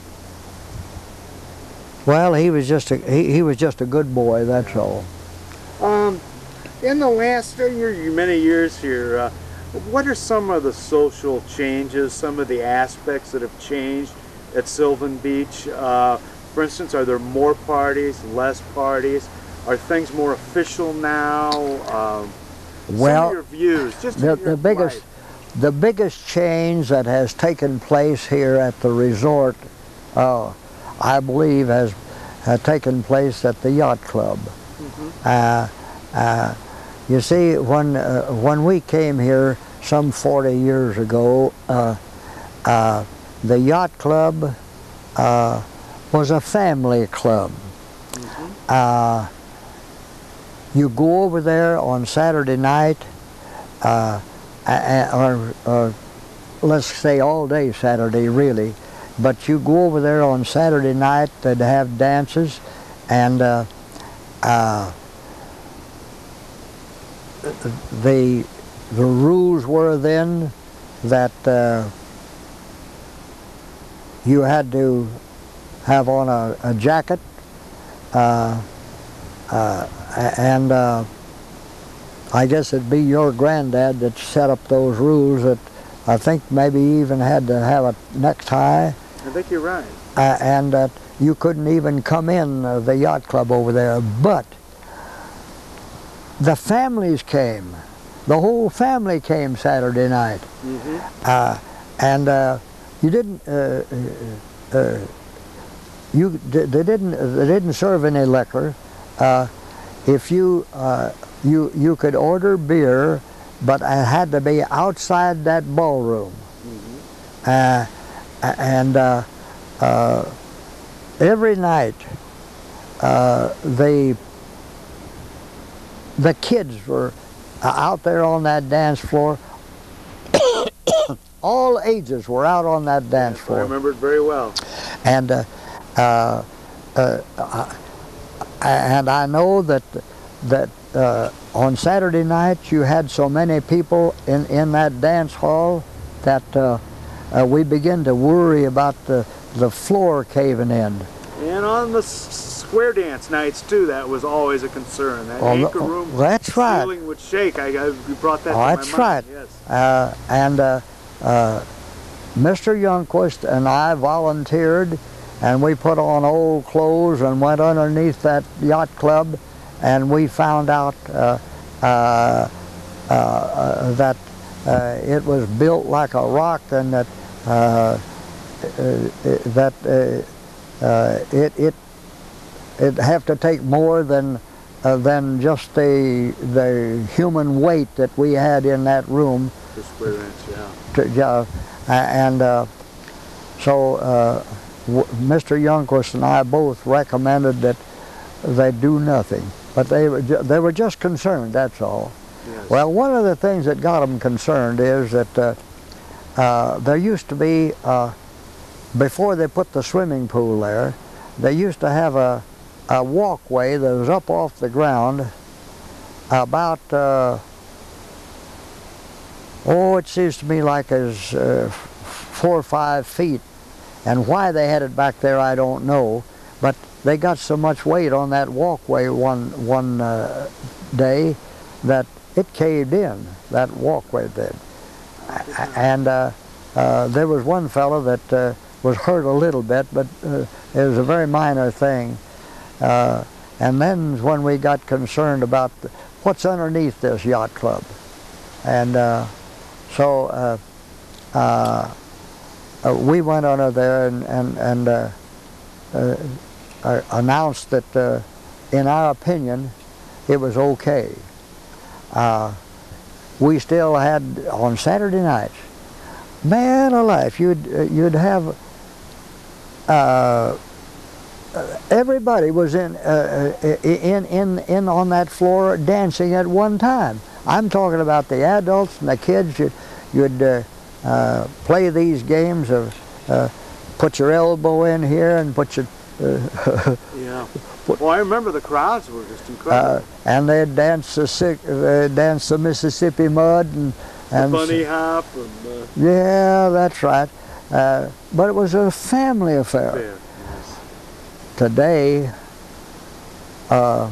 [SPEAKER 2] Well, he was just a he, he was just a good boy. That's all.
[SPEAKER 1] Um, in the last uh, year, many years here, uh, what are some of the social changes? Some of the aspects that have changed at Sylvan Beach? Uh, for instance, are there more parties, less parties? Are things more official now? Um,
[SPEAKER 2] well,
[SPEAKER 1] some of your views. Just
[SPEAKER 2] the,
[SPEAKER 1] in your
[SPEAKER 2] the biggest
[SPEAKER 1] life.
[SPEAKER 2] the biggest change that has taken place here at the resort. Uh, I believe has uh, taken place at the yacht club.
[SPEAKER 1] Mm-hmm.
[SPEAKER 2] uh, uh, you see, when uh, when we came here some forty years ago, uh, uh, the yacht club uh, was a family club.
[SPEAKER 1] Mm-hmm.
[SPEAKER 2] uh, you go over there on Saturday night, uh, or, or let's say all day Saturday, really. But you go over there on Saturday night, they'd have dances, and uh, uh, the the rules were then that uh, you had to have on a, a jacket, uh, uh, and uh, I guess it'd be your granddad that set up those rules. That I think maybe even had to have a necktie.
[SPEAKER 1] I think you're right.
[SPEAKER 2] Uh, and uh, you couldn't even come in uh, the yacht club over there. But the families came. The whole family came Saturday night.
[SPEAKER 1] Mm-hmm.
[SPEAKER 2] uh, and uh, you didn't. Uh, uh, you they didn't. They didn't serve any liquor. Uh, if you uh, you you could order beer, but it had to be outside that ballroom.
[SPEAKER 1] Mm-hmm.
[SPEAKER 2] Uh, and uh, uh, every night uh, the the kids were out there on that dance floor. All ages were out on that dance
[SPEAKER 1] Yes,
[SPEAKER 2] floor.
[SPEAKER 1] I remember it very well.
[SPEAKER 2] And uh, uh, uh, and I know that that uh, on Saturday night you had so many people in in that dance hall that. Uh, Uh, we begin to worry about the, the floor caving in.
[SPEAKER 1] And on the s square dance nights, too, that was always a concern. That
[SPEAKER 2] Oh,
[SPEAKER 1] anchor
[SPEAKER 2] oh,
[SPEAKER 1] room
[SPEAKER 2] that's right.
[SPEAKER 1] ceiling would shake. I, I, you brought that
[SPEAKER 2] Oh,
[SPEAKER 1] to
[SPEAKER 2] that's
[SPEAKER 1] my mind.
[SPEAKER 2] right.
[SPEAKER 1] Yes.
[SPEAKER 2] Uh, and uh, uh, Mister Youngquist and I volunteered, and we put on old clothes and went underneath that yacht club and we found out uh, uh, uh, that uh, it was built like a rock, and that uh, that uh, uh, it it it'd have to take more than uh, than just the the human weight that we had in that room.
[SPEAKER 1] Per square inch, yeah.
[SPEAKER 2] To, uh, and uh, so uh, Mister Youngquist and I both recommended that they do nothing, but they were they were just concerned. That's all.
[SPEAKER 1] Yes.
[SPEAKER 2] Well, one of the things that got them concerned is that uh, uh, there used to be, uh, before they put the swimming pool there, they used to have a, a walkway that was up off the ground about, uh, oh, it seems to me like as uh, four or five feet. And why they had it back there, I don't know. But they got so much weight on that walkway one, one uh, day that it caved in, that walkway did. And uh, uh, there was one fellow that uh, was hurt a little bit, but uh, it was a very minor thing. Uh, and then when we got concerned about the, what's underneath this yacht club. And uh, so uh, uh, uh, we went under there and, and, and uh, uh, uh, announced that uh, in our opinion it was okay. Uh, we still had, on Saturday nights, man alive, you'd, uh, you'd have, uh, everybody was in, uh, in, in, in on that floor dancing at one time. I'm talking about the adults and the kids. You'd, you'd uh, uh, play these games of uh, put your elbow in here and put your... Uh,
[SPEAKER 1] yeah. Well, I remember the crowds were just incredible.
[SPEAKER 2] Uh, and they'd dance the, uh, dance the Mississippi Mud and, and
[SPEAKER 1] the bunny hop. And, uh,
[SPEAKER 2] yeah, that's right. Uh, but it was a family affair.
[SPEAKER 1] Fair, yes.
[SPEAKER 2] Today, uh,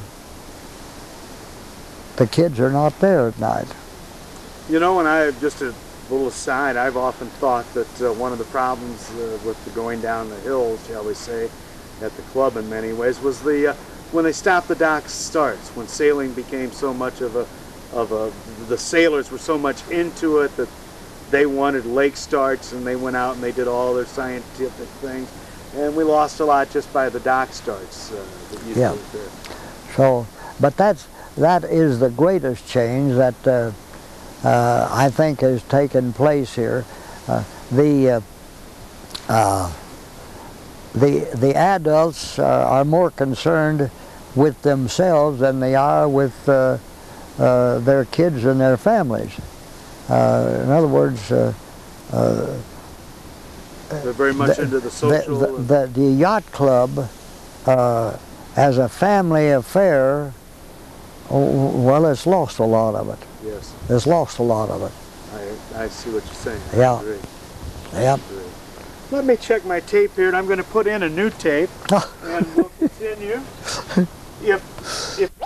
[SPEAKER 2] the kids are not there at night.
[SPEAKER 1] You know, and I just a little aside, I've often thought that uh, one of the problems uh, with the going down the hills, shall we say, at the club in many ways, was the uh, when they stopped the dock starts, when sailing became so much of a of a the sailors were so much into it that they wanted lake starts, and they went out and they did all their scientific things, and we lost a lot just by the dock starts uh, that used
[SPEAKER 2] yeah.
[SPEAKER 1] to be there.
[SPEAKER 2] So, but that's that is the greatest change that uh, uh, I think has taken place here. Uh, the uh, uh, The, the adults uh, are more concerned with themselves than they are with uh, uh, their kids and their families. Uh, in other words, uh, uh,
[SPEAKER 1] they're very much
[SPEAKER 2] the,
[SPEAKER 1] into the social.
[SPEAKER 2] The, the, the, the yacht club, uh, as a family affair, oh, well, it's lost a lot of it.
[SPEAKER 1] Yes.
[SPEAKER 2] It's lost a lot of it.
[SPEAKER 1] I, I see what you're saying. I
[SPEAKER 2] Yeah.
[SPEAKER 1] agree.
[SPEAKER 2] Yep.
[SPEAKER 1] I agree. Let me check my tape here, and I'm going to put in a new tape, and we'll continue. If, if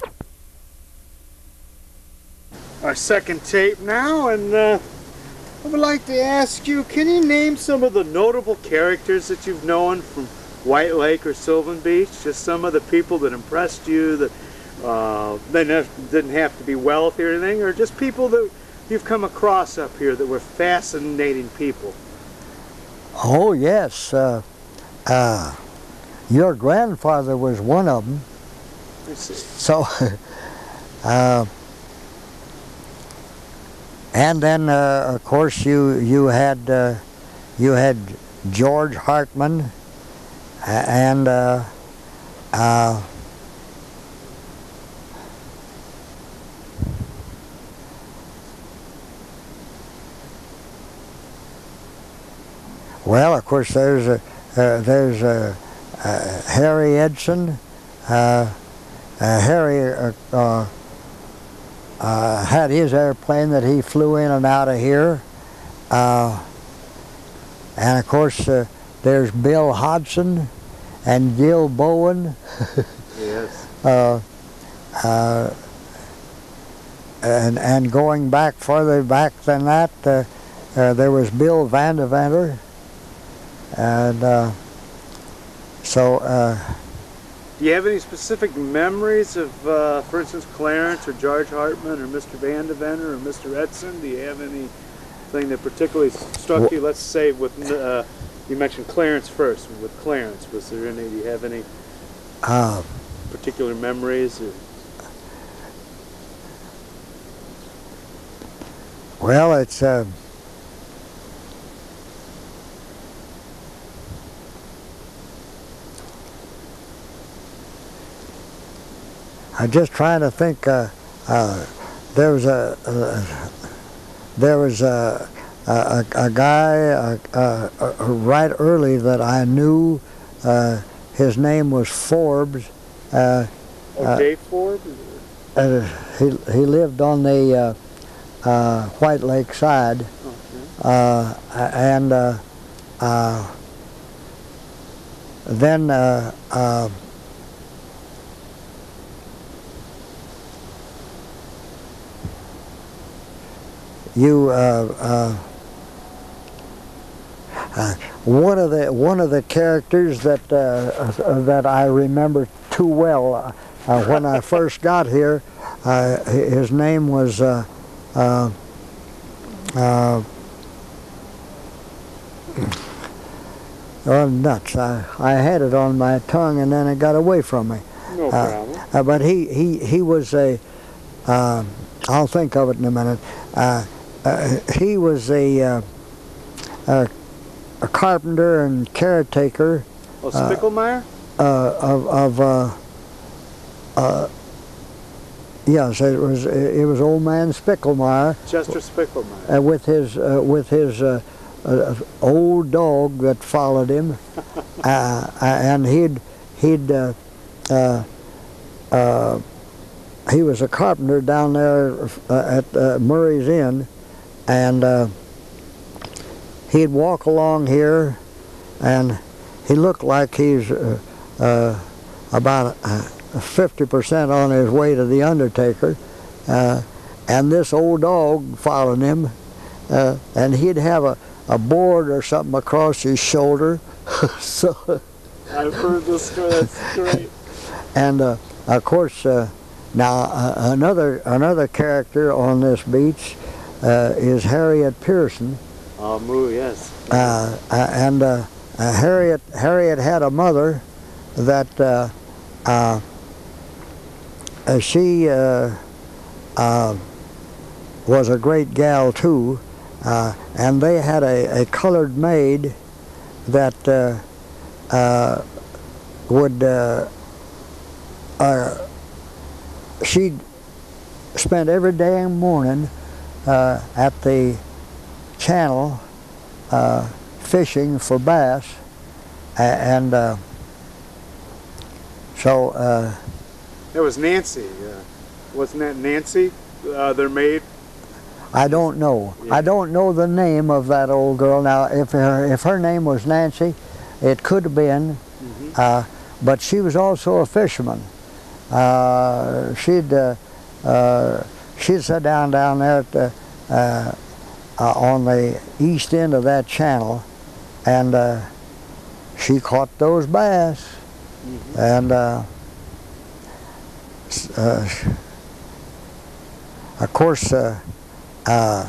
[SPEAKER 1] our second tape now, and uh, I would like to ask you, can you name some of the notable characters that you've known from White Lake or Sylvan Beach? Just some of the people that impressed you, that uh, they didn't have to be wealthy or anything, or just people that you've come across up here that were fascinating people.
[SPEAKER 2] Oh yes, uh, uh, your grandfather was one of them.
[SPEAKER 1] I see.
[SPEAKER 2] So, uh, and then uh, of course you you had uh, you had George Hartman, and uh, uh, well, of course, there's a, uh, there's a, uh, Harry Edson. Uh, uh, Harry uh, uh, uh, had his airplane that he flew in and out of here, uh, and of course uh, there's Bill Hodson and Gil Bowen.
[SPEAKER 1] Yes.
[SPEAKER 2] uh, uh, and and going back further back than that, uh, uh, there was Bill Vandevanter. And uh, so, uh,
[SPEAKER 1] Do you have any specific memories of, uh, for instance, Clarence or George Hartman or Mister Van de Venner or Mister Edson? Do you have anything that particularly struck you? Let's say with, uh, you mentioned Clarence first. With Clarence, was there any, do you have any
[SPEAKER 2] Uh,
[SPEAKER 1] particular memories? Or?
[SPEAKER 2] well, it's uh, I'm just trying to think. Uh, uh, there was a uh, there was a a, a guy uh, uh, uh, right early that I knew. Uh, his name was Forbes. Uh,
[SPEAKER 1] Oh,
[SPEAKER 2] uh,
[SPEAKER 1] Dave Forbes?
[SPEAKER 2] uh, he he lived on the uh, uh, White Lake side,
[SPEAKER 1] Okay.
[SPEAKER 2] uh, and uh, uh, then. Uh, uh, You, uh, uh, uh, one of the one of the characters that uh, that I remember too well uh, uh, when I first got here, uh, his name was uh, uh, uh, oh nuts! I I had it on my tongue and then it got away from me.
[SPEAKER 1] No
[SPEAKER 2] Uh,
[SPEAKER 1] problem.
[SPEAKER 2] uh, but he he he was a. Uh, I'll think of it in a minute. Uh, Uh, he was a, uh, a a carpenter and caretaker.
[SPEAKER 1] Oh, Spickelmeyer?
[SPEAKER 2] Uh, of of uh, uh, yes, it was it was old man Spickelmeyer.
[SPEAKER 1] Chester Spickelmeyer.
[SPEAKER 2] Uh, with his uh, with his uh, uh, old dog that followed him, uh, and he'd he'd uh, uh, uh, he was a carpenter down there uh, at uh, Murray's Inn. And uh, he'd walk along here, and he looked like he's uh, uh, about fifty percent on his way to the undertaker. Uh, and this old dog followed him, uh, and he'd have a, a board or something across his shoulder. So
[SPEAKER 1] I've heard this story. That's great.
[SPEAKER 2] And uh, of course, uh, now uh, another another character on this beach. Uh, is Harriet Pearson.
[SPEAKER 1] Oh, Moo, yes.
[SPEAKER 2] Uh, and uh, uh, Harriet Harriet had a mother that uh, uh, uh, she uh, uh, was a great gal too, uh, and they had a, a colored maid that uh, uh, would uh, uh, she'd spend every damn morning Uh, at the channel uh, fishing for bass, A and uh, so uh,
[SPEAKER 1] that was Nancy. Uh, wasn't that Nancy, uh, their maid?
[SPEAKER 2] I don't know.
[SPEAKER 1] Yeah.
[SPEAKER 2] I don't know the name of that old girl. Now, if her if her name was Nancy, it could have been,
[SPEAKER 1] Mm-hmm.
[SPEAKER 2] uh, but she was also a fisherman. Uh, she'd uh, uh, she'd sit down down there at the, uh, uh, on the east end of that channel, and uh, she caught those bass. Mm-hmm. And uh, uh, of course, uh, uh,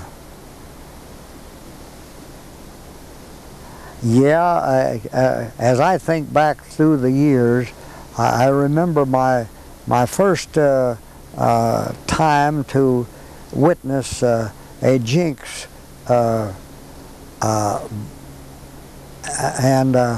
[SPEAKER 2] yeah, I, uh, as I think back through the years, I, I remember my my first uh, uh, time to witness uh, a jinx, uh, uh, and uh,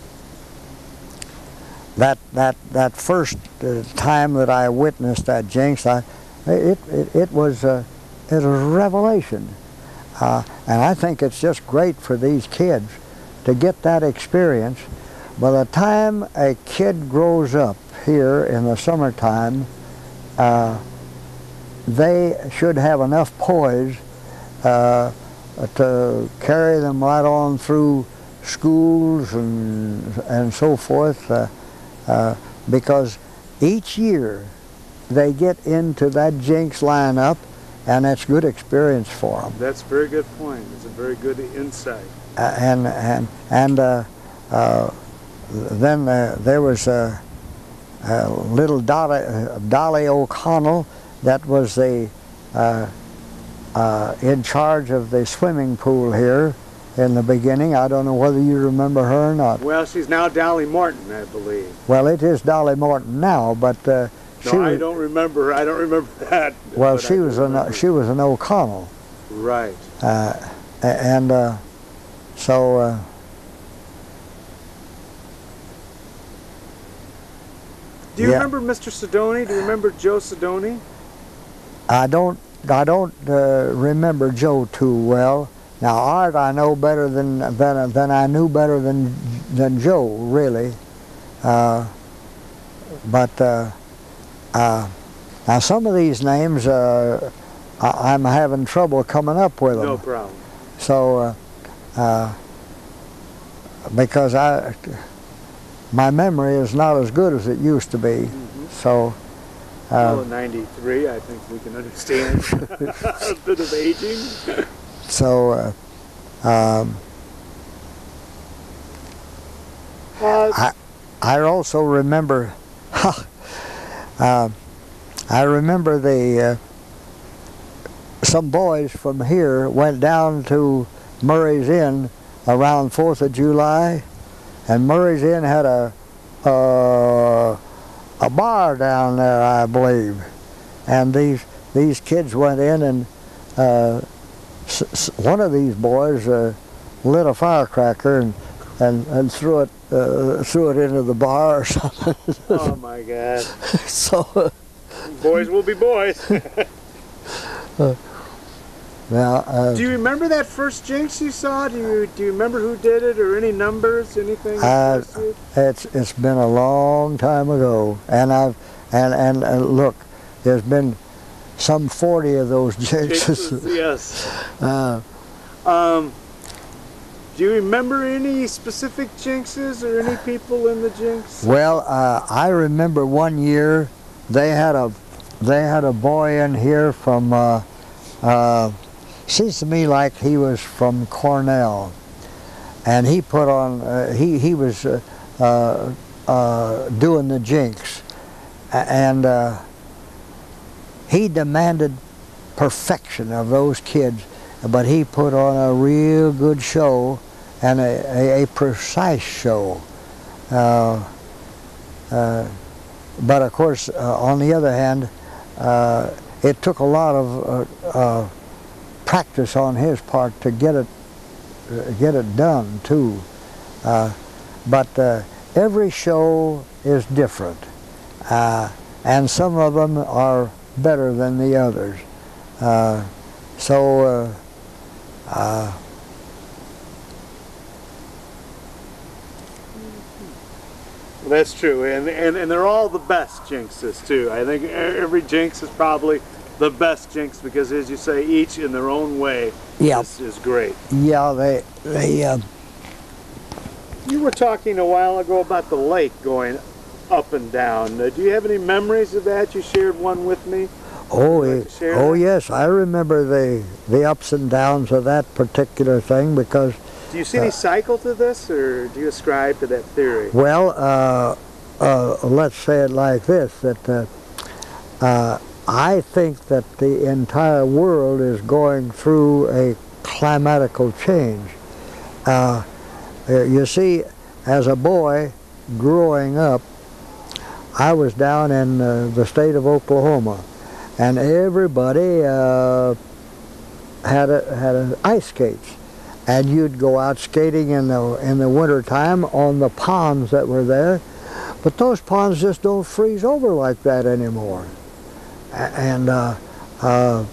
[SPEAKER 2] that that that first uh, time that I witnessed that jinx, I it it, it was uh, it was a revelation, uh, and I think it's just great for these kids to get that experience. By the time a kid grows up here in the summertime, uh, they should have enough poise uh, to carry them right on through schools and and so forth, uh, uh, because each year they get into that jinx lineup, and it's good experience for them.
[SPEAKER 1] That's a very good point. It's a very good insight.
[SPEAKER 2] Uh, and and and uh, uh, then uh, there was uh, uh, little Dolly, uh, Dolly O'Connell, that was the uh, uh, in charge of the swimming pool here in the beginning. I don't know whether you remember her or not.
[SPEAKER 1] Well, she's now Dolly Morton, I believe.
[SPEAKER 2] Well, it is Dolly Morton now, but uh,
[SPEAKER 1] no,
[SPEAKER 2] she
[SPEAKER 1] I
[SPEAKER 2] was,
[SPEAKER 1] don't remember. I don't remember that.
[SPEAKER 2] well, she was an she was an O'Connell.
[SPEAKER 1] Right.
[SPEAKER 2] Uh, and uh, so. Uh,
[SPEAKER 1] Do you
[SPEAKER 2] yeah.
[SPEAKER 1] remember Mister Sidoni? Do you remember Joe Sidoni?
[SPEAKER 2] I don't. I don't uh, remember Joe too well. Now Art, I know better than than than I knew better than than Joe, really. Uh, but uh, uh, now some of these names, uh, I, I'm having trouble coming up with them.
[SPEAKER 1] No problem.
[SPEAKER 2] So, uh, uh, because I, my memory is not as good as it used to be.
[SPEAKER 1] Mm-hmm.
[SPEAKER 2] So.
[SPEAKER 1] Well,
[SPEAKER 2] Uh,
[SPEAKER 1] in ninety-three, I think we can understand a bit of aging.
[SPEAKER 2] so, uh, um,
[SPEAKER 1] Uh,
[SPEAKER 2] I, I also remember, uh, I remember the, uh, some boys from here went down to Murray's Inn around fourth of July, and Murray's Inn had a, uh, a bar down there, I believe, and these these kids went in, and uh, s s one of these boys uh, lit a firecracker and and, and threw it uh, threw it into the bar or something.
[SPEAKER 1] oh my God!
[SPEAKER 2] So uh,
[SPEAKER 1] Boys will be boys.
[SPEAKER 2] uh, now, uh,
[SPEAKER 1] Do you remember that first Jinx you saw? Do you do you remember who did it or any numbers, anything?
[SPEAKER 2] Uh, it's it's been a long time ago, and I've and and uh, look, there's been some forty of those jinxes.
[SPEAKER 1] Jinxes, yes.
[SPEAKER 2] Uh,
[SPEAKER 1] Um, do you remember any specific Jinxes or any people in the Jinx?
[SPEAKER 2] well, uh, I remember one year they had a they had a boy in here from. Uh, uh, seems to me like he was from Cornell, and he put on uh, he he was uh, uh, uh, doing the Jinx, and uh, he demanded perfection of those kids, but he put on a real good show and a, a, a precise show. Uh, uh, but of course, uh, on the other hand, uh, it took a lot of uh, uh, practice on his part to get it uh, get it done too. Uh, but uh, every show is different, uh, and some of them are better than the others. Uh, so uh, uh,
[SPEAKER 1] Well, that's true, and, and and they're all the best Jinxes too. I think every Jinx is probably the best Jinx because, as you say, each in their own way
[SPEAKER 2] yeah,
[SPEAKER 1] is, is great.
[SPEAKER 2] yeah, they they. Uh,
[SPEAKER 1] You were talking a while ago about the lake going up and down. Uh, do you have any memories of that? You shared one with me.
[SPEAKER 2] Oh,
[SPEAKER 1] Would you like
[SPEAKER 2] it-
[SPEAKER 1] to share
[SPEAKER 2] oh
[SPEAKER 1] that?
[SPEAKER 2] yes, I remember the the ups and downs of that particular thing because,
[SPEAKER 1] Do you see any cycle to this, or do you ascribe to that theory?
[SPEAKER 2] well, uh, uh, let's say it like this: that uh, uh, I think that the entire world is going through a climatical change. Uh, you see, as a boy growing up, I was down in uh, the state of Oklahoma, and everybody uh, had a, had a ice skates, and you'd go out skating in the in the winter time on the ponds that were there, but those ponds just don't freeze over like that anymore, A- and uh, uh,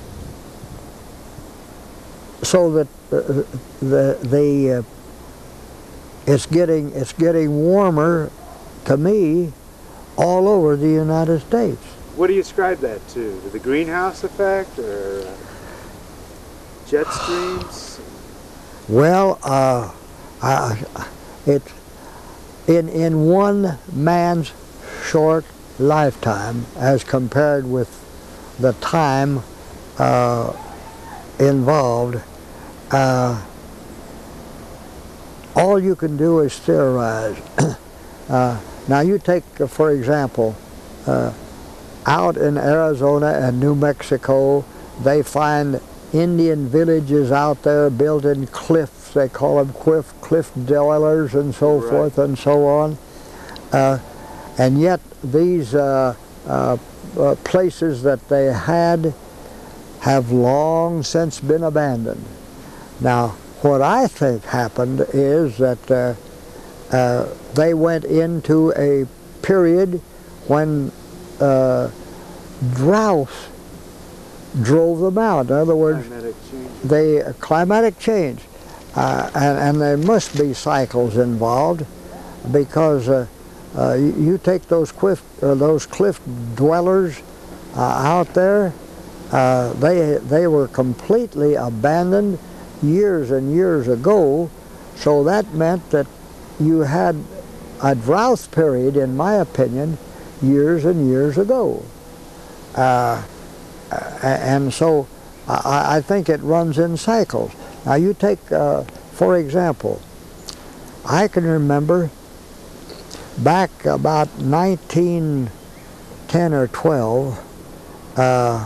[SPEAKER 2] so that uh, the the uh, it's getting it's getting warmer, to me, all over the United States.
[SPEAKER 1] What do you ascribe that to? To the greenhouse effect, or uh, jet streams?
[SPEAKER 2] Well, uh, uh, it in in one man's short lifetime, as compared with the time uh, involved, uh, all you can do is theorize. uh, now you take, uh, for example, uh, out in Arizona and New Mexico, they find Indian villages out there built in cliffs. They call them cliff, cliff dwellers and so
[SPEAKER 1] Right.
[SPEAKER 2] forth and so on. Uh, and yet these uh, uh, uh, places that they had have long since been abandoned. Now, what I think happened is that uh, uh, they went into a period when uh, drought drove them out. In other words,
[SPEAKER 1] Climatic change.
[SPEAKER 2] they uh, climatic change, uh, and, and there must be cycles involved, because uh, uh, you, you take those cliff uh, those cliff dwellers uh, out there. Uh, they they were completely abandoned years and years ago, so that meant that you had a drought period, in my opinion, years and years ago. Uh, and so I, I think it runs in cycles. Now you take, uh, for example, I can remember back about nineteen ten or twelve, uh,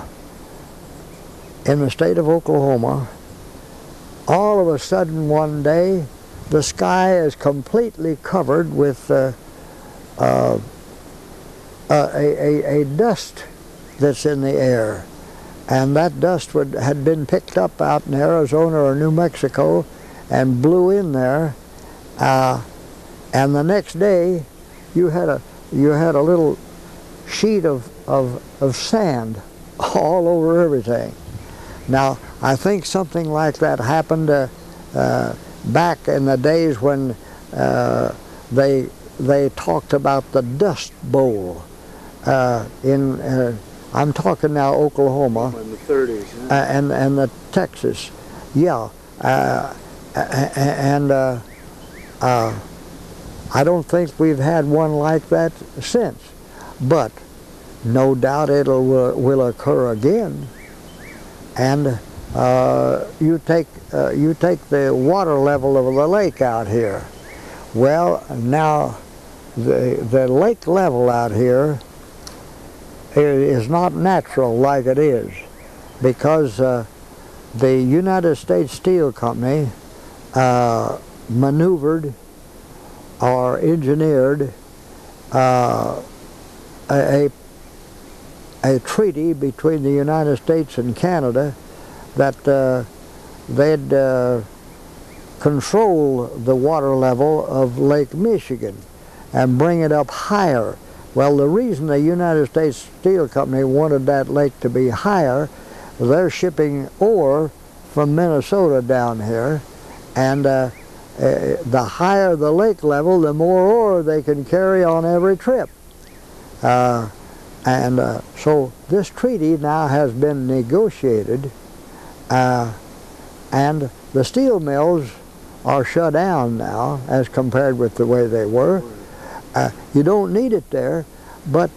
[SPEAKER 2] in the state of Oklahoma, all of a sudden one day the sky is completely covered with uh, uh, a, a, a dust that's in the air. And that dust would, had been picked up out in Arizona or New Mexico and blew in there. Uh, and the next day you had a, you had a little sheet of, of, of sand all over everything. Now, I think something like that happened uh, uh, back in the days when uh, they they talked about the Dust Bowl. Uh, in uh, I'm talking now Oklahoma.
[SPEAKER 1] In the thirties.
[SPEAKER 2] Uh, and and the Texas, yeah, uh, and uh, uh, I don't think we've had one like that since, but no doubt it'll will occur again. And uh, you take uh, you take the water level of the lake out here. Well, now the the lake level out here is not natural like it is, because uh, the United States Steel Company uh, maneuvered or engineered uh, a a treaty between the United States and Canada that uh, they'd uh, control the water level of Lake Michigan and bring it up higher. Well, the reason the United States Steel Company wanted that lake to be higher, they're shipping ore from Minnesota down here, and uh, uh, the higher the lake level, the more ore they can carry on every trip. Uh, And uh, so this treaty now has been negotiated, uh, and the steel mills are shut down now as compared with the way they were. Uh, you don't need it there, but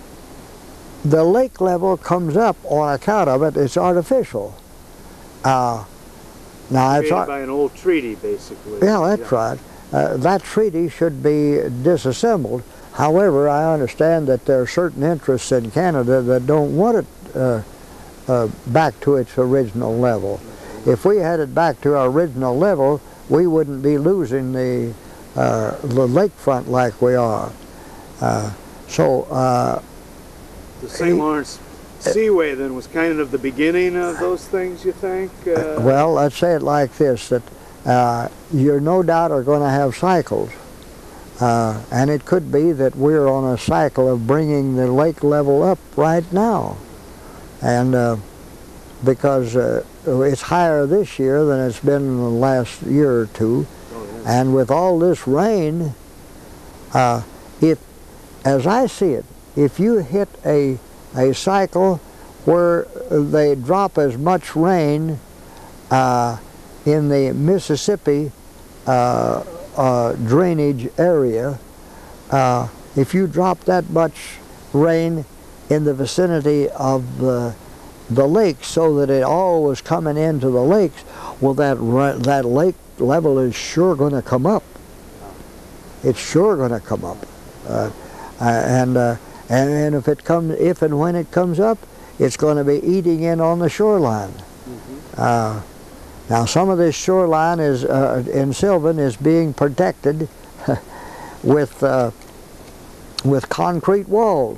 [SPEAKER 2] the lake level comes up on account of it. It's artificial. Uh, now it's
[SPEAKER 1] Created by an old treaty, basically.
[SPEAKER 2] Yeah, that's yeah. right. Uh, that treaty should be disassembled. However, I understand that there are certain interests in Canada that don't want it uh, uh, back to its original level. If we had it back to our original level, we wouldn't be losing the, uh, the lakefront like we are. Uh, so, uh,
[SPEAKER 1] the Saint Lawrence Seaway then was kind of the beginning of those things, you think? Uh,
[SPEAKER 2] well, let's say it like this, that uh, you no doubt are going to have cycles. Uh, and it could be that we're on a cycle of bringing the lake level up right now. And uh, because uh, it's higher this year than it's been in the last year or two. Oh, yeah. And with all this rain, uh, if, as I see it, if you hit a, a cycle where they drop as much rain uh, in the Mississippi uh, Uh, drainage area, uh, if you drop that much rain in the vicinity of the, the lakes so that it all was coming into the lakes, well, that, that lake level is sure going to come up. It's sure going to come up. Uh, uh, and, uh, and and if it comes, if and when it comes up, it's going to be eating in on the shoreline.
[SPEAKER 1] Mm-hmm.
[SPEAKER 2] uh, now, some of this shoreline is uh, in Sylvan is being protected with uh, with concrete walls.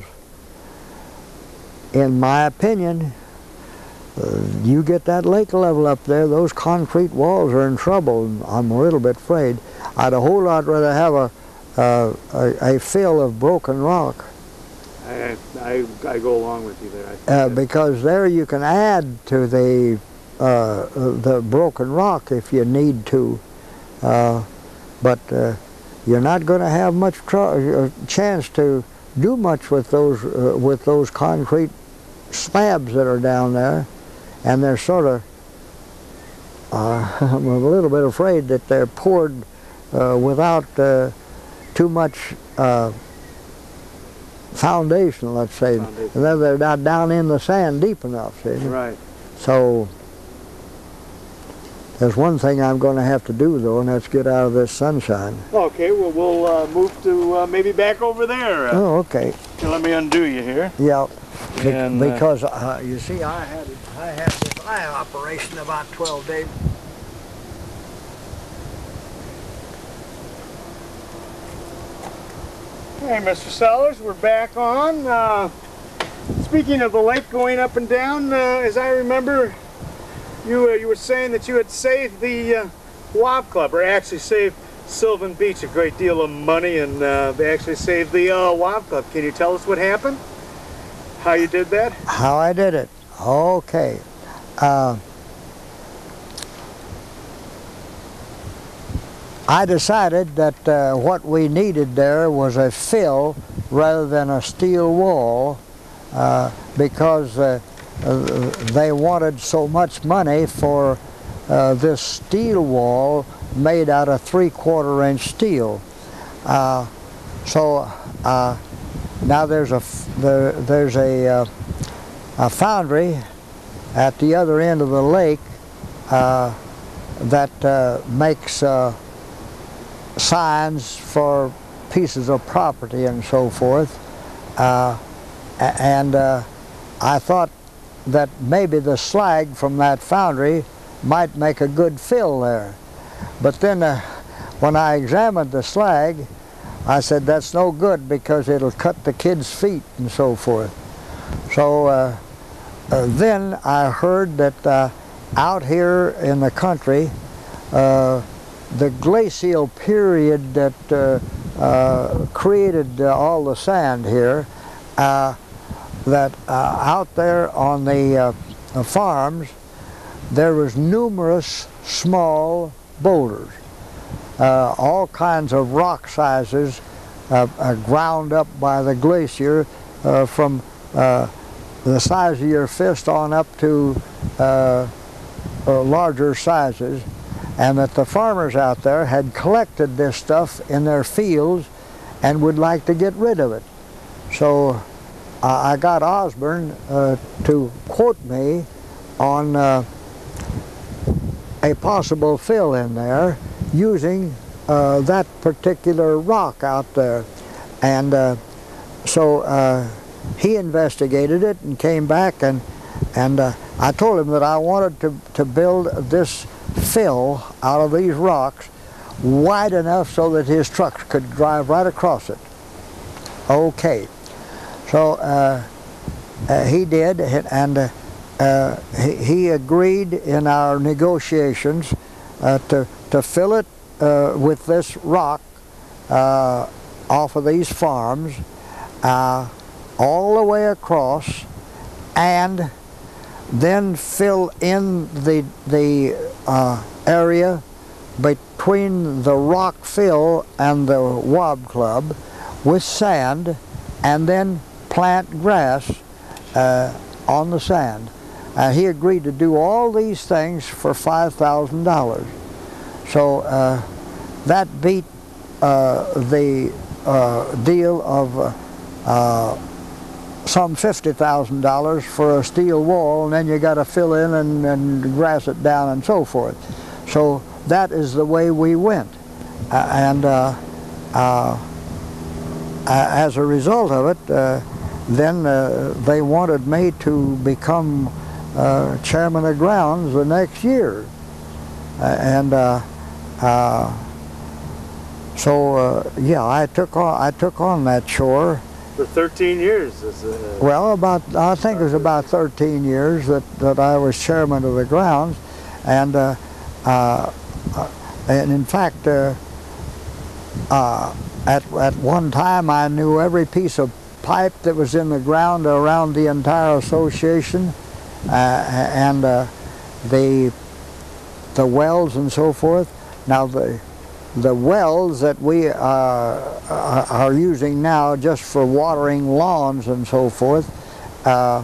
[SPEAKER 2] In my opinion, uh, you get that lake level up there, those concrete walls are in trouble, and I'm a little bit afraid. I'd a whole lot rather have a uh, a, a fill of broken rock.
[SPEAKER 1] I, I, I go along with you there. I think
[SPEAKER 2] Uh, because there you can add to the uh, the broken rock if you need to, uh, but uh, you're not going to have much tr uh, chance to do much with those uh, with those concrete slabs that are down there, and they're sort of. Uh, I'm a little bit afraid that they're poured uh, without uh, too much uh, foundation, let's say.
[SPEAKER 1] Foundation.
[SPEAKER 2] And then they're not down in the sand deep enough, see?
[SPEAKER 1] Right.
[SPEAKER 2] So there's one thing I'm going to have to do, though, and that's get out of this sunshine.
[SPEAKER 1] Okay, well, we'll uh, move to uh, maybe back over there. Uh,
[SPEAKER 2] Oh, okay.
[SPEAKER 1] Let me undo you here.
[SPEAKER 2] Yeah. Be
[SPEAKER 1] And, uh,
[SPEAKER 2] because, uh, you see, I had, I had this eye operation about twelve days.
[SPEAKER 1] Hey, Mister Sellers, we're back on. Uh, speaking of the lake going up and down, uh, as I remember, you uh, you were saying that you had saved the uh, Wob Club, or actually saved Sylvan Beach a great deal of money, and uh, they actually saved the uh, Wob Club. Can you tell us what happened? How you did that?
[SPEAKER 2] How I did it? Okay. Uh, I decided that uh, what we needed there was a fill rather than a steel wall, uh, because uh, uh, they wanted so much money for uh, this steel wall made out of three-quarter inch steel. Uh, so uh, now there's a there, there's a, uh, a foundry at the other end of the lake uh, that uh, makes uh, signs for pieces of property and so forth, uh, and uh, I thought that maybe the slag from that foundry might make a good fill there. But then uh, when I examined the slag, I said that's no good because it'll cut the kids' feet and so forth. So uh, uh, then I heard that uh, out here in the country, uh, the glacial period that uh, uh, created uh, all the sand here, uh, that uh, out there on the, uh, the farms, there was numerous small boulders, uh, all kinds of rock sizes uh, uh, ground up by the glacier uh, from uh, the size of your fist on up to uh, uh, larger sizes. And that the farmers out there had collected this stuff in their fields and would like to get rid of it. So uh, I got Osborne uh, to quote me on uh, a possible fill in there using uh, that particular rock out there. And uh, so uh, he investigated it and came back, and, and uh, I told him that I wanted to, to build this fill out of these rocks wide enough so that his trucks could drive right across it. Okay, so uh, uh, he did, and uh, uh, he, he agreed in our negotiations uh, to, to fill it uh, with this rock uh, off of these farms uh, all the way across, and then fill in the, the uh, area between the rock fill and the Wob Club with sand, and then plant grass uh, on the sand. Uh, he agreed to do all these things for five thousand dollars. So uh, that beat uh, the uh, deal of uh, uh, some fifty thousand dollars for a steel wall, and then you got to fill in and, and grass it down and so forth. So that is the way we went. Uh, and uh, uh, as a result of it, uh, then uh, they wanted me to become uh, chairman of grounds the next year. Uh, and uh, uh, so, uh, yeah, I took on I took on that chore.
[SPEAKER 1] For thirteen years. As a,
[SPEAKER 2] Well, about I think it was about thirteen years that, that I was chairman of the grounds, and uh, uh, and in fact, uh, uh, at at one time I knew every piece of pipe that was in the ground around the entire association, uh, and uh, the the wells and so forth. Now the the wells that we uh, are using now just for watering lawns and so forth, uh,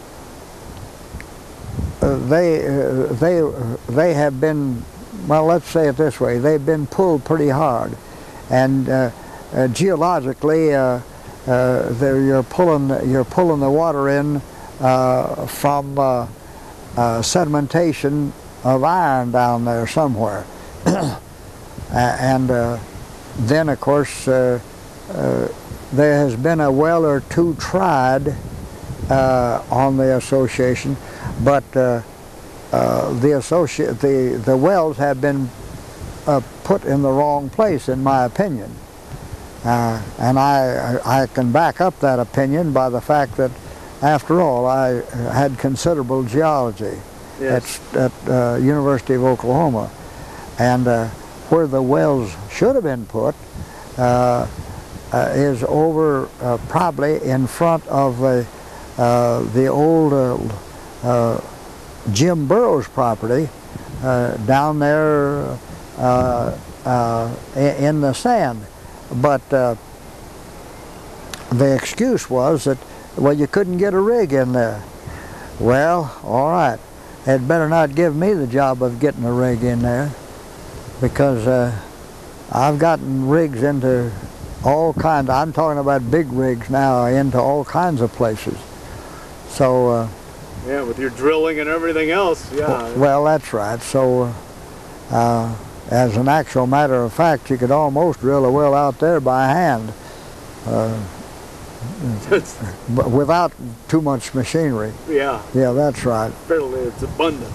[SPEAKER 2] they uh, they they have been, well, let's say it this way, they've been pulled pretty hard, and uh, uh, geologically uh, uh, you're pulling you're pulling the water in uh, from uh, uh, sedimentation of iron down there somewhere. And uh, then, of course, uh, uh, there has been a well or two tried uh, on the association, but uh, uh, the associate the the wells have been uh, put in the wrong place, in my opinion. Uh, and I I can back up that opinion by the fact that, after all, I had considerable geology. Yes. at at uh, University of Oklahoma, and. Uh, Where the wells should have been put uh, uh, is over uh, probably in front of uh, uh, the old uh, uh, Jim Burroughs property uh, down there uh, uh, in the sand. But uh, the excuse was that, well, you couldn't get a rig in there. Well, all right, they'd better not give me the job of getting a rig in there, because uh, I've gotten rigs into all kinds. I'm talking about big rigs now, into all kinds of places. So. Uh,
[SPEAKER 1] yeah, with your drilling and everything else, yeah.
[SPEAKER 2] Well, that's right. So, uh, as an actual matter of fact, you could almost drill a well out there by hand, uh, but without too much machinery.
[SPEAKER 1] Yeah.
[SPEAKER 2] Yeah, that's right.
[SPEAKER 1] Fairly, it's abundant.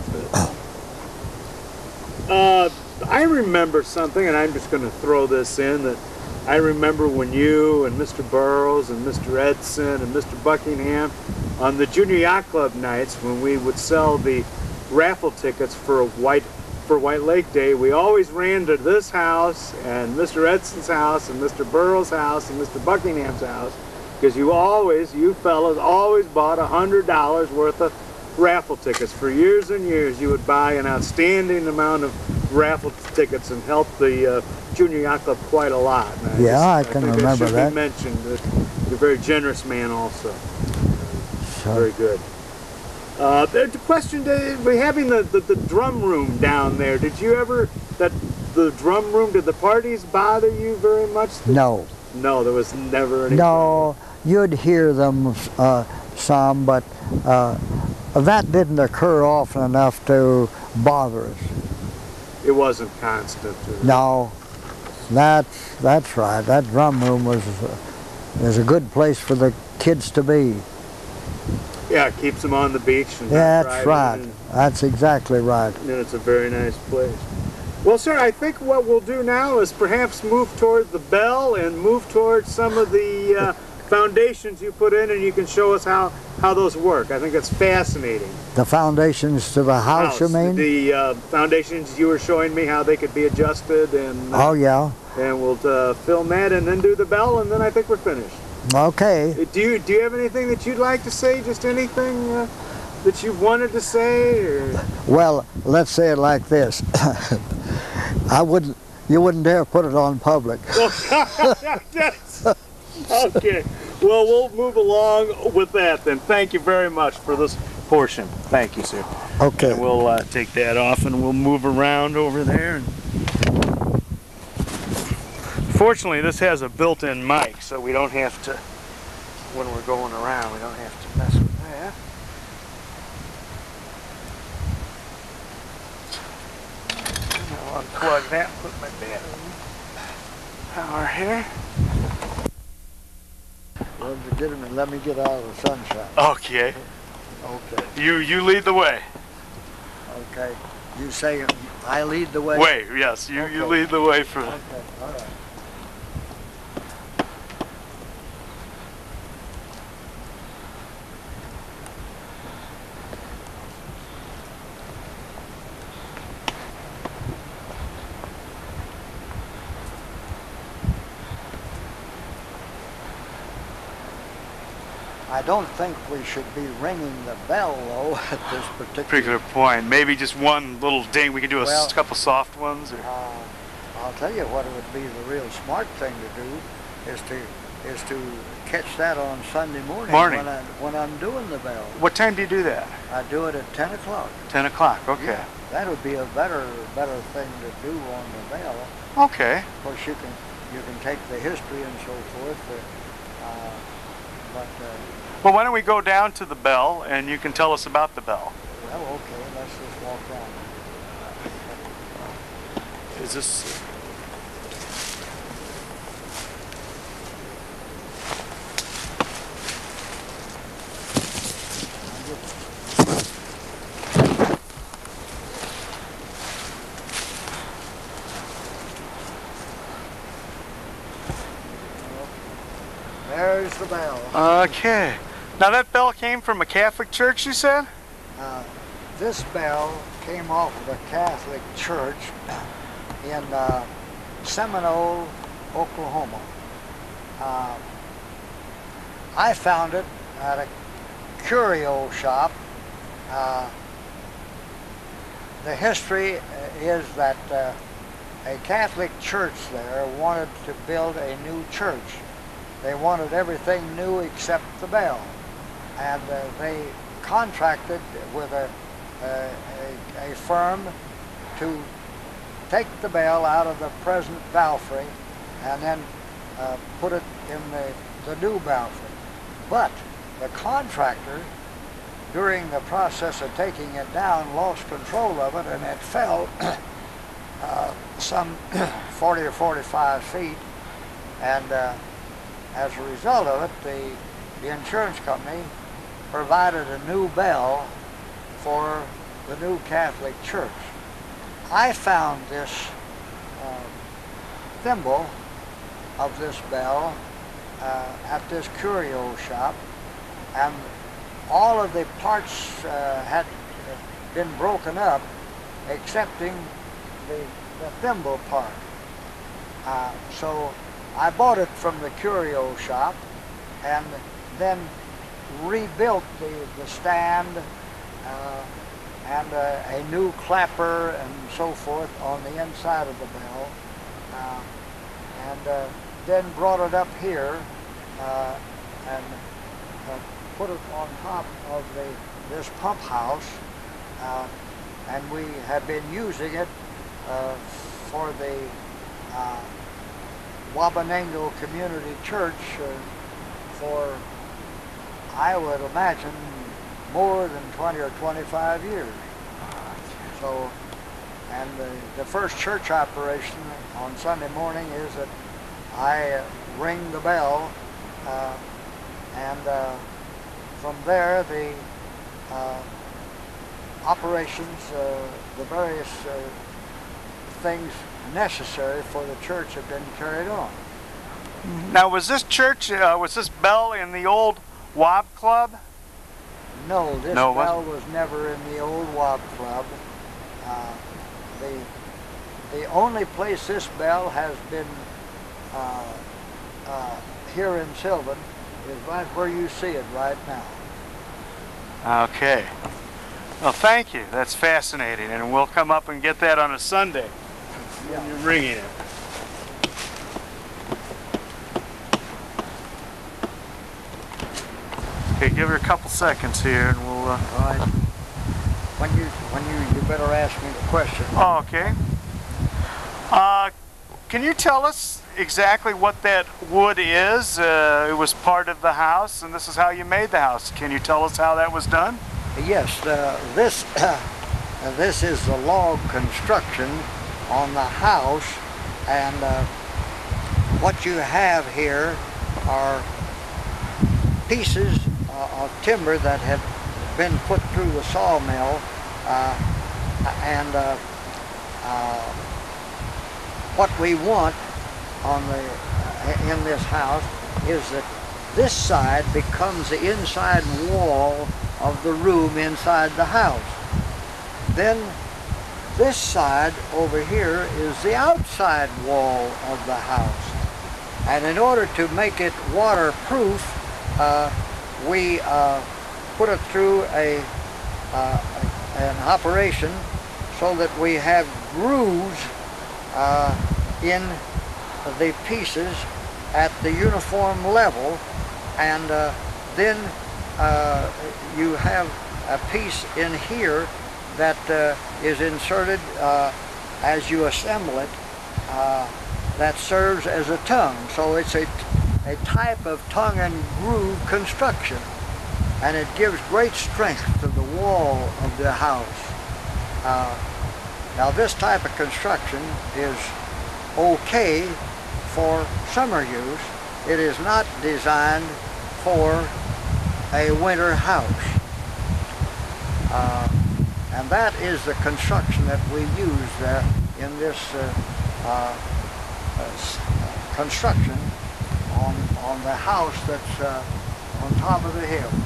[SPEAKER 1] Uh, I remember something, and I'm just going to throw this in, that I remember when you and Mister Burroughs and Mister Edson and Mister Buckingham, on the Junior Yacht Club nights when we would sell the raffle tickets for a White for White Lake Day, we always ran to this house and Mister Edson's house and Mister Burroughs' house and Mister Buckingham's house, because you always, you fellas, always bought a hundred dollars worth of raffle tickets. For years and years, you would buy an outstanding amount of raffle tickets and help the uh, Junior Yacht Club quite a lot.
[SPEAKER 2] I yeah, just, I can
[SPEAKER 1] I
[SPEAKER 2] remember
[SPEAKER 1] that. Should
[SPEAKER 2] that.
[SPEAKER 1] Be mentioned that you're a very generous man, also.
[SPEAKER 2] So.
[SPEAKER 1] Very good. Uh, the question: we're having the, the the drum room down there. Did you ever that the drum room? Did the parties bother you very much?
[SPEAKER 2] No.
[SPEAKER 1] No, there was never any.
[SPEAKER 2] No, you'd hear them uh, some, but uh, that didn't occur often enough to bother us.
[SPEAKER 1] It wasn't constant.
[SPEAKER 2] No, that's that's right. That drum room was was a good place for the kids to be.
[SPEAKER 1] Yeah, it keeps them on the beach. And
[SPEAKER 2] yeah, that's right. That's exactly right.
[SPEAKER 1] And it's a very nice place. Well, sir, I think what we'll do now is perhaps move toward the bell and move towards some of the uh, foundations you put in, and you can show us how, how those work. I think that's fascinating.
[SPEAKER 2] The foundations to the house, house. You mean?
[SPEAKER 1] The uh, foundations you were showing me, how they could be adjusted. and. Uh,
[SPEAKER 2] oh, yeah.
[SPEAKER 1] And we'll uh, film that and then do the bell, and then I think we're finished.
[SPEAKER 2] Okay.
[SPEAKER 1] Do you, do you have anything that you'd like to say? Just anything uh, that you wanted to say? Or?
[SPEAKER 2] Well, let's say it like this. I wouldn't, you wouldn't dare put it on public.
[SPEAKER 1] Okay. Well, we'll move along with that then. Thank you very much for this portion. Thank you, sir.
[SPEAKER 2] Okay.
[SPEAKER 1] And we'll uh, take that off and we'll move around over there. Fortunately, this has a built-in mic, so we don't have to, when we're going around, we don't have to mess with that. I'll unplug that, put my battery power here.
[SPEAKER 2] get him and let me get out of the sunshine.
[SPEAKER 1] Okay.
[SPEAKER 2] Okay.
[SPEAKER 1] You you lead the way.
[SPEAKER 2] Okay. You say I lead the way?
[SPEAKER 1] Way, yes. You,
[SPEAKER 2] Okay.
[SPEAKER 1] you lead the way for...
[SPEAKER 2] Okay, all right. I don't think we should be ringing the bell, though, at this particular...
[SPEAKER 1] particular point. Maybe just one little ding. We could do a
[SPEAKER 2] Well,
[SPEAKER 1] s- couple soft ones. Or...
[SPEAKER 2] Uh, I'll tell you what it would be the real smart thing to do is to is to catch that on Sunday morning,
[SPEAKER 1] Morning.
[SPEAKER 2] when I when I'm doing the bell.
[SPEAKER 1] What time do you do that?
[SPEAKER 2] I do it at ten o'clock.
[SPEAKER 1] Ten o'clock. Okay.
[SPEAKER 2] Yeah, that would be a better better thing to do on the bell.
[SPEAKER 1] Okay.
[SPEAKER 2] Of course, you can you can take the history and so forth, uh, uh, but uh,
[SPEAKER 1] Well, why don't we go down to the bell and you can tell us about the bell?
[SPEAKER 2] well, okay, let's just walk down.
[SPEAKER 1] Is this...
[SPEAKER 2] There's the bell.
[SPEAKER 1] Okay. Now that bell came from a Catholic church, you said?
[SPEAKER 2] Uh, this bell came off of a Catholic church in uh, Seminole, Oklahoma. Uh, I found it at a curio shop. Uh, the history is that uh, a Catholic church there wanted to build a new church. They wanted everything new except the bell. And uh, they contracted with a, a, a, a firm to take the bell out of the present belfry and then uh, put it in the, the new belfry. But the contractor, during the process of taking it down, lost control of it, and it fell uh, some forty or forty-five feet. And uh, as a result of it, the, the insurance company provided a new bell for the new Catholic church. I found this uh, thimble of this bell uh, at this curio shop, and all of the parts uh, had been broken up excepting the, the thimble part. Uh, so I bought it from the curio shop and then rebuilt the, the stand uh, and uh, a new clapper and so forth on the inside of the bell, uh, and uh, then brought it up here uh, and uh, put it on top of the this pump house, uh, and we have been using it uh, for the uh, Wabanengo Community Church uh, for, I would imagine, more than twenty or twenty-five years. So, and the, the first church operation on Sunday morning is that I uh, ring the bell, uh, and uh, from there the uh, operations, uh, the various uh, things necessary for the church have been carried on.
[SPEAKER 1] Now, was this church, uh, was this bell in the old W A B Club?
[SPEAKER 2] No, this
[SPEAKER 1] No, it
[SPEAKER 2] bell was never in the old W A B Club. Uh, the, the only place this bell has been uh, uh, here in Sylvan is right where you see it right now.
[SPEAKER 1] Okay. Well, thank you. That's fascinating, and we'll come up and get that on a Sunday
[SPEAKER 2] Yeah.
[SPEAKER 1] when you're ringing it. Okay, give her a couple seconds here, and we'll. Uh...
[SPEAKER 2] All right. When you when you you better ask me the question.
[SPEAKER 1] Oh, okay. Uh, can you tell us exactly what that wood is? Uh, it was part of the house, and this is how you made the house. Can you tell us how that was done?
[SPEAKER 2] Yes, uh, this uh, this is the log construction on the house, and uh, what you have here are pieces uh, of timber that had been put through the sawmill, uh, and uh, uh, what we want on the in this house is that this side becomes the inside wall of the room inside the house. Then this side over here is the outside wall of the house. And in order to make it waterproof, uh, we uh, put it through a, uh, an operation so that we have grooves uh, in the pieces at the uniform level, and uh, then uh, you have a piece in here that uh, is inserted uh, as you assemble it, uh, that serves as a tongue. So it's a, a type of tongue and groove construction, and it gives great strength to the wall of the house. Uh, now this type of construction is okay for summer use. It is not designed for a winter house. Uh, and that is the construction that we use uh, in this uh, uh, uh, construction on, on the house that's uh, on top of the hill.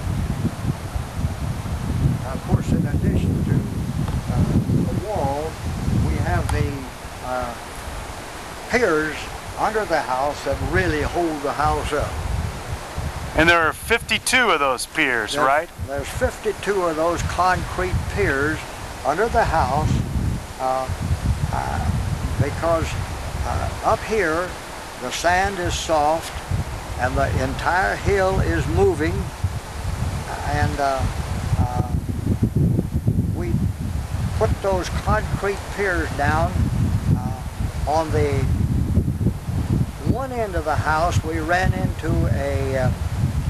[SPEAKER 2] Now, of course, in addition to uh, the wall, we have the uh, piers under the house that really hold the house up.
[SPEAKER 1] And there are fifty-two of those piers,
[SPEAKER 2] There,
[SPEAKER 1] right?
[SPEAKER 2] There's fifty-two of those concrete piers under the house uh, uh, because uh, up here the sand is soft and the entire hill is moving, and uh, uh, we put those concrete piers down uh, on the one end of the house. We ran into a uh,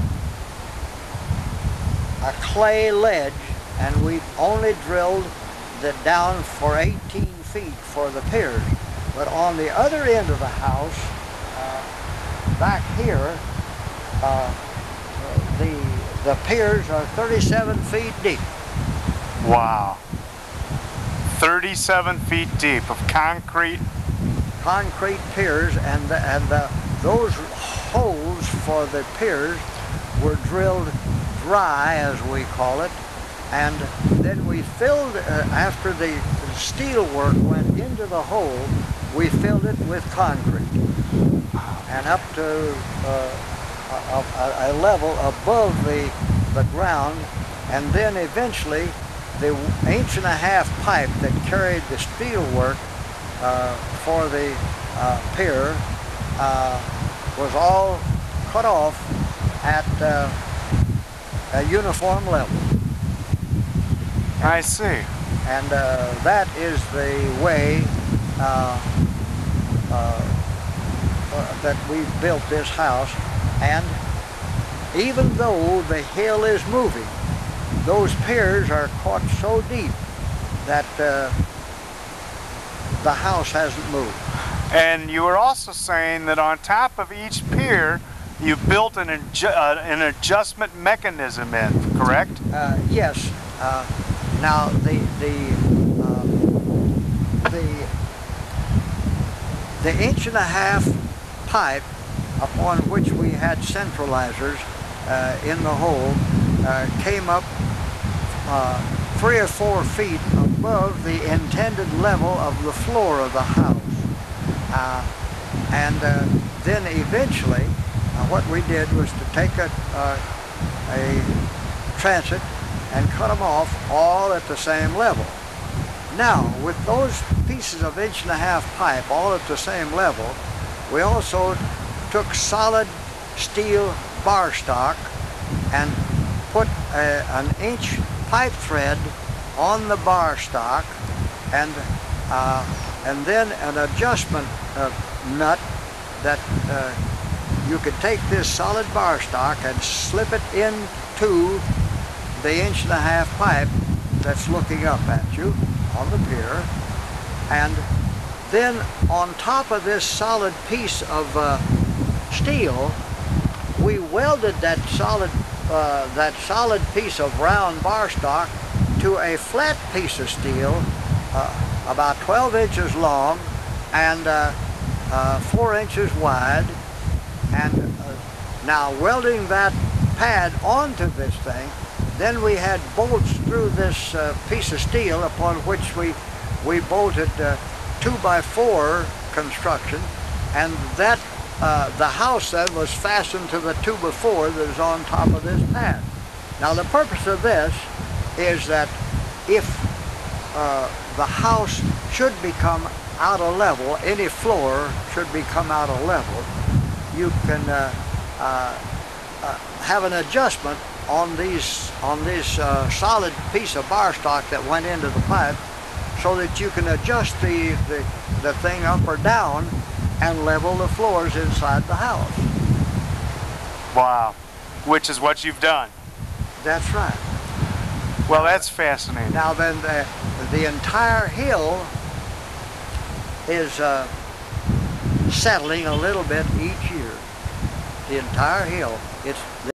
[SPEAKER 2] a clay ledge, and we only drilled it down for eighteen feet for the piers. But on the other end of the house, uh, back here, uh, the the piers are thirty-seven feet deep.
[SPEAKER 1] Wow. thirty-seven feet deep of concrete.
[SPEAKER 2] Concrete piers, and the, and the, those holes for the piers were drilled dry, as we call it, and then we filled, uh, after the steel work went into the hole, we filled it with concrete, and up to uh, a, a level above the, the ground, and then eventually the inch and a half pipe that carried the steel work uh, for the uh, pier uh, was all cut off at uh, a uniform level.
[SPEAKER 1] I see.
[SPEAKER 2] And uh, that is the way uh, uh, uh, that we built this house. And even though the hill is moving, those piers are caught so deep that uh, the house hasn't moved.
[SPEAKER 1] And you were also saying that on top of each pier, you built an, adju uh, an adjustment mechanism in, correct?
[SPEAKER 2] Uh, yes. Uh, now the the uh, the the inch and a half pipe upon which we had centralizers uh, in the hole uh, came up uh, three or four feet above the intended level of the floor of the house, uh, and uh, then eventually. Uh, what we did was to take a, uh, a transit and cut them off all at the same level. Now, with those pieces of inch and a half pipe all at the same level, we also took solid steel bar stock and put a, an inch pipe thread on the bar stock, and uh, and then an adjustment uh, nut that uh, you could take this solid bar stock and slip it into the inch and a half pipe that's looking up at you on the pier, and then on top of this solid piece of uh, steel we welded that solid, uh, that solid piece of round bar stock to a flat piece of steel, uh, about twelve inches long and uh, uh, four inches wide. And uh, now welding that pad onto this thing, then we had bolts through this uh, piece of steel upon which we we bolted uh, two by four construction, and that uh, the house then was fastened to the two by four that is on top of this pad. Now the purpose of this is that if uh, the house should become out of level, any floor should become out of level, you can uh, uh, uh, have an adjustment on these on this uh, solid piece of bar stock that went into the pipe, so that you can adjust the, the the thing up or down and level the floors inside the house.
[SPEAKER 1] Wow. Which is what you've done.
[SPEAKER 2] That's right.
[SPEAKER 1] Well, that's fascinating.
[SPEAKER 2] Now then, the, the entire hill is uh, settling a little bit each year. The entire hill. It's